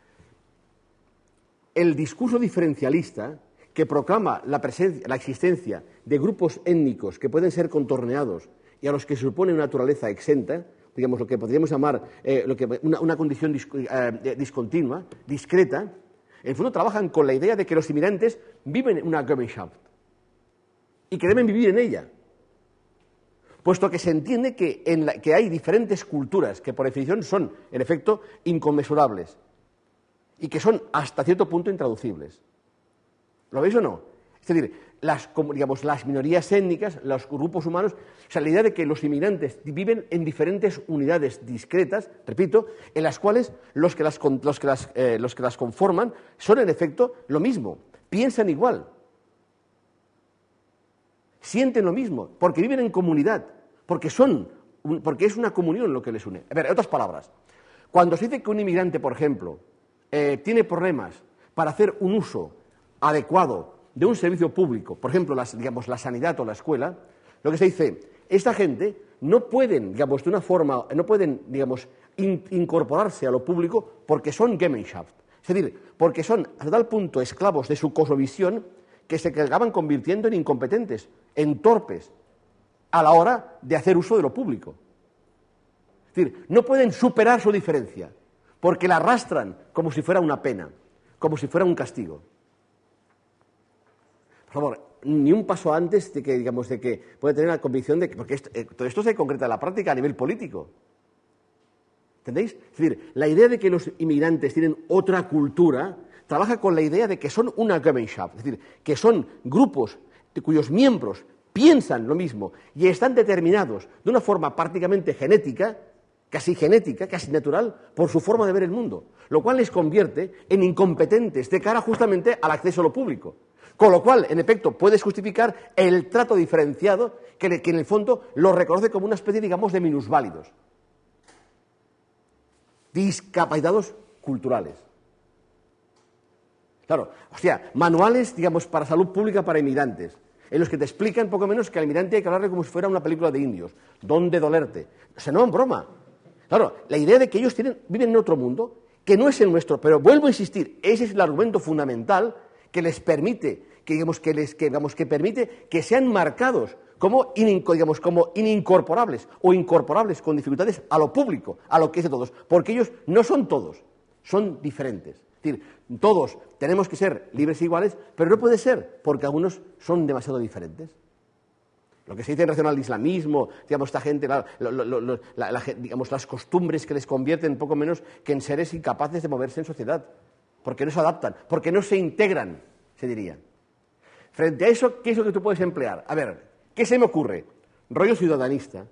El discurso diferencialista que proclama la, presencia, la existencia de grupos étnicos que pueden ser contorneados y a los que se supone una naturaleza exenta, digamos, lo que podríamos llamar eh, lo que, una, una condición dis, eh, discontinua, discreta, en el fondo trabajan con la idea de que los inmigrantes viven en una Gemeinschaft y que deben vivir en ella, puesto que se entiende que, en la, que hay diferentes culturas que por definición son, en efecto, inconmensurables y que son hasta cierto punto intraducibles. ¿Lo veis o no? Es decir, las, digamos, las minorías étnicas, los grupos humanos, o sea, la idea de que los inmigrantes viven en diferentes unidades discretas, repito, en las cuales los que las, los que las, eh, los que las conforman son, en efecto, lo mismo, piensan igual, sienten lo mismo, porque viven en comunidad, porque, son, porque es una comunión lo que les une. A ver, en otras palabras, cuando se dice que un inmigrante, por ejemplo, eh, tiene problemas para hacer un uso adecuado de un servicio público, por ejemplo, las, digamos, la sanidad o la escuela, lo que se dice, esta gente no pueden, digamos, de una forma, no pueden, digamos, in, incorporarse a lo público porque son Gemeinschaft, es decir, porque son hasta tal punto esclavos de su cosmovisión que se acaban convirtiendo en incompetentes, en torpes, a la hora de hacer uso de lo público. Es decir, no pueden superar su diferencia, porque la arrastran como si fuera una pena, como si fuera un castigo. Por favor, ni un paso antes de que, digamos, de que pueda tener la convicción de que, porque esto, eh, todo esto se concreta en la práctica a nivel político. ¿Entendéis? Es decir, la idea de que los inmigrantes tienen otra cultura trabaja con la idea de que son una Gemeinschaft, es decir, que son grupos de cuyos miembros piensan lo mismo y están determinados de una forma prácticamente genética, casi genética, casi natural, por su forma de ver el mundo, lo cual les convierte en incompetentes de cara justamente al acceso a lo público. Con lo cual, en efecto, puedes justificar el trato diferenciado que, que en el fondo lo reconoce como una especie, digamos, de minusválidos, discapacitados culturales. Claro, o sea, manuales, digamos, para salud pública para inmigrantes, en los que te explican poco menos que al inmigrante hay que hablarle como si fuera una película de indios. ¿Dónde dolerte? O sea, no en broma. Claro, la idea de que ellos tienen, viven en otro mundo, que no es el nuestro, pero vuelvo a insistir, ese es el argumento fundamental que les permite, que, digamos, que, les, que, digamos, que permite que sean marcados como, in, digamos, como inincorporables o incorporables con dificultades a lo público, a lo que es de todos, porque ellos no son todos, son diferentes. Es decir, todos tenemos que ser libres e iguales, pero no puede ser, porque algunos son demasiado diferentes. Lo que se dice en relación al islamismo, digamos, esta gente, la, lo, lo, lo, la, la, digamos, las costumbres que les convierten poco menos que en seres incapaces de moverse en sociedad, porque no se adaptan, porque no se integran, se diría. Frente a eso, ¿qué es lo que tú puedes emplear? A ver, ¿qué se me ocurre? Rollo ciudadanista.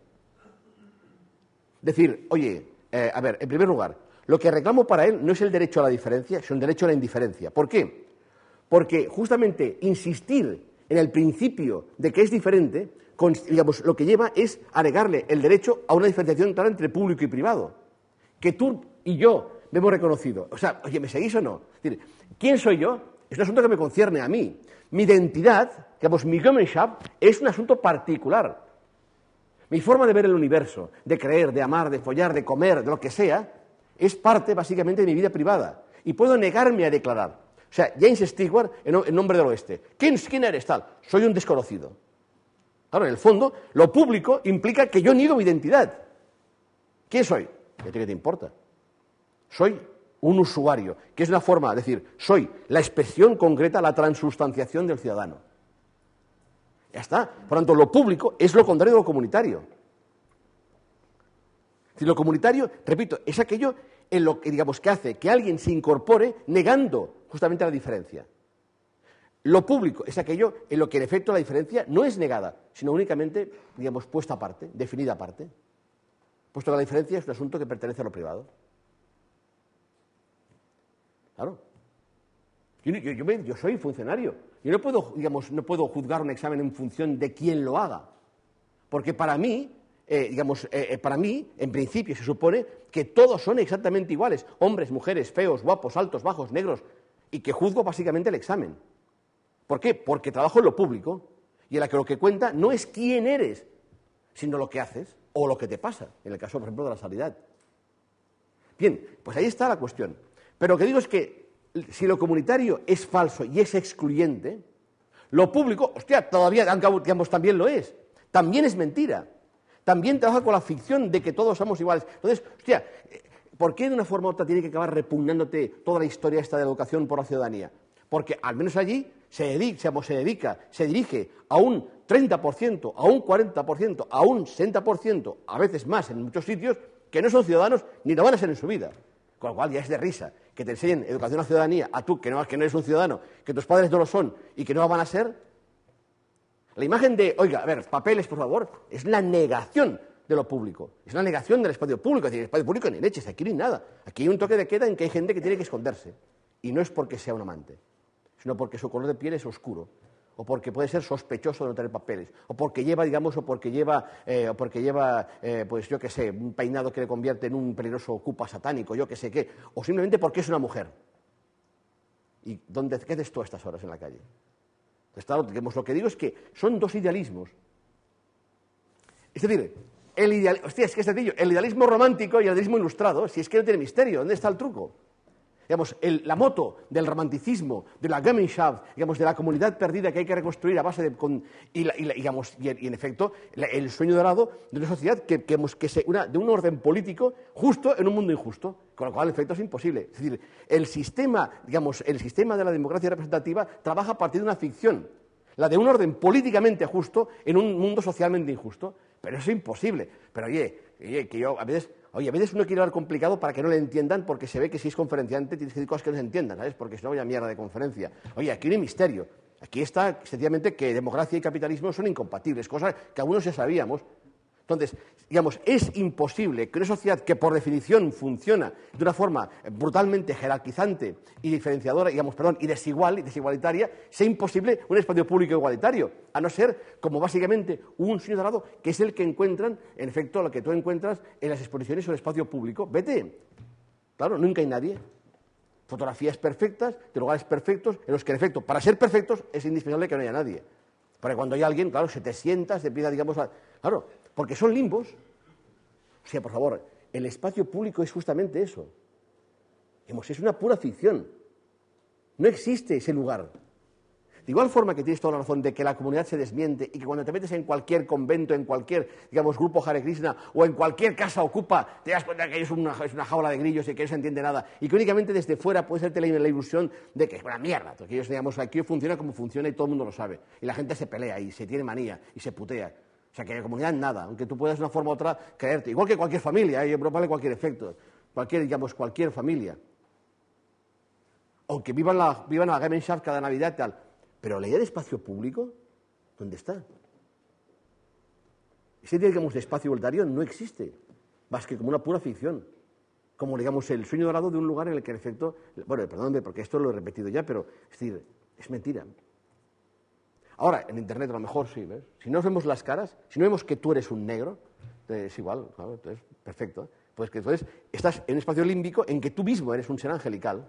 Decir, oye, eh, a ver, en primer lugar, lo que reclamo para él no es el derecho a la diferencia, sino el derecho a la indiferencia. ¿Por qué? Porque justamente insistir en el principio de que es diferente, con, digamos, lo que lleva es a negarle el derecho a una diferenciación clara entre público y privado, que tú y yo hemos reconocido. O sea, oye, ¿me seguís o no? Es decir, ¿quién soy yo? Es un asunto que me concierne a mí. Mi identidad, digamos, mi Gemeinschaft, es un asunto particular. Mi forma de ver el universo, de creer, de amar, de follar, de comer, de lo que sea, es parte, básicamente, de mi vida privada. Y puedo negarme a declarar. O sea, James Stewart, en nombre del oeste. ¿Quién, quién eres tal? Soy un desconocido. Claro, en el fondo, lo público implica que yo niego mi identidad. ¿Quién soy? ¿Qué te importa? Soy un usuario, que es una forma, es decir, soy la expresión concreta, la transustanciación del ciudadano. Ya está. Por lo tanto, lo público es lo contrario de lo comunitario. Es decir, lo comunitario, repito, es aquello en lo que, digamos, que hace que alguien se incorpore negando justamente la diferencia. Lo público es aquello en lo que, en efecto, la diferencia no es negada, sino únicamente, digamos, puesta aparte, definida aparte. Puesto que la diferencia es un asunto que pertenece a lo privado. Claro. Yo, yo, yo, yo soy funcionario. Yo no puedo, digamos, no puedo juzgar un examen en función de quién lo haga. Porque para mí, eh, digamos, eh, para mí, en principio, se supone que todos son exactamente iguales. Hombres, mujeres, feos, guapos, altos, bajos, negros. Y que juzgo básicamente el examen. ¿Por qué? Porque trabajo en lo público. Y en la que lo que cuenta no es quién eres, sino lo que haces o lo que te pasa. En el caso, por ejemplo, de la sanidad. Bien, pues ahí está la cuestión. Pero lo que digo es que si lo comunitario es falso y es excluyente, lo público, hostia, todavía, digamos, también lo es. También es mentira. También trabaja con la ficción de que todos somos iguales. Entonces, hostia, ¿por qué de una forma u otra tiene que acabar repugnándote toda la historia esta de educación por la ciudadanía? Porque al menos allí se dedica, se dedica, se dirige a un treinta por ciento, a un cuarenta por ciento, a un sesenta por ciento, a veces más en muchos sitios, que no son ciudadanos ni lo van a ser en su vida. Con lo cual ya es de risa que te enseñen educación a la ciudadanía, a tú que no, que no eres un ciudadano, que tus padres no lo son y que no lo van a ser. La imagen de, oiga, a ver, papeles, por favor, es la negación de lo público, es la negación del espacio público. Es decir, el espacio público ni leches, aquí no hay nada. Aquí hay un toque de queda en que hay gente que tiene que esconderse. Y no es porque sea un amante, sino porque su color de piel es oscuro, o porque puede ser sospechoso de no tener papeles, o porque lleva, digamos, o porque lleva, eh, o porque lleva, eh, pues yo qué sé, un peinado que le convierte en un peligroso ocupa satánico, yo qué sé qué, o simplemente porque es una mujer. ¿Y dónde, qué haces tú a estas horas en la calle? Entonces, claro, digamos, lo que digo es que son dos idealismos. Es decir, el ideal, hostia, es que es sencillo, el idealismo romántico y el idealismo ilustrado, si es que no tiene misterio, ¿dónde está el truco? Digamos, el, la moto del romanticismo, de la Gemeinschaft, digamos, de la comunidad perdida que hay que reconstruir a base de... Con, y, la, y, la, digamos, y, y, en efecto, la, el sueño dorado de una sociedad que, que, que se, una, de un orden político justo en un mundo injusto, con lo cual el efecto es imposible. Es decir, el sistema, digamos, el sistema de la democracia representativa trabaja a partir de una ficción, la de un orden políticamente justo en un mundo socialmente injusto. Pero eso es imposible. Pero oye, oye que yo a veces... Oye, a veces uno quiere hablar complicado para que no le entiendan, porque se ve que si es conferenciante tienes que decir cosas que no se entiendan, ¿sabes? Porque si no, vaya mierda de conferencia. Oye, aquí no hay misterio. Aquí está, sencillamente, que democracia y capitalismo son incompatibles, cosas que algunos ya sabíamos. Entonces, digamos, es imposible que una sociedad que por definición funciona de una forma brutalmente jerarquizante y diferenciadora, digamos, perdón, y desigual, y desigualitaria, sea imposible un espacio público igualitario, a no ser como básicamente un sueño dorado, que es el que encuentran, en efecto, lo que tú encuentras en las exposiciones sobre el espacio público. Vete. Claro, nunca hay nadie. Fotografías perfectas, de lugares perfectos, en los que, en efecto, para ser perfectos es indispensable que no haya nadie. Porque cuando hay alguien, claro, se te sienta, se empieza, digamos, a... Claro, porque son limbos. O sea, por favor, el espacio público es justamente eso. Digamos, es una pura ficción. No existe ese lugar. De igual forma que tienes toda la razón de que la comunidad se desmiente y que cuando te metes en cualquier convento, en cualquier, digamos, grupo Hare Krishna o en cualquier casa ocupa, te das cuenta que es una, es una jaula de grillos y que no se entiende nada y que únicamente desde fuera puede hacerte la, la ilusión de que es una mierda. Porque ellos, digamos, aquí funciona como funciona y todo el mundo lo sabe. Y la gente se pelea y se tiene manía y se putea. O sea, que en la comunidad nada, aunque tú puedas de una forma u otra creerte. Igual que cualquier familia, ¿eh? Vale cualquier efecto, cualquier, digamos, cualquier familia. Aunque vivan la, vivan la Gemeinschaft cada Navidad y tal. Pero la idea de espacio público, ¿dónde está? Ese digamos, de espacio voluntario no existe, más que como una pura ficción. Como, digamos, el sueño dorado de un lugar en el que, en efecto... Bueno, perdóname, porque esto lo he repetido ya, pero, es decir, es mentira. Ahora, en Internet a lo mejor sí, ¿ves? Si no vemos las caras, si no vemos que tú eres un negro, es igual, claro, entonces, perfecto. Pues que entonces estás en un espacio límbico en que tú mismo eres un ser angelical.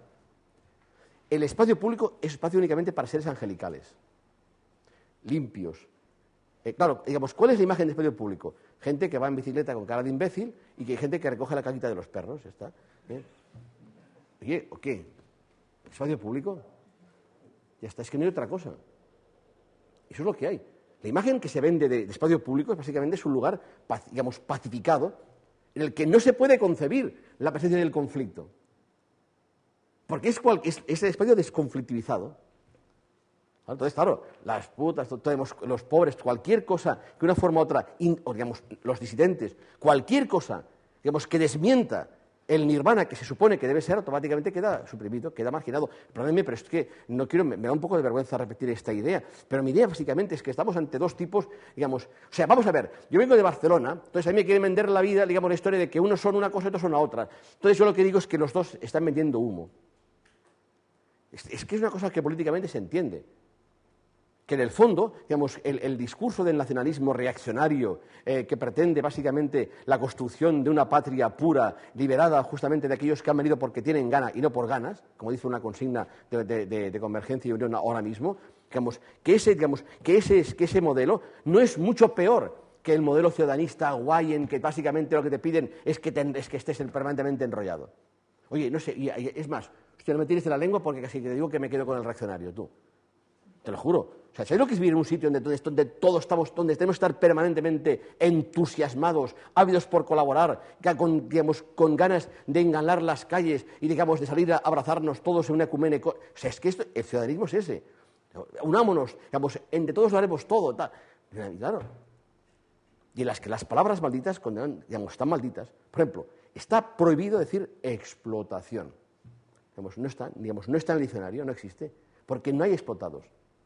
El espacio público es espacio únicamente para seres angelicales, limpios. Eh, claro, digamos, ¿cuál es la imagen del espacio público? Gente que va en bicicleta con cara de imbécil y que hay gente que recoge la caquita de los perros, ¿ya está? ¿Eh? Oye, ¿o qué? ¿Espacio público? Ya está, es que no hay otra cosa. Eso es lo que hay. La imagen que se vende de, de espacio público es básicamente es un lugar, digamos, pacificado, en el que no se puede concebir la presencia del conflicto. Porque es, cual, es, es el espacio desconflictivizado. Entonces, claro, las putas, todos, los pobres, cualquier cosa que de una forma u otra, in, o digamos, los disidentes, cualquier cosa, digamos, que desmienta el nirvana que se supone que debe ser, automáticamente queda suprimido, queda marginado. Perdónenme, pero es que no quiero, me, me da un poco de vergüenza repetir esta idea, pero mi idea básicamente es que estamos ante dos tipos, digamos, o sea, vamos a ver, yo vengo de Barcelona, entonces a mí me quieren vender la vida, digamos, la historia de que unos son una cosa y otros son la otra. Entonces yo lo que digo es que los dos están vendiendo humo. Es, es que es una cosa que políticamente se entiende. Que en el fondo, digamos, el, el discurso del nacionalismo reaccionario eh, que pretende básicamente la construcción de una patria pura, liberada justamente de aquellos que han venido porque tienen ganas y no por ganas, como dice una consigna de, de, de, de Convergencia y Unión ahora mismo, digamos, que, ese, digamos, que, ese, que ese modelo no es mucho peor que el modelo ciudadanista guay en que básicamente lo que te piden es que, te, es que estés permanentemente enrollado. Oye, no sé, y, y, es más, hostia, no me tires de la lengua porque casi te digo que me quedo con el reaccionario, tú. Te lo juro. O sea, ¿sabes lo que es vivir en un sitio donde, donde todos estamos, donde tenemos que estar permanentemente entusiasmados, ávidos por colaborar, con, digamos, con ganas de enganar las calles y, digamos, de salir a abrazarnos todos en una ecumene? O sea, es que esto, el ciudadanismo es ese. Unámonos, digamos, entre todos lo haremos todo. Tal. Y claro. Y en las que las palabras malditas, cuando, digamos, están malditas, por ejemplo, está prohibido decir explotación. Digamos, no está, digamos, no está en el diccionario, no existe, porque no hay explotados.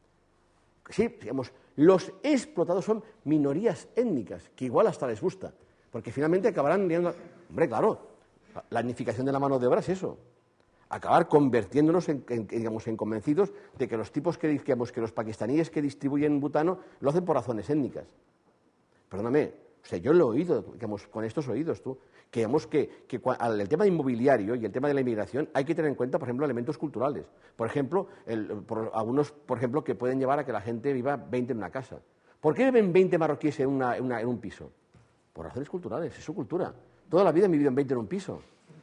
Sí, digamos, los explotados son minorías étnicas, que igual hasta les gusta, porque finalmente acabarán viendo... Hombre, claro, la unificación de la mano de obra es eso, acabar convirtiéndonos en, en, digamos, en convencidos de que los tipos que, digamos, que los pakistaníes que distribuyen butano lo hacen por razones étnicas. Perdóname, o sea, yo lo he oído, digamos, con estos oídos, tú, que digamos que, que al, el tema de inmobiliario y el tema de la inmigración hay que tener en cuenta, por ejemplo, elementos culturales. Por ejemplo, el, por, algunos, por ejemplo, que pueden llevar a que la gente viva veinte en una casa. ¿Por qué viven veinte marroquíes en, una, en, una, en un piso? Por razones culturales, es su cultura. Toda la vida han vivido en veinte en un piso.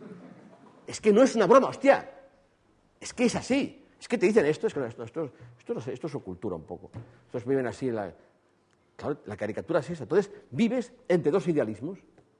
Es que no es una broma, hostia. Es que es así. Es que te dicen esto, es que esto, esto, esto, esto, esto es su cultura un poco. Estos viven así en la... Claro, la caricatura es esa. Entonces, vives entre dos idealismos.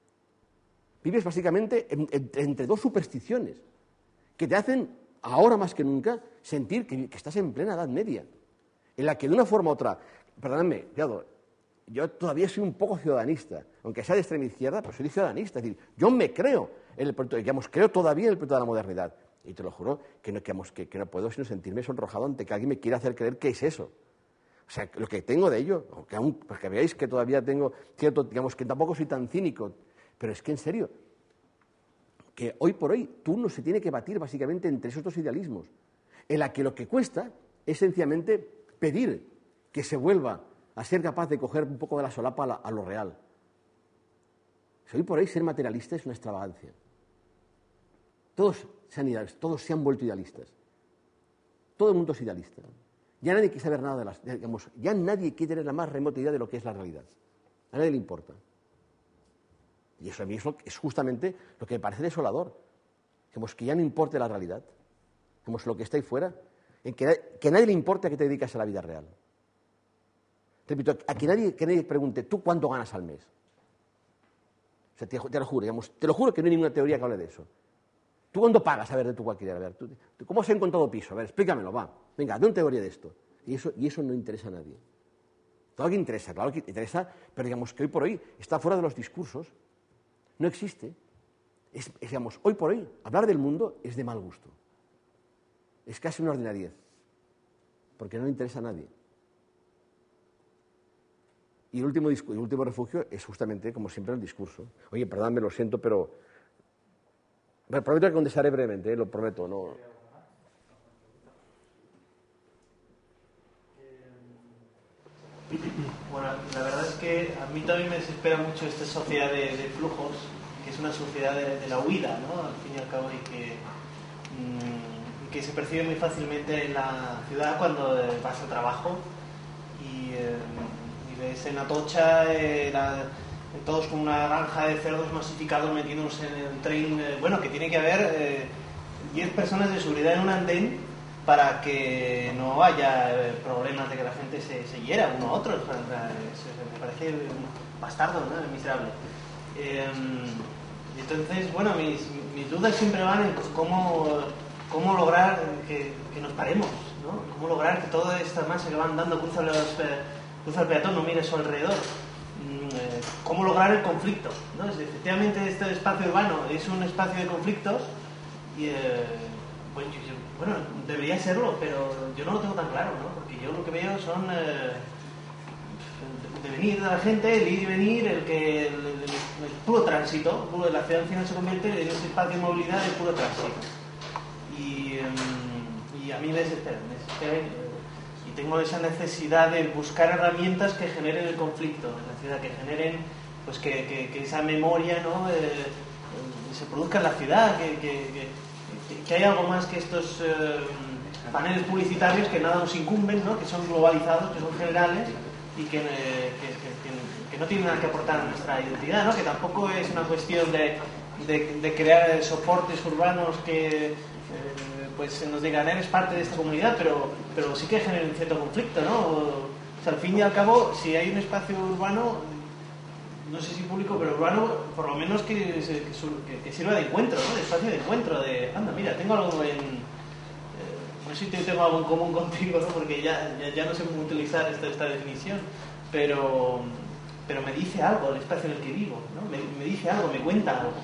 Vives básicamente en, en, entre dos supersticiones que te hacen, ahora más que nunca, sentir que, que estás en plena Edad Media, en la que de una forma u otra, perdóname, cuidado, yo todavía soy un poco ciudadanista, aunque sea de extrema izquierda, pero soy ciudadanista, es decir, yo me creo en el proyecto, digamos, creo todavía en el proyecto de la modernidad, y te lo juro que no, digamos, que, que no puedo sino sentirme sonrojado ante que alguien me quiera hacer creer que es eso. O sea, lo que tengo de ello, aunque aún, porque veáis que todavía tengo cierto, digamos, que tampoco soy tan cínico, pero es que en serio, que hoy por hoy tú no se tiene que batir básicamente entre esos dos idealismos, en la que lo que cuesta es sencillamente pedir que se vuelva a ser capaz de coger un poco de la solapa a, la, a lo real. Si hoy por hoy ser materialista es una extravagancia. Todos se han idealistas, todos se han vuelto idealistas. Todo el mundo es idealista. Ya nadie quiere saber nada de las... Digamos, ya nadie quiere tener la más remota idea de lo que es la realidad. A nadie le importa. Y eso a mí es, lo, es justamente lo que me parece desolador. Digamos, que ya no importe la realidad. Digamos, lo que está ahí fuera. En que, que a nadie le importe a qué te dedicas a la vida real. Repito, a que nadie, que nadie pregunte, ¿tú cuánto ganas al mes? O sea, te, te lo juro, digamos, te lo juro que no hay ninguna teoría que hable de eso. ¿Tú cuándo pagas? A ver, de tu cualquier, a ver, ¿tú, tú, ¿cómo has encontrado piso? A ver, explícamelo, va. Venga, de una teoría de esto. Y eso, y eso no interesa a nadie. Claro que interesa, claro que interesa, pero digamos que hoy por hoy está fuera de los discursos. No existe. Es, es, digamos, hoy por hoy, hablar del mundo es de mal gusto. Es casi una ordinariez. Porque no le interesa a nadie. Y el último, el último refugio es justamente, como siempre, el discurso. Oye, perdón, me lo siento, pero... pero prometo que contestaré brevemente, ¿eh? Lo prometo, no... que a mí también me desespera mucho esta sociedad de, de flujos, que es una sociedad de, de la huida, ¿no? Al fin y al cabo, y que, mmm, que se percibe muy fácilmente en la ciudad cuando eh, vas al trabajo y, eh, y ves en Atocha eh, la, todos con una granja de cerdos masificados metiéndose en el tren, eh, bueno, que tiene que haber eh, diez personas de seguridad en un andén para que no haya eh, problemas de que la gente se, se hiera uno a otro. O sea, es, me parece un bastardo, ¿no? Miserable. Eh, entonces, bueno, mis, mis dudas siempre van en cómo, cómo lograr que, que nos paremos, ¿no? Cómo lograr que toda esta masa que van dando cruza, los, cruza el peatón, no mire a su alrededor. Eh, cómo lograr el conflicto, ¿no? Es, efectivamente, este espacio urbano es un espacio de conflictos y, eh, pues, yo, yo, bueno, debería serlo, pero yo no lo tengo tan claro, ¿no? Porque yo lo que veo son eh, de venir de la gente, el ir y venir, el que el, el, el puro tránsito, puro, la ciudad al final se convierte en ese espacio de movilidad de puro tránsito. Y, um, y a mí me desespera, me desespera y, y tengo esa necesidad de buscar herramientas que generen el conflicto en la ciudad, que generen, pues que, que, que esa memoria, ¿no? Eh, eh, se produzca en la ciudad, que, que, que, que hay algo más que estos eh, paneles publicitarios que nada nos incumben, ¿no? Que son globalizados, que son generales y que, eh, que, que, que no tienen nada que aportar a nuestra identidad, ¿no? Que tampoco es una cuestión de, de, de crear soportes urbanos que eh, pues nos digan eres parte de esta comunidad, pero, pero sí que generen un cierto conflicto, ¿no? O sea, al fin y al cabo, si hay un espacio urbano, no sé si público, pero urbano, por lo menos que, que, que sirva de encuentro, ¿no? De espacio de encuentro, de, anda, mira, tengo algo en... No sé si tengo algo en común contigo, ¿no? Porque ya, ya, ya no sé cómo utilizar esta, esta definición, pero, pero me dice algo el espacio en el que vivo, ¿no? Me, me dice algo, me cuenta algo.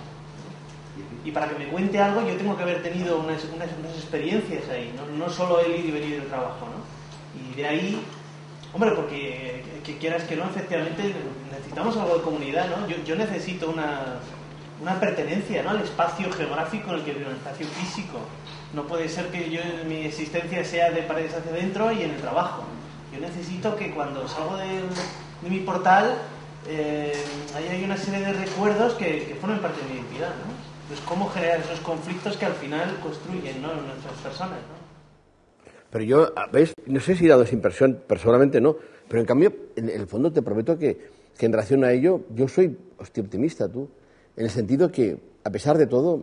Y para que me cuente algo yo tengo que haber tenido unas, unas, unas experiencias ahí, ¿no? No solo el ir y venir del trabajo, ¿no? Y de ahí, hombre, porque que, que quieras que no, efectivamente necesitamos algo de comunidad, ¿no? Yo, yo necesito una, una pertenencia, ¿no? Al espacio geográfico en el que vivo, un espacio físico. No puede ser que yo, mi existencia sea de paredes hacia adentro y en el trabajo. Yo necesito que cuando salgo de, de mi portal eh, haya hay una serie de recuerdos que, que formen parte de mi identidad, ¿no? Entonces, ¿cómo generar esos conflictos que al final construyen, ¿no? Nuestras personas, ¿no? Pero yo, ¿ves? No sé si he dado esa impresión, personalmente no, pero en cambio, en el fondo te prometo que, que en relación a ello, yo soy, hostia, optimista, tú, en el sentido que, a pesar de todo,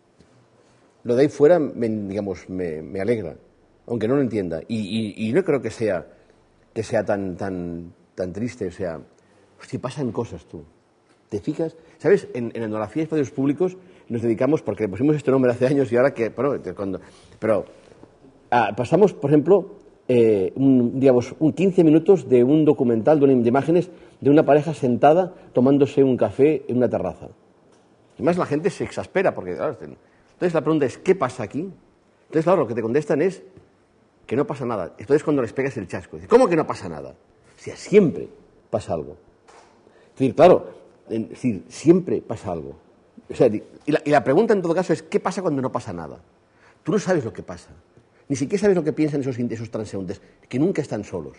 lo de ahí fuera, me, digamos, me, me alegra, aunque no lo entienda. Y, y, y no creo que sea, que sea tan, tan, tan triste, o sea, hostia, pasan cosas, tú. ¿Te fijas? ¿Sabes? En, en etnografía y espacios públicos nos dedicamos, porque le pusimos este nombre hace años y ahora que, bueno, cuando, pero ah, pasamos, por ejemplo, eh, un, digamos, un quince minutos de un documental, de, una, de imágenes de una pareja sentada tomándose un café en una terraza. Además la gente se exaspera porque, claro, entonces la pregunta es, ¿qué pasa aquí? Entonces, claro, lo que te contestan es que no pasa nada. Entonces cuando les pegas el chasco, dices, ¿cómo que no pasa nada? O sea, siempre pasa algo. Es decir, claro, es decir, siempre pasa algo. O sea, y la, y la pregunta en todo caso es, ¿qué pasa cuando no pasa nada? Tú no sabes lo que pasa. Ni siquiera sabes lo que piensan esos, esos transeúntes, que nunca están solos.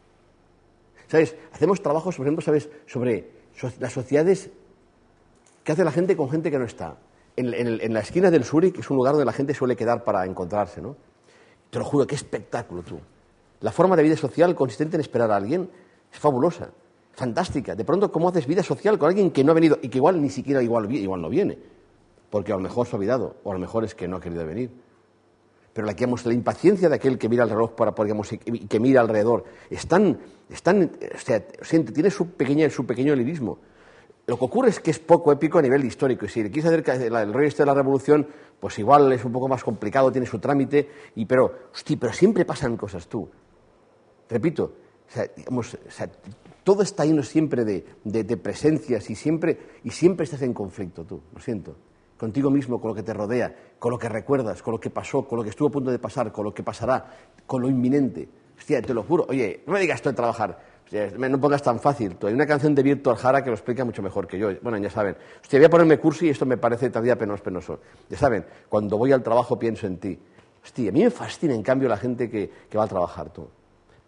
¿Sabes? Hacemos trabajos, por ejemplo, ¿sabes?, sobre so, las sociedades que hace la gente con gente que no está. En, en, en la esquina del Suri, que es un lugar donde la gente suele quedar para encontrarse, ¿no? Te lo juro, qué espectáculo, tú. La forma de vida social consistente en esperar a alguien es fabulosa, fantástica. De pronto, ¿cómo haces vida social con alguien que no ha venido y que igual ni siquiera igual, igual no viene? Porque a lo mejor se ha olvidado, o a lo mejor es que no ha querido venir. Pero la, digamos, la impaciencia de aquel que mira el reloj para, digamos, y que mira alrededor es tan, es tan, o sea, tiene su, pequeña, su pequeño lirismo. Lo que ocurre es que es poco épico a nivel histórico. Y si le quieres hacer el rollo este de la revolución, pues igual es un poco más complicado, tiene su trámite, y, pero, hostia, pero siempre pasan cosas, tú. Repito, o sea, digamos, o sea, todo está lleno siempre de, de, de presencias y siempre, y siempre estás en conflicto, tú, lo siento. Contigo mismo, con lo que te rodea, con lo que recuerdas, con lo que pasó, con lo que estuvo a punto de pasar, con lo que pasará, con lo inminente. Hostia, te lo juro. Oye, no me digas esto de trabajar. Hostia, no pongas tan fácil. Hay una canción de Virtual Jara que lo explica mucho mejor que yo. Bueno, ya saben. Hostia, voy a ponerme cursi y esto me parece todavía penoso, penoso. Ya saben, cuando voy al trabajo pienso en ti. Hostia, a mí me fascina, en cambio, la gente que, que va a trabajar, tú.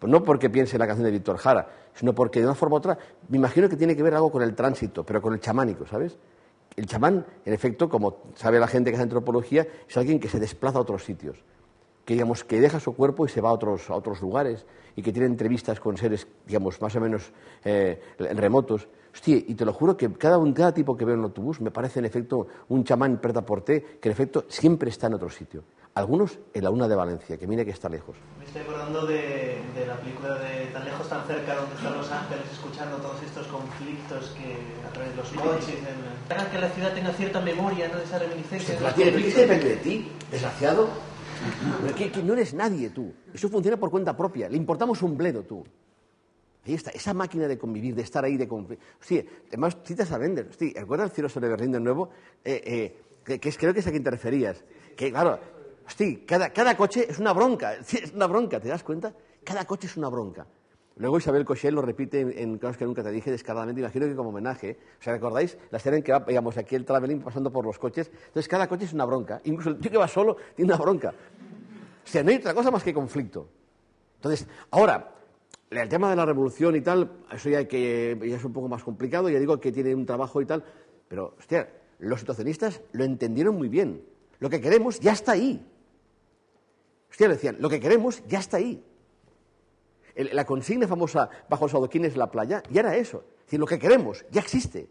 no porque piense en la canción de Víctor Jara, sino porque de una forma u otra, me imagino que tiene que ver algo con el tránsito, pero con el chamánico, ¿sabes? El chamán, en efecto, como sabe la gente que hace antropología, es alguien que se desplaza a otros sitios, que digamos que deja su cuerpo y se va a otros, a otros lugares y que tiene entrevistas con seres, digamos, más o menos eh, remotos. Hostia, y te lo juro que cada, un, cada tipo que veo en el autobús me parece en efecto un chamán prêt-à-porter que en efecto siempre está en otro sitio. Algunos en la Una de Valencia, que mira que está lejos. Me estoy acordando de, de la película de Tan lejos, tan cerca, donde están Los Ángeles, escuchando todos estos conflictos que a través de los coches, en, hagan que la ciudad tenga cierta memoria, ¿no? De esa reminiscencia. La tiene, ¿qué depende de ti, desgraciado? Que, que no eres nadie tú. Eso funciona por cuenta propia. Le importamos un bledo tú. Ahí está, esa máquina de convivir, de estar ahí, de convivir. Sí, además citas a Bender. Sí, ¿recuerdas el cielo sobre Berlín de nuevo? Eh, eh, que, que es, creo que es a quien te referías. Que claro, sí, cada, cada coche es una bronca. Sí, es una bronca, ¿te das cuenta? Cada coche es una bronca. Luego Isabel Coixet lo repite en, en Cosas que nunca te dije descaradamente, imagino que como homenaje. O sea, ¿recordáis la escena en que va, digamos, aquí el travelling pasando por los coches? Entonces cada coche es una bronca. Incluso el tío que va solo tiene una bronca. O sea, no hay otra cosa más que conflicto. Entonces, ahora, el tema de la revolución y tal, eso ya, que, ya es un poco más complicado, ya digo que tiene un trabajo y tal, pero, hostia, los situacionistas lo entendieron muy bien. Lo que queremos ya está ahí. Hostia, le decían, lo que queremos ya está ahí. El, la consigna famosa bajo los adoquines de la playa ya era eso. Es decir, lo que queremos ya existe.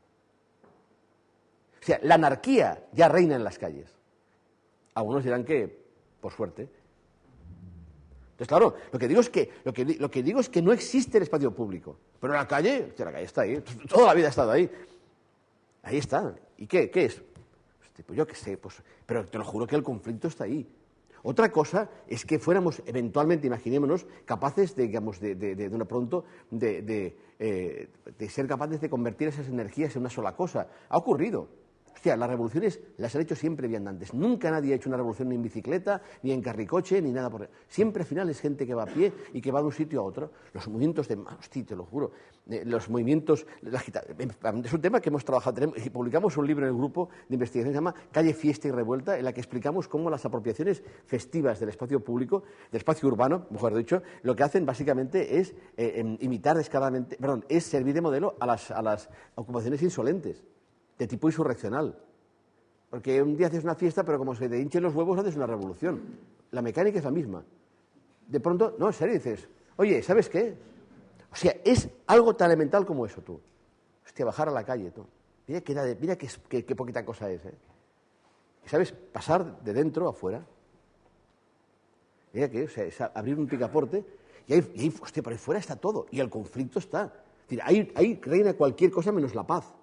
O sea, la anarquía ya reina en las calles. Algunos dirán que, por suerte. Entonces, claro, lo que digo es que, lo que, lo que, digo es que no existe el espacio público. Pero la calle, hostia, la calle está ahí. Toda la vida ha estado ahí. Ahí está. ¿Y qué? ¿Qué es? Hostia, pues yo qué sé. Pues, pero te lo juro que el conflicto está ahí. Otra cosa es que fuéramos eventualmente, imaginémonos, capaces de, digamos, de, de, de, de una pronto, de, de, eh, de ser capaces de convertir esas energías en una sola cosa. Ha ocurrido. Hostia, las revoluciones las han hecho siempre viandantes. Nunca nadie ha hecho una revolución ni en bicicleta, ni en carricoche, ni nada por... Siempre al final es gente que va a pie y que va de un sitio a otro. Los movimientos de... Hostia, te lo juro. Eh, los movimientos... La... Es un tema que hemos trabajado. Tenemos, y publicamos un libro en el grupo de investigación que se llama Calle, Fiesta y Revuelta, en la que explicamos cómo las apropiaciones festivas del espacio público, del espacio urbano, mejor dicho, lo que hacen básicamente es eh, imitar descaradamente... Perdón, es servir de modelo a las, a las ocupaciones insolentes, de tipo insurreccional. Porque un día haces una fiesta, pero como se te hinchen los huevos, haces una revolución. La mecánica es la misma. De pronto, no, en serio, dices, oye, ¿sabes qué? O sea, es algo tan elemental como eso, tú. Hostia, bajar a la calle, tú. Mira qué, mira qué, qué, qué poquita cosa es, ¿eh? ¿Sabes? Pasar de dentro a afuera. Mira que, o sea, es abrir un picaporte y ahí, y ahí, hostia, por ahí fuera está todo. Y el conflicto está. Es decir, ahí, ahí reina cualquier cosa menos la paz.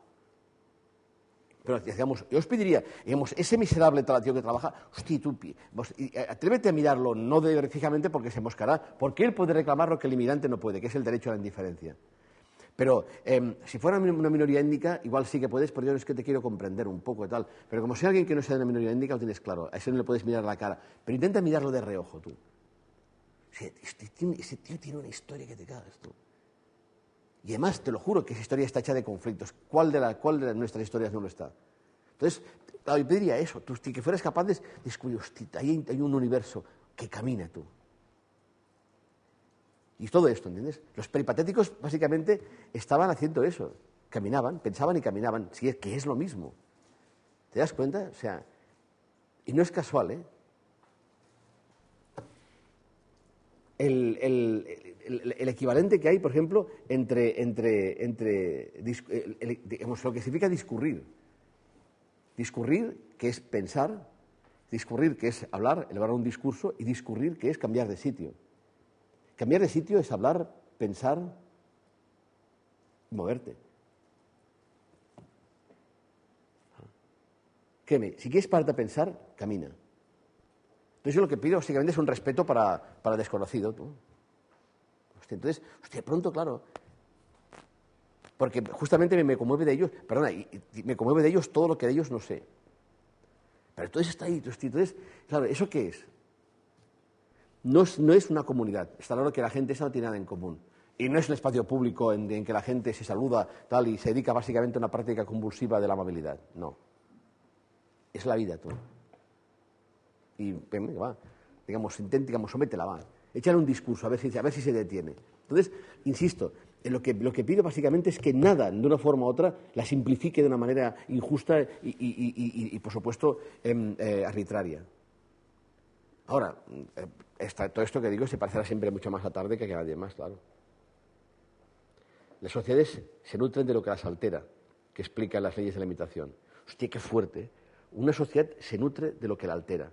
Pero, digamos, yo os pediría, digamos, ese miserable tío que trabaja, hostia, tú, vos, atrévete a mirarlo, no de, fijamente porque se moscará, porque él puede reclamar lo que el inmigrante no puede, que es el derecho a la indiferencia. Pero eh, si fuera una minoría étnica, igual sí que puedes, pero yo es que te quiero comprender un poco y tal. Pero como sea alguien que no sea de una minoría étnica, lo tienes claro, a ese no le puedes mirar la cara. Pero intenta mirarlo de reojo, tú. Ese, ese, ese tío tiene una historia que te cagas, tú. Y además, te lo juro, que esa historia está hecha de conflictos. ¿Cuál de, la, cuál de nuestras historias no lo está? Entonces, yo pediría eso, tú, que fueras capaz de descubrir, hostia, ahí hay un universo que camina, tú. Y todo esto, ¿entiendes? Los peripatéticos, básicamente, estaban haciendo eso. Caminaban, pensaban y caminaban. Si es que es lo mismo. ¿Te das cuenta? O sea, y no es casual, ¿eh? El, el, el, el equivalente que hay, por ejemplo, entre, entre, entre el, el, digamos, lo que significa discurrir. Discurrir, que es pensar, discurrir, que es hablar, elevar un discurso, y discurrir, que es cambiar de sitio. Cambiar de sitio es hablar, pensar y moverte. Créeme, si quieres pararte a pensar, camina. Entonces yo lo que pido, básicamente, es un respeto para, para el desconocido, ¿no? Hostia, entonces, hostia, pronto, claro, porque justamente me, me conmueve de ellos, perdona, y, y me conmueve de ellos todo lo que de ellos no sé. Pero entonces está ahí, hostia, entonces, claro, ¿eso qué es? No es, no es una comunidad, está claro que la gente esa no tiene nada en común. Y no es un espacio público en, en que la gente se saluda tal y se dedica básicamente a una práctica convulsiva de la amabilidad, no. Es la vida, todo. Y va, digamos, intenta, digamos, sométela, va. echar un discurso, a ver si, a ver si se detiene. Entonces, insisto, lo que, lo que pido básicamente es que nada, de una forma u otra, la simplifique de una manera injusta y, y, y, y, y por supuesto, eh, eh, arbitraria. Ahora, eh, esta, todo esto que digo se parecerá siempre mucho más a tarde que a nadie más, claro. Las sociedades se nutren de lo que las altera, que explican las leyes de la imitación. Hostia, qué fuerte. Una sociedad se nutre de lo que la altera.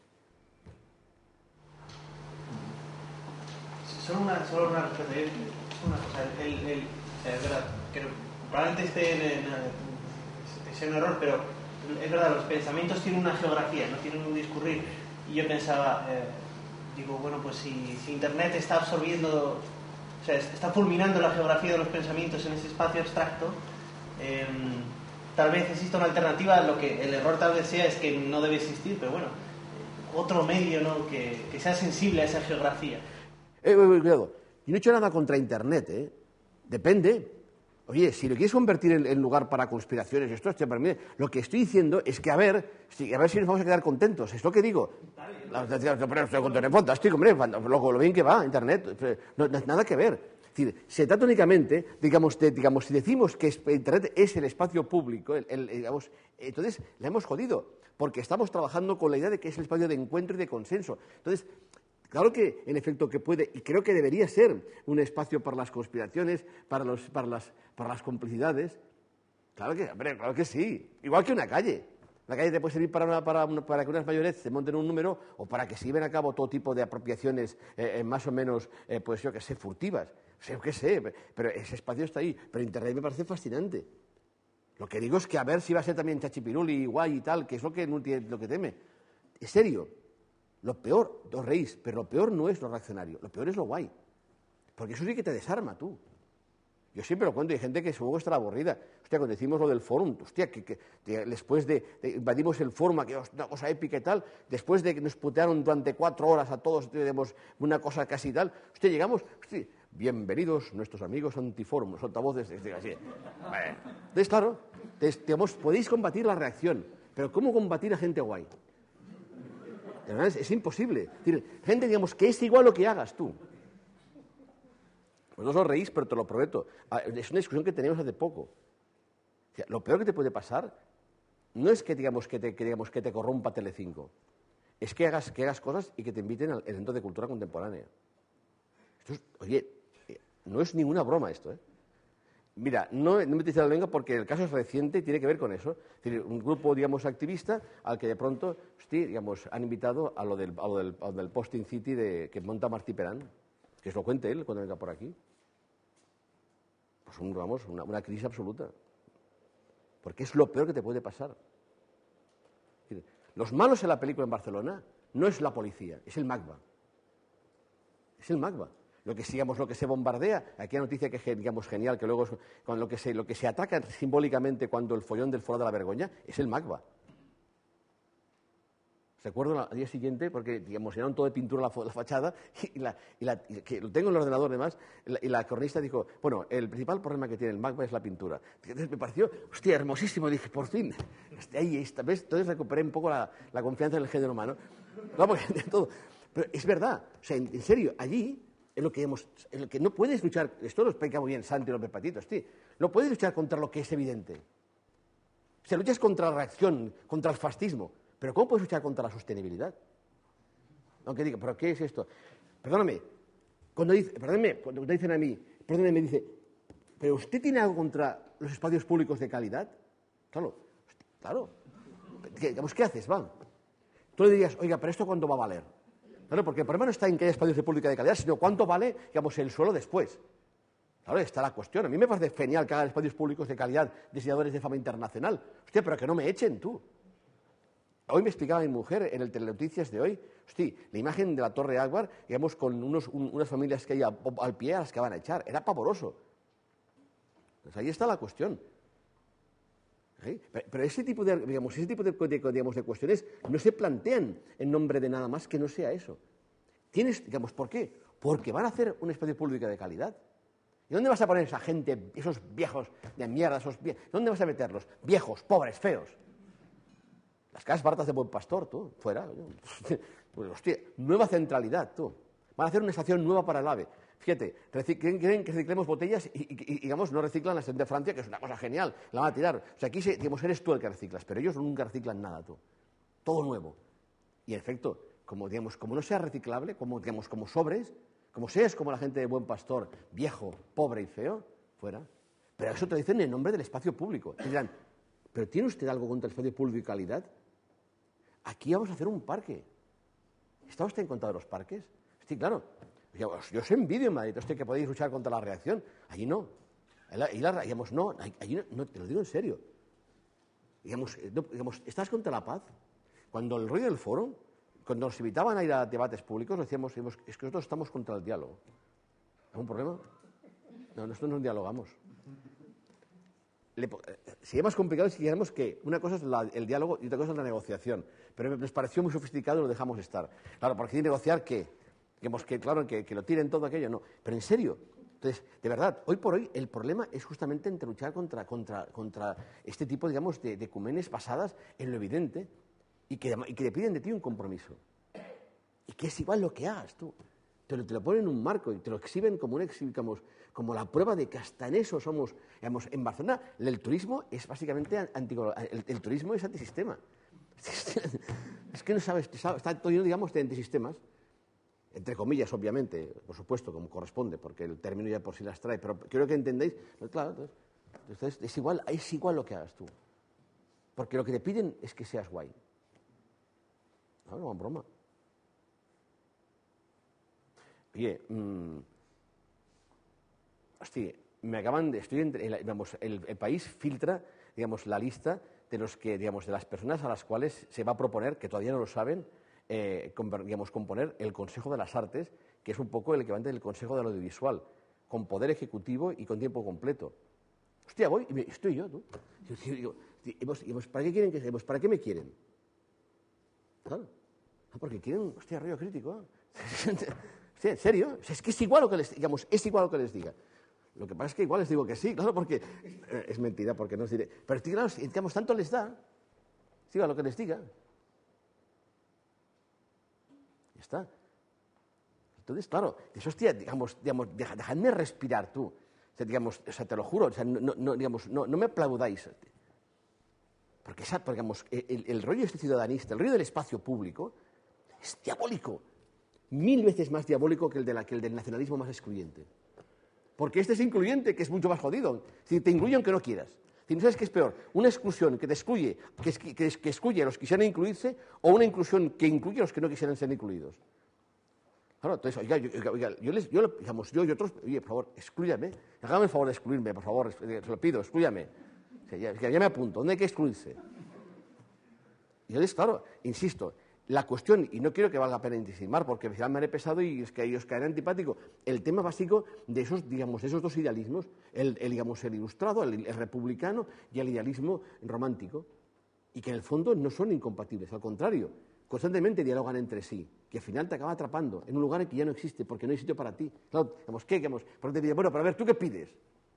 Solo una, solo una respuesta. Una cosa, el, el, el, es verdad, creo, probablemente esté en, en, sea un error, pero es verdad, los pensamientos tienen una geografía, no tienen un discurrir. Y yo pensaba, eh, digo, bueno, pues si, si Internet está absorbiendo, o sea, está fulminando la geografía de los pensamientos en ese espacio abstracto, eh, tal vez exista una alternativa. Lo que el error tal vez sea es que no debe existir, pero bueno, otro medio, ¿no?, que, que sea sensible a esa geografía. Eh, cuidado, yo no he hecho nada contra Internet, ¿eh? Depende. Oye, si lo quieres convertir en, en lugar para conspiraciones, esto, esto para mí, lo que estoy diciendo es que a ver, si, a ver si nos vamos a quedar contentos. Es lo que digo. La, pero estoy contento, fantástico, hombre, lo, lo bien que va Internet, no, no, nada que ver. Es decir, se trata únicamente, digamos, de, digamos, si decimos que Internet es el espacio público, el, el, digamos, entonces la hemos jodido, porque estamos trabajando con la idea de que es el espacio de encuentro y de consenso. Entonces, claro que, en efecto, que puede, y creo que debería ser un espacio para las conspiraciones, para, los, para, las, para las complicidades. Claro que, hombre, claro que sí. Igual que una calle. La calle te puede servir para, una, para, una, para que unas mayores se monten un número o para que se lleven a cabo todo tipo de apropiaciones eh, eh, más o menos, eh, pues yo qué sé, furtivas. O sea, yo qué sé, pero ese espacio está ahí. Pero Internet me parece fascinante. Lo que digo es que a ver si va a ser también chachipiruli, guay y tal, que es lo que, lo que teme. En serio. Lo peor, os reís, pero lo peor no es lo reaccionario, lo peor es lo guay. Porque eso sí que te desarma, tú. Yo siempre lo cuento y hay gente que supongo estará aburrida. Hostia, cuando decimos lo del fórum, hostia, que, que, que después de, de invadimos el fórum, que es una cosa épica y tal, después de que nos putearon durante cuatro horas a todos, tenemos una cosa casi tal, hostia, llegamos, hostia, bienvenidos nuestros amigos antifórum, los altavoces, así. Vale. Entonces, claro, digamos, podéis combatir la reacción, pero ¿cómo combatir a gente guay? Es, es imposible. Es decir, gente, digamos, que es igual lo que hagas tú. Pues no os reís, pero te lo prometo. Es una discusión que teníamos hace poco. O sea, lo peor que te puede pasar no es que, digamos, que, te, que, digamos, que te corrompa Telecinco. Es que hagas, que hagas cosas y que te inviten al Centro de Cultura Contemporánea. Esto es, oye, no es ninguna broma esto, ¿eh? Mira, no, no me utilizo la lengua porque el caso es reciente y tiene que ver con eso. Es decir, un grupo, digamos, activista al que de pronto, hostia, digamos, han invitado a lo del, a lo del, a lo del Posting City de, que monta Martí Perán, que os lo cuente él cuando venga por aquí. Pues, un, vamos, una, una crisis absoluta. Porque es lo peor que te puede pasar. Es decir, los malos en la película en Barcelona no es la policía, es el MACBA. Es el MACBA. Lo que, digamos, lo que se bombardea, aquí hay noticia que es, digamos, genial, que luego es, con lo, que se, lo que se ataca simbólicamente cuando el follón del Foro de la Vergoña es el MACBA. Recuerdo al día siguiente, porque, digamos, llenaron todo de pintura la, la fachada, y, la, y, la, y que lo tengo en el ordenador además, y la, y la cronista dijo, bueno, el principal problema que tiene el MACBA es la pintura. Entonces me pareció, hostia, hermosísimo, dije, por fin, hostia, ahí está, ¿ves? Entonces recuperé un poco la, la confianza en el género humano. No, porque, de todo. Pero es verdad, o sea, en, en serio, allí... En lo, que hemos, en lo que no puedes luchar, esto lo explica muy bien Santi López Patitos, tío, no puedes luchar contra lo que es evidente. O sea, luchas contra la reacción, contra el fascismo, pero ¿cómo puedes luchar contra la sostenibilidad? Aunque diga, ¿pero qué es esto? Perdóname, cuando dice, perdóname, cuando dicen a mí, perdóname, me dice, ¿pero usted tiene algo contra los espacios públicos de calidad? Claro, claro. ¿Qué, ¿qué haces, Van? Tú le dirías, oiga, ¿pero esto cuándo va a valer? Claro, porque el problema no está en que haya espacios de pública de calidad, sino cuánto vale, digamos, el suelo después. Claro, está la cuestión. A mí me parece genial que hagan espacios públicos de calidad diseñadores de fama internacional. Hostia, pero que no me echen, tú. Hoy me explicaba mi mujer en el Telenoticias de hoy, hostia, la imagen de la Torre Agbar, digamos, con unos, un, unas familias que hay al, al pie a las que van a echar. Era pavoroso. Pues ahí está la cuestión. ¿Sí? Pero, pero ese tipo de, digamos, ese tipo de, de, digamos, de cuestiones no se plantean en nombre de nada más que no sea eso. Tienes, digamos, ¿por qué? Porque van a hacer un espacio público de calidad. ¿Y dónde vas a poner esa gente, esos viejos de mierda, esos viejos? ¿Dónde vas a meterlos? Viejos, pobres, feos. Las casas baratas de Buen Pastor, tú, fuera. Pues, hostia, nueva centralidad, tú. Van a hacer una estación nueva para el AVE. Fíjate, quieren que reciclemos botellas y, y, y, digamos, no reciclan la estación de Francia, que es una cosa genial, la van a tirar. O sea, aquí, digamos, eres tú el que reciclas, pero ellos nunca reciclan nada, tú. Todo nuevo. Y, en efecto, como, digamos, como no sea reciclable, como, digamos, como sobres, como seas como la gente de Buen Pastor, viejo, pobre y feo, fuera. Pero eso te dicen en nombre del espacio público. Y dirán, ¿pero tiene usted algo contra el espacio público y calidad? Aquí vamos a hacer un parque. ¿Está usted en contra de los parques? Sí, claro. Yo, yo os envidio en Madrid, usted que podéis luchar contra la reacción. Allí no. Allí la, digamos, no, allí no, no, te lo digo en serio. Digamos, no, digamos, ¿estás contra la paz? Cuando el rollo del foro, cuando nos invitaban a ir a debates públicos, decíamos, decíamos es que nosotros estamos contra el diálogo. ¿Algún problema? No, nosotros no dialogamos. Le, sería más complicado si dijéramos que una cosa es la, el diálogo y otra cosa es la negociación. Pero nos pareció muy sofisticado y lo dejamos estar. Claro, porque negociar, ¿qué? Digamos que, claro, que, que lo tiren todo aquello, no. Pero en serio, entonces, de verdad, hoy por hoy el problema es justamente entre luchar contra, contra, contra este tipo, digamos, de, de ecumenes basadas en lo evidente y que, y que le piden de ti un compromiso. Y que es igual lo que hagas tú. Te lo, te lo ponen en un marco y te lo exhiben como, un, digamos, como la prueba de que hasta en eso somos. Digamos, en Barcelona el turismo es básicamente anti, el, el turismo es antisistema. Es que no sabes, está todo lleno, digamos, de antisistemas, entre comillas, obviamente, por supuesto, como corresponde, porque el término ya por sí las trae, pero quiero que entendáis, claro, entonces es igual, es igual lo que hagas tú. Porque lo que te piden es que seas guay. No, no, broma. Oye, mmm, hostia, me acaban de, estoy entre, el, digamos, el, el país filtra, digamos, la lista de los que, digamos, de las personas a las cuales se va a proponer, que todavía no lo saben, eh, com, digamos, componer el Consejo de las Artes, que es un poco el equivalente del Consejo del Audiovisual, con poder ejecutivo y con tiempo completo. Hostia, voy y me, estoy yo, ¿no? Yo digo, ¿para qué quieren que seamos? ¿Para qué me quieren? Claro, porque quieren, hostia, rollo crítico. Sí, ¿en serio? Es que es igual lo que les digamos, es igual lo que les diga. Lo que pasa es que igual les digo que sí, claro, porque eh, es mentira, porque no os diré. Pero claro, digamos, tanto les da, es igual lo que les diga. Ya está. Entonces, claro, eso, hostia, digamos, digamos, dejadme respirar tú. O sea, digamos, o sea, te lo juro, o sea, no, no, digamos, no, no me aplaudáis. Porque, porque digamos, el, el rollo este ciudadanista, el rollo del espacio público, es diabólico. Mil veces más diabólico que el, de la, que el del nacionalismo más excluyente. Porque este es incluyente, que es mucho más jodido. Si te incluye aunque no quieras. Si no sabes qué es peor, una exclusión que te excluye, que, es, que, que excluye a los que quisieran incluirse, o una inclusión que incluye a los que no quisieran ser incluidos. Claro, entonces, oiga, yo, oiga, yo les, yo, digamos, yo y otros, oye, por favor, exclúyame, hágame el favor de excluirme, por favor, se lo pido, exclúyame. O sea, ya, ya me apunto, ¿dónde hay que excluirse? Y yo les, claro, insisto, la cuestión, y no quiero que valga la pena intimar, porque me haré pesado y es que a ellos caerá antipático, el tema básico de esos, digamos, de esos dos idealismos, el, el, digamos, el ilustrado, el, el republicano y el idealismo romántico, y que en el fondo no son incompatibles, al contrario, constantemente dialogan entre sí, que al final te acaba atrapando en un lugar en que ya no existe, porque no hay sitio para ti. Claro, digamos, ¿qué? Digamos, porque te dice, bueno, pero a ver, ¿tú qué pides?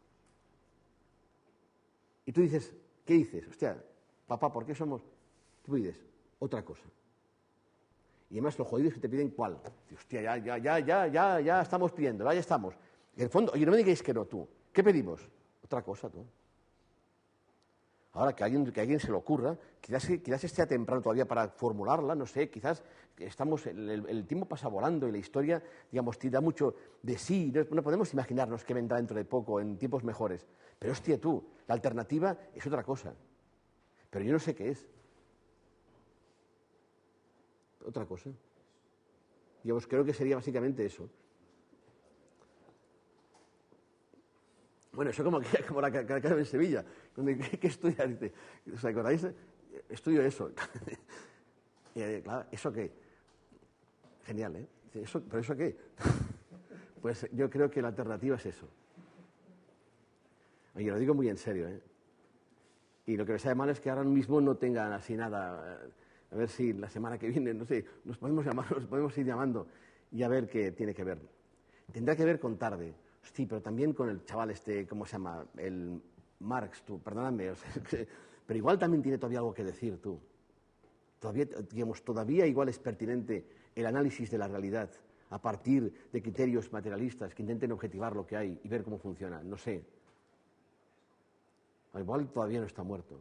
Y tú dices, ¿qué dices? Hostia, papá, ¿por qué somos? Tú pides otra cosa. Y además lo jodido es que te piden cuál. Hostia, ya, ya, ya, ya, ya, ya estamos pidiendo, ya estamos. Y en el fondo, oye, no me digáis que no tú. ¿Qué pedimos? Otra cosa, tú. Ahora, que a alguien, que a alguien se le ocurra, quizás, quizás esté temprano todavía para formularla, no sé, quizás estamos, el, el, el tiempo pasa volando y la historia, digamos, tira mucho de sí, no, no podemos imaginarnos qué vendrá dentro de poco, en tiempos mejores. Pero hostia, tú, la alternativa es otra cosa. Pero yo no sé qué es. Otra cosa. Yo creo que sería básicamente eso. Bueno, eso como, como la carrera en Sevilla. ¿Qué, qué estudias? ¿Os acordáis? Estudio eso. Y, claro, ¿eso qué? Genial, ¿eh? ¿Eso, ¿Pero eso qué? Pues yo creo que la alternativa es eso. Oye, lo digo muy en serio, ¿eh? Y lo que me sabe mal es que ahora mismo no tengan así nada. A ver si la semana que viene, no sé, nos podemos llamar, nos podemos ir llamando y a ver qué tiene que ver. Tendrá que ver con tarde. Sí, pero también con el chaval este, ¿cómo se llama? El Marx, tú, perdóname. O sea, que, pero igual también tiene todavía algo que decir, tú. Todavía, digamos, todavía igual es pertinente el análisis de la realidad a partir de criterios materialistas que intenten objetivar lo que hay y ver cómo funciona. No sé. Igual todavía no está muerto.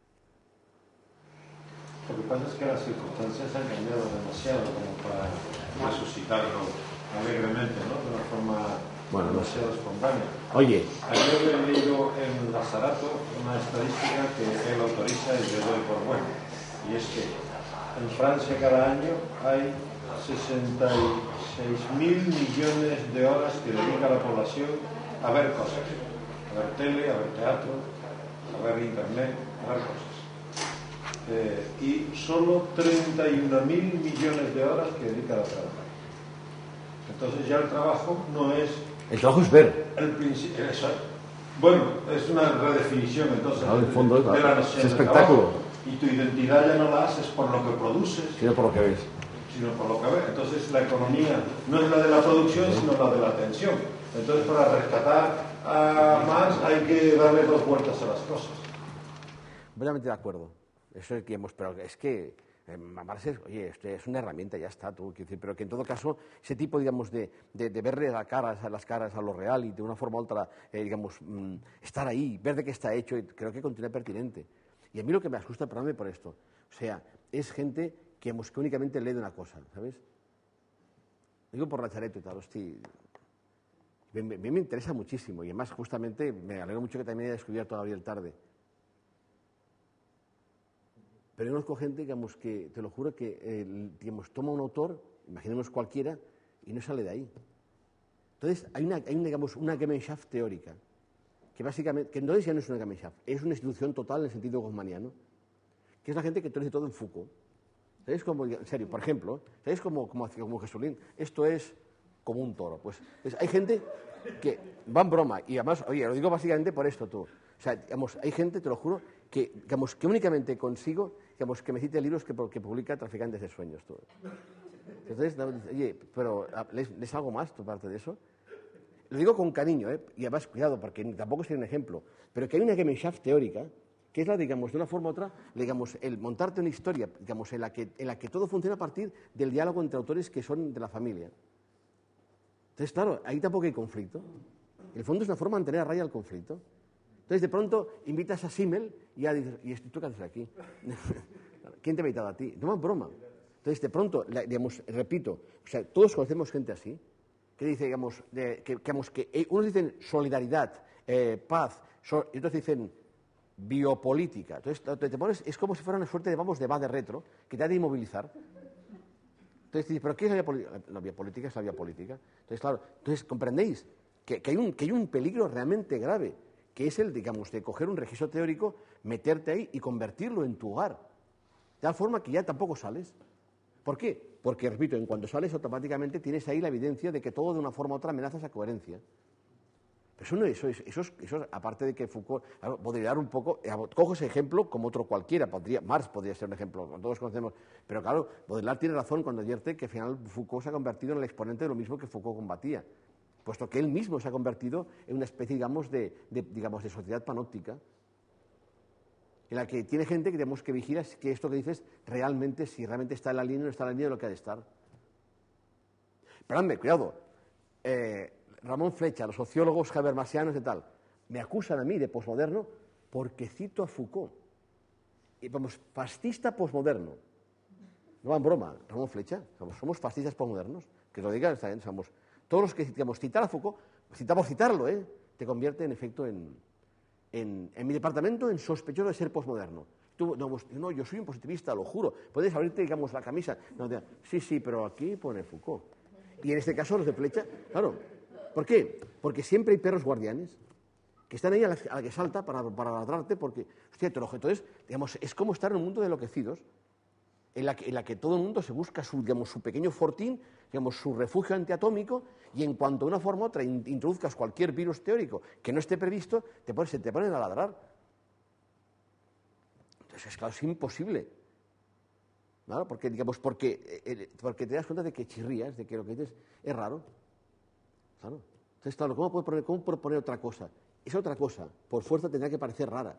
Lo que pasa es que las circunstancias han cambiado demasiado como para resucitarlo alegremente, ¿no? De una forma bueno, demasiado no sé. espontánea. Oye. Ayer he leído en Lazarato una estadística que él autoriza y yo doy por buena. Y es que en Francia cada año hay sesenta y seis mil millones de horas que dedica la población a ver cosas. A ver tele, a ver teatro, a ver internet, a ver cosas. Eh, y solo treinta y un mil millones de horas que dedica a trabajar. Entonces ya el trabajo no es... El trabajo es ver. El principio, eso, bueno, es una redefinición entonces claro, en fondo, de, de la noción es espectáculo. Trabajo. Y tu identidad ya no la haces por lo que produces, sino por lo que ves. Sino por lo que ves. Entonces la economía no es la de la producción, sino la de la atención. Entonces para rescatar a más hay que darle dos vueltas a las cosas. Completamente de acuerdo. Eso es que hemos, pero es que eh, Marx es, oye, esto es una herramienta, ya está, tú, decir, pero que en todo caso ese tipo, digamos, de, de, de verle la cara, a las caras a lo real y de una forma u otra, eh, digamos, mmm, estar ahí, ver de qué está hecho, y creo que continúa pertinente. Y a mí lo que me asusta, perdóname por esto, o sea, es gente que, digamos, que únicamente lee de una cosa, ¿sabes? Digo por la chareta y tal, hostia, me, me, me interesa muchísimo y además justamente me alegro mucho que también haya descubierto todavía el tarde. Pero yo conozco gente, digamos, que, te lo juro, que eh, digamos, toma un autor, imaginemos cualquiera, y no sale de ahí. Entonces, hay una, hay una, digamos, una Gemeinschaft teórica, que básicamente, que entonces ya no es una Gemeinschaft, es una institución total en el sentido goffmaniano, que es la gente que te dice todo en Foucault. ¿Sabéis cómo, en serio, por ejemplo, ¿sabéis cómo, cómo, como Jesulín? Esto es como un toro. Pues, pues hay gente que va en broma, y además, oye, lo digo básicamente por esto tú. O sea, digamos, hay gente, te lo juro, que, digamos, que únicamente consigo, digamos, que me cite libros que, que publica Traficantes de Sueños. Tú. Entonces, oye, pero ¿lees, ¿lees algo más tu parte de eso? Lo digo con cariño, ¿eh? Y además, cuidado, porque tampoco sería un ejemplo, pero que hay una Gemeinschaft teórica, que es la, digamos, de una forma u otra, digamos, el montarte una historia, digamos, en la que, en la que todo funciona a partir del diálogo entre autores que son de la familia. Entonces, claro, ahí tampoco hay conflicto. En el fondo es una forma de mantener a raya el conflicto. Entonces, de pronto, invitas a Simmel y ya dices, ¿y tú qué haces aquí? ¿Quién te ha invitado a ti? No es broma. Entonces, de pronto, digamos, repito, o sea, todos conocemos gente así, que dice, digamos, de, que, digamos que eh, unos dicen solidaridad, eh, paz, so, y otros dicen biopolítica. Entonces, te, te pones, es como si fuera una suerte de, vamos, de va de retro, que te ha de inmovilizar. Entonces, dices, ¿pero qué es la biopolítica? La biopolítica es la biopolítica. Entonces, claro, entonces, ¿comprendéis? Que, que, hay un, que hay un peligro realmente grave, que es el, digamos, de coger un registro teórico, meterte ahí y convertirlo en tu hogar. De tal forma que ya tampoco sales. ¿Por qué? Porque, repito, en cuanto sales automáticamente tienes ahí la evidencia de que todo de una forma u otra amenaza esa coherencia. Pero eso no es, eso es, eso es, eso es aparte de que Foucault, claro, podría dar un poco, cojo ese ejemplo como otro cualquiera, podría, Marx podría ser un ejemplo, todos conocemos, pero claro, Baudrillard tiene razón cuando advierte que al final Foucault se ha convertido en el exponente de lo mismo que Foucault combatía, puesto que él mismo se ha convertido en una especie, digamos, de, de, digamos, de sociedad panóptica, en la que tiene gente que tenemos que vigilar que esto que dices realmente, si realmente está en la línea o no está en la línea de lo que ha de estar. Pero hombre, cuidado, eh, Ramón Flecha, los sociólogos habermasianos y tal, me acusan a mí de posmoderno porque cito a Foucault. Y vamos, fascista posmoderno. No va en broma, Ramón Flecha, somos, somos fascistas posmodernos, que lo digan, ¿saben? Somos, todos los que digamos, citar a Foucault, citamos citarlo, ¿eh? Te convierte en efecto en, en, en mi departamento en sospechoso de ser posmoderno. Tú, no, no, yo soy un positivista, lo juro, puedes abrirte, digamos, la camisa. No, te, sí, sí, pero aquí pone Foucault. Y en este caso los de Flecha, claro. ¿Por qué? Porque siempre hay perros guardianes que están ahí a la, a la que salta para, para ladrarte, porque, hostia, te lo entonces, digamos, es como estar en un mundo de enloquecidos, en la que, en la que todo el mundo se busca su, digamos, su pequeño fortín, digamos, su refugio antiatómico, y en cuanto de una forma u otra in, introduzcas cualquier virus teórico que no esté previsto, te pones, se te ponen a ladrar. Entonces, claro, es imposible. ¿Claro? Porque, digamos, porque, eh, porque te das cuenta de que chirrías, de que lo que dices es raro. Claro. Entonces, claro, ¿cómo puedo proponer, cómo proponer otra cosa? Esa otra cosa, por fuerza, tendrá que parecer rara.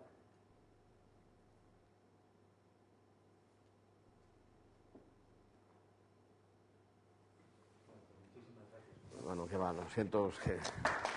bueno, que va, lo siento, es que...